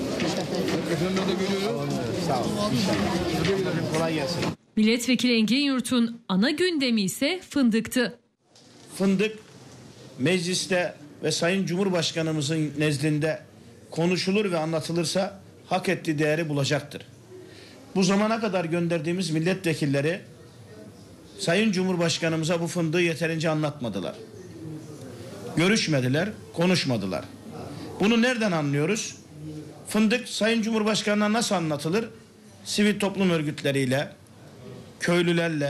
Kolay gelsin. Milletvekili Enginyurt'un ana gündemi ise fındıktı. Fındık mecliste ve Sayın Cumhurbaşkanımızın nezdinde konuşulur ve anlatılırsa hak ettiği değeri bulacaktır. Bu zamana kadar gönderdiğimiz milletvekilleri Sayın Cumhurbaşkanımıza bu fındığı yeterince anlatmadılar. Görüşmediler, konuşmadılar. Bunu nereden anlıyoruz? Fındık Sayın Cumhurbaşkanı'na nasıl anlatılır? Sivil toplum örgütleriyle, köylülerle,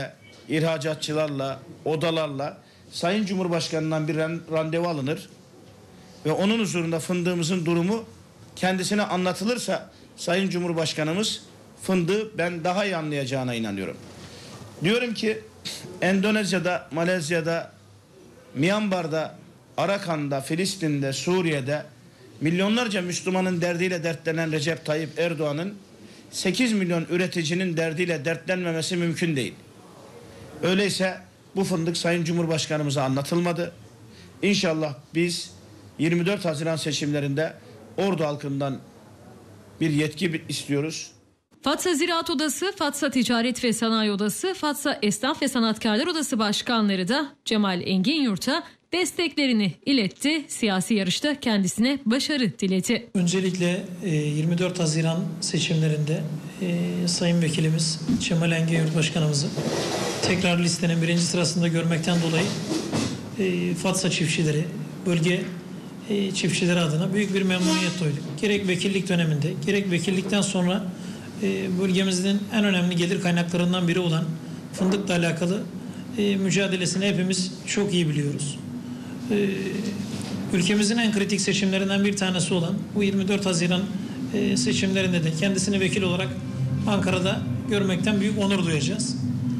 ihracatçılarla, odalarla Sayın Cumhurbaşkanı'ndan bir randevu alınır ve onun huzurunda fındığımızın durumu kendisine anlatılırsa Sayın Cumhurbaşkanımız fındığı ben daha iyi anlayacağına inanıyorum. Diyorum ki Endonezya'da, Malezya'da, Myanmar'da, Arakan'da, Filistin'de, Suriye'de milyonlarca Müslümanın derdiyle dertlenen Recep Tayyip Erdoğan'ın 8 milyon üreticinin derdiyle dertlenmemesi mümkün değil. Öyleyse bu fındık Sayın Cumhurbaşkanımıza anlatılmadı. İnşallah biz 24 Haziran seçimlerinde Ordu halkından bir yetki istiyoruz. Fatsa Ziraat Odası, Fatsa Ticaret ve Sanayi Odası, Fatsa Esnaf ve Sanatkarlar Odası başkanları da Cemal Enginyurt'a desteklerini iletti. Siyasi yarışta kendisine başarı diledi. Öncelikle 24 Haziran seçimlerinde Sayın Vekilimiz Cemal Enginyurt Başkanımızı tekrar listenin 1. sırasında görmekten dolayı Fatsa çiftçileri, bölge çiftçileri adına büyük bir memnuniyet duyduk. Gerek vekillik döneminde, gerek vekillikten sonra bölgemizin en önemli gelir kaynaklarından biri olan fındıkla alakalı mücadelesini hepimiz çok iyi biliyoruz. Ülkemizin en kritik seçimlerinden bir tanesi olan bu 24 Haziran seçimlerinde de kendisini vekil olarak Ankara'da görmekten büyük onur duyacağız.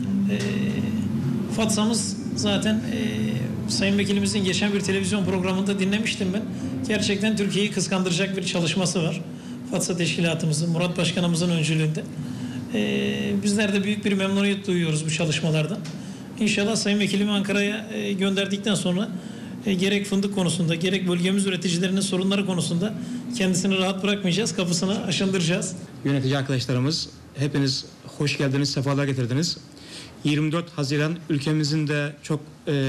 Fatsa'mız zaten Sayın Vekilimizin geçen bir televizyon programında dinlemiştim ben. Gerçekten Türkiye'yi kıskandıracak bir çalışması var. Fatsa Teşkilatımızın, Murat Başkanımızın öncülüğünde. Bizler de büyük bir memnuniyet duyuyoruz bu çalışmalardan. İnşallah Sayın Vekilimi Ankara'ya gönderdikten sonra gerek fındık konusunda, gerek bölgemiz üreticilerinin sorunları konusunda kendisini rahat bırakmayacağız, kapısını aşındıracağız. Yönetici arkadaşlarımız, hepiniz hoş geldiniz, sefalar getirdiniz. 24 Haziran ülkemizin de çok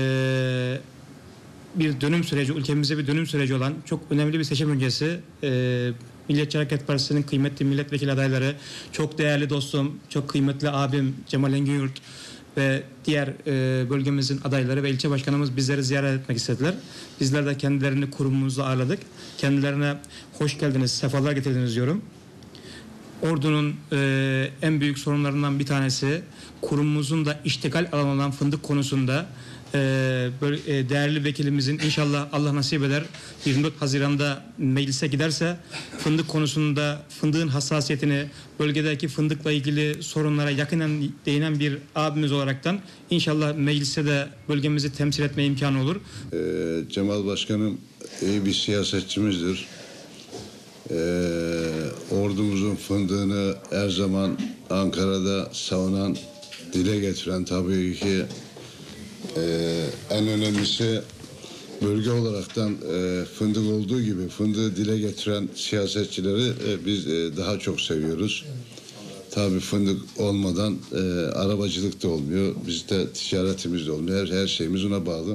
bir dönüm süreci, ülkemize bir dönüm süreci olan çok önemli bir seçim öncesi. Milliyetçi Hareket Partisi'nin kıymetli milletvekili adayları, çok değerli dostum, çok kıymetli abim Cemal Enginyurt ve diğer bölgemizin adayları ve ilçe başkanımız bizleri ziyaret etmek istediler. Bizler de kendilerini kurumumuzda ağırladık. Kendilerine hoş geldiniz, sefalar getirdiniz diyorum. Ordu'nun en büyük sorunlarından bir tanesi kurumumuzun da iştigal alanı olan fındık konusunda değerli vekilimizin inşallah Allah nasip eder 24 Haziran'da meclise giderse fındık konusunda fındığın hassasiyetini, bölgedeki fındıkla ilgili sorunlara yakinen değinen bir abimiz olaraktan inşallah mecliste de bölgemizi temsil etme imkanı olur. Cemal Başkanım iyi bir siyasetçimizdir. Ordumuzun fındığını her zaman Ankara'da savunan, dile getiren, tabii ki en önemlisi bölge olaraktan fındık olduğu gibi fındığı dile getiren siyasetçileri biz daha çok seviyoruz. Tabii fındık olmadan arabacılık da olmuyor, bizde ticaretimiz de olmuyor, her şeyimiz ona bağlı.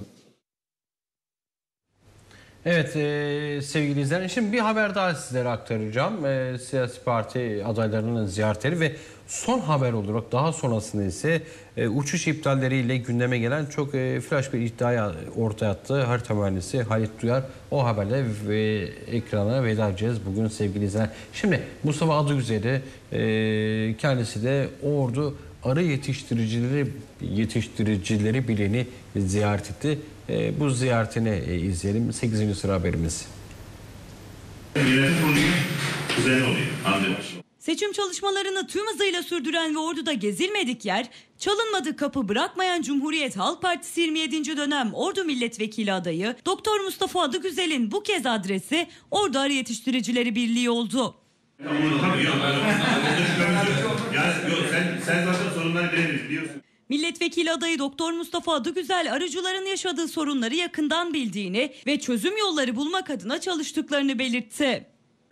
Evet sevgili izleyenler, şimdi bir haber daha sizlere aktaracağım. Siyasi parti adaylarının ziyaretleri ve son haber olarak daha sonrasında ise uçuş iptalleriyle gündeme gelen çok flash bir iddiaya ortaya attı harita mühendisi Halit Duyar. O haberle ve ekrana veda edeceğiz bugün sevgili izleyenler. Şimdi Mustafa Adıgüzel'i kendisi de Ordu arı yetiştiricileri birliğini ziyaret etti. Bu ziyaretini izleyelim. 8. sıra haberimiz. Seçim çalışmalarını tüm hızıyla sürdüren ve Ordu'da gezilmedik yer, çalınmadık kapı bırakmayan Cumhuriyet Halk Partisi 27. dönem Ordu Milletvekili adayı Doktor Mustafa Adıgüzel'in bu kez adresi Ordu Arı Yetiştiricileri Birliği oldu. Sen zaten sorunları biliyorsun. Milletvekili adayı Doktor Mustafa Adıgüzel arıcıların yaşadığı sorunları yakından bildiğini ve çözüm yolları bulmak adına çalıştıklarını belirtti.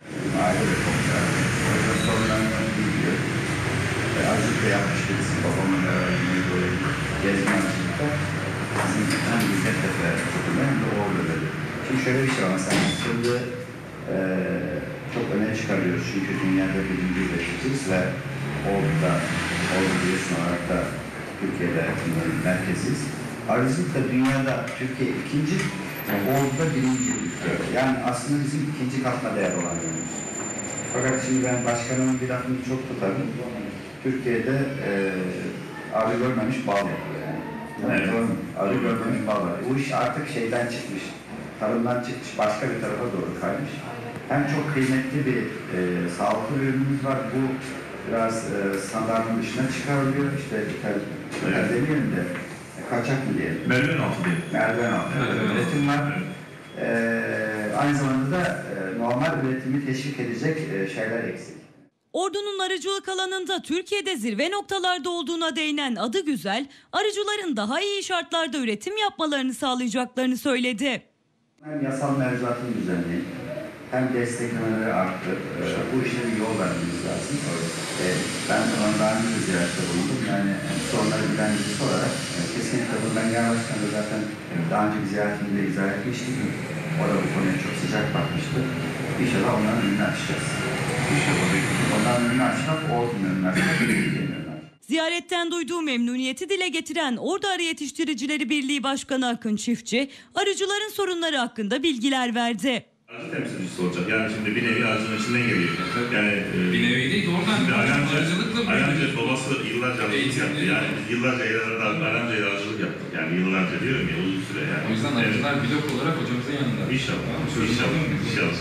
Arıcılık da yapmış birisi babamın gezme arıcılıkta. Bizim hem hizmetle çok önemli hem de Ordu dedi. Şimdi şöyle bir şey var mesela şimdi çok öne çıkarıyoruz çünkü dünyada birinci üreticiyiz ve Ordu biliyorsun olarak da Türkiye'de merkeziz. Arıcılık da dünyada Türkiye ikinci, Ordu'da birinci ülke. Yani aslında bizim ikinci katma değer olan yerimiz. Fakat şimdi ben başkanımın bir lafını çok tutarım. Türkiye'de arı görmemiş bal yapıyor yani. Evet. Arı gördüğümüz bal var. Bu iş artık şeyden çıkmış, tarımdan çıkmış, başka bir tarafa doğru kaymış. Hem çok kıymetli bir sağlıklı bir ürünümüz var. Bu biraz standartın dışına çıkarılıyor. İşte demeyelim de kaçak mı diyelim? Merdiven altı diyelim. Merdiven altı. Evet. Üretim var. Evet. Aynı zamanda da normal üretimi teşvik edecek şeyler eksik. Ordu'nun arıcılık alanında Türkiye'de zirve noktalarda olduğuna değinen Adıgüzel, arıcıların daha iyi şartlarda üretim yapmalarını sağlayacaklarını söyledi. Hem yasal mevzuatın düzenli, hem desteklemeleri arttı. Bu işe bir yol vermemiz lazım. Ben daha önce de ziyarette bulundum. Yani sorunları bilen birisi olarak kesinlikle bundan genel başkan da zaten daha önce bir ziyaretimde izah etmiştik. O da bu konuya çok sıcak bakmıştı. İnşallah onların önünü açacağız. Onların önünü açmak, Ordu'nun önünü açmak. Ziyaretten duyduğu memnuniyeti dile getiren Ordu Arı Yetiştiricileri Birliği Başkanı Akın Çiftçi, arıcıların sorunları hakkında bilgiler verdi. Arıcı temsilcisi olacak. Yani şimdi bir nevi arıcının içinden geliyor. Yani bir nevi değil, doğrudan Aranca babası yıllarca arıcılık yaptı. Yani yıllarca Aranca'ya arıcılık yaptık. Yani yıllarca diyorum ya, uzun süre yani. O yüzden arıcılar blok olarak hocamızın yanında. İnşallah.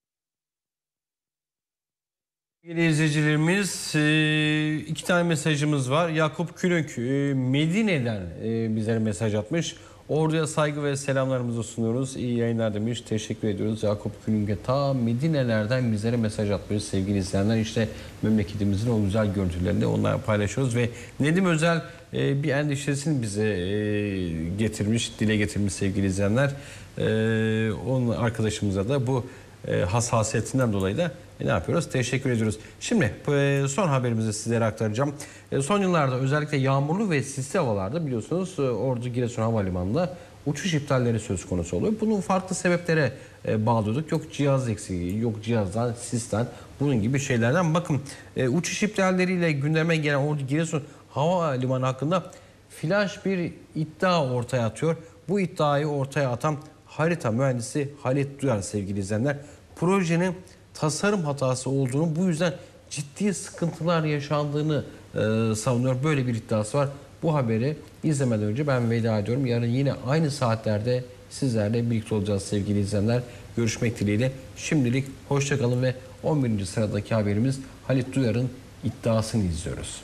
Sevgili izleyicilerimiz, 2 tane mesajımız var. Yakup Külünk Medine'den bizlere mesaj atmış. Ordu'ya saygı ve selamlarımızı sunuyoruz. İyi yayınlar demiş. Teşekkür ediyoruz Yakup Külünk'e. Ta Medine'lerden bizlere mesaj atmış sevgili izleyenler. İşte memleketimizin o güzel görüntülerini onlarla paylaşıyoruz. Ve Nedim Özel bir endişesini bize getirmiş, dile getirmiş sevgili izleyenler. Onun arkadaşımıza da bu hassasiyetinden dolayı da ne yapıyoruz? Teşekkür ediyoruz. Şimdi son haberimizi sizlere aktaracağım. Son yıllarda özellikle yağmurlu ve sisli havalarda biliyorsunuz Ordu Giresun Havalimanı'nda uçuş iptalleri söz konusu oluyor. Bunu farklı sebeplere bağlıyorduk. Yok cihaz eksiği, yok cihazdan, sisten, bunun gibi şeylerden. Bakın uçuş iptalleriyle gündeme gelen Ordu Giresun Havalimanı hakkında flash bir iddia ortaya atıyor. Bu iddiayı ortaya atan harita mühendisi Halit Duyar sevgili izleyenler. Projenin tasarım hatası olduğunu, bu yüzden ciddi sıkıntılar yaşandığını savunuyor. Böyle bir iddiası var. Bu haberi izlemeden önce ben veda ediyorum. Yarın yine aynı saatlerde sizlerle birlikte olacağız sevgili izleyenler. Görüşmek dileğiyle. Şimdilik hoşça kalın ve 11. sıradaki haberimiz Halit Duyar'ın iddiasını izliyoruz.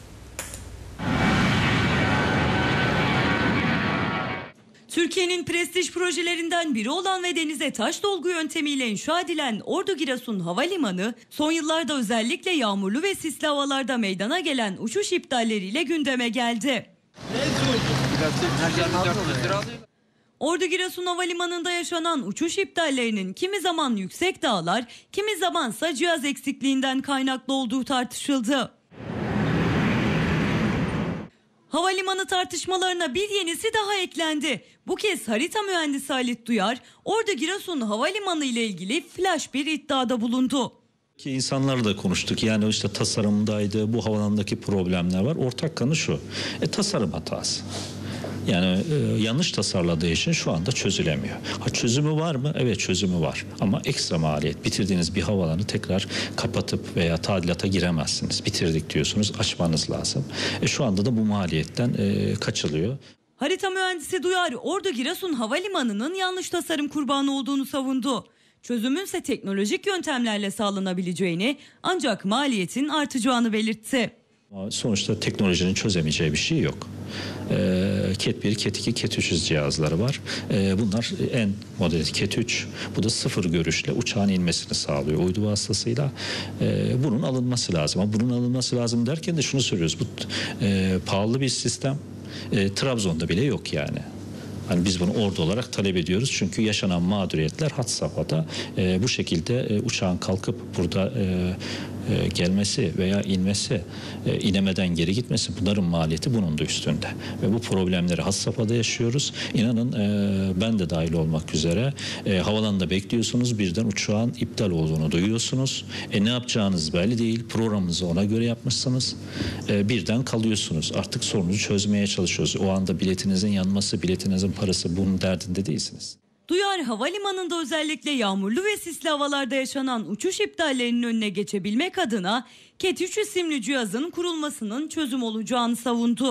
Türkiye'nin prestij projelerinden biri olan ve denize taş dolgu yöntemiyle inşa edilen Ordu Giresun Havalimanı, son yıllarda özellikle yağmurlu ve sisli havalarda meydana gelen uçuş iptalleriyle gündeme geldi. Ordu Giresun Havalimanı'nda yaşanan uçuş iptallerinin kimi zaman yüksek dağlar, kimi zamansa cihaz eksikliğinden kaynaklı olduğu tartışıldı. Havalimanı tartışmalarına bir yenisi daha eklendi. Bu kez harita mühendisi Halit Duyar, Ordu Giresun Havalimanı ile ilgili flash bir iddiada bulundu. Ki insanlarla da konuştuk. Yani işte tasarımdaydı, bu havalandaki problemler var. Ortak kanı şu. Tasarım hatası. Yani yanlış tasarladığı için şu anda çözülemiyor. Çözümü var mı? Evet, çözümü var. Ama ekstra maliyet. Bitirdiğiniz bir havalanı tekrar kapatıp veya tadilata giremezsiniz. Bitirdik diyorsunuz, açmanız lazım. Şu anda da bu maliyetten kaçılıyor. Harita mühendisi Duyar, Ordu Giresun Havalimanı'nın yanlış tasarım kurbanı olduğunu savundu. Çözümünse teknolojik yöntemlerle sağlanabileceğini, ancak maliyetin artacağını belirtti. Sonuçta teknolojinin çözemeyeceği bir şey yok. Cat 1, Cat 2, Cat 3 cihazları var. Bunlar en modeli Cat 3. Bu da sıfır görüşle uçağın inmesini sağlıyor uydu vasıtasıyla. Bunun alınması lazım. Ama bunun alınması lazım derken de şunu söylüyoruz. Bu pahalı bir sistem. Trabzon'da bile yok yani. Hani biz bunu Ordu olarak talep ediyoruz. Çünkü yaşanan mağduriyetler had safhada. Bu şekilde uçağın kalkıp burada gelmesi veya inmesi, inemeden geri gitmesi, bunların maliyeti bunun da üstünde. Ve bu problemleri had safhada yaşıyoruz. İnanın ben de dahil olmak üzere havalanında bekliyorsunuz, birden uçağın iptal olduğunu duyuyorsunuz. Ne yapacağınız belli değil. Programınızı ona göre yapmışsınız. Birden kalıyorsunuz. Artık sorunu çözmeye çalışıyoruz. O anda biletinizin yanması, biletinizin parası, bunun derdinde değilsiniz. Duyar, havalimanında özellikle yağmurlu ve sisli havalarda yaşanan uçuş iptallerinin önüne geçebilmek adına Cat 3 isimli cihazın kurulmasının çözüm olacağını savundu.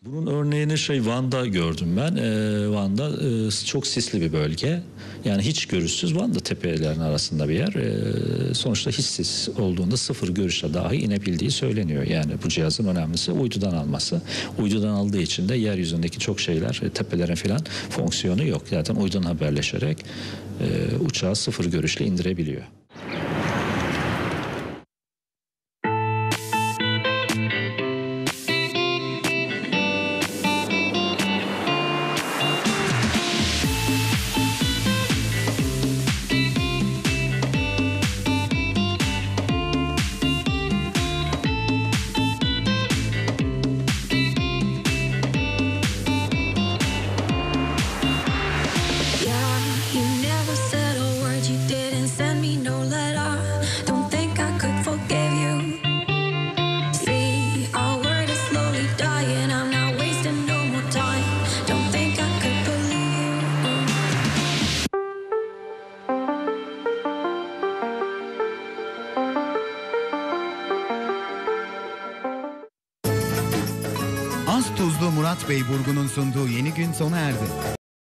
Bunun örneğini Van'da gördüm ben. Van'da çok sisli bir bölge. Yani hiç görüşsüz, Van'da tepelerin arasında bir yer. Sonuçta hiç sis olduğunda sıfır görüşle dahi inebildiği söyleniyor. Yani bu cihazın önemlisi uydudan alması. Uydudan aldığı için de yeryüzündeki çok şeyler, tepelerin filan fonksiyonu yok. Zaten uydudan haberleşerek uçağı sıfır görüşle indirebiliyor. Az tuzlu Murat Bey Burgu'nun sunduğu Yeni Gün sona erdi.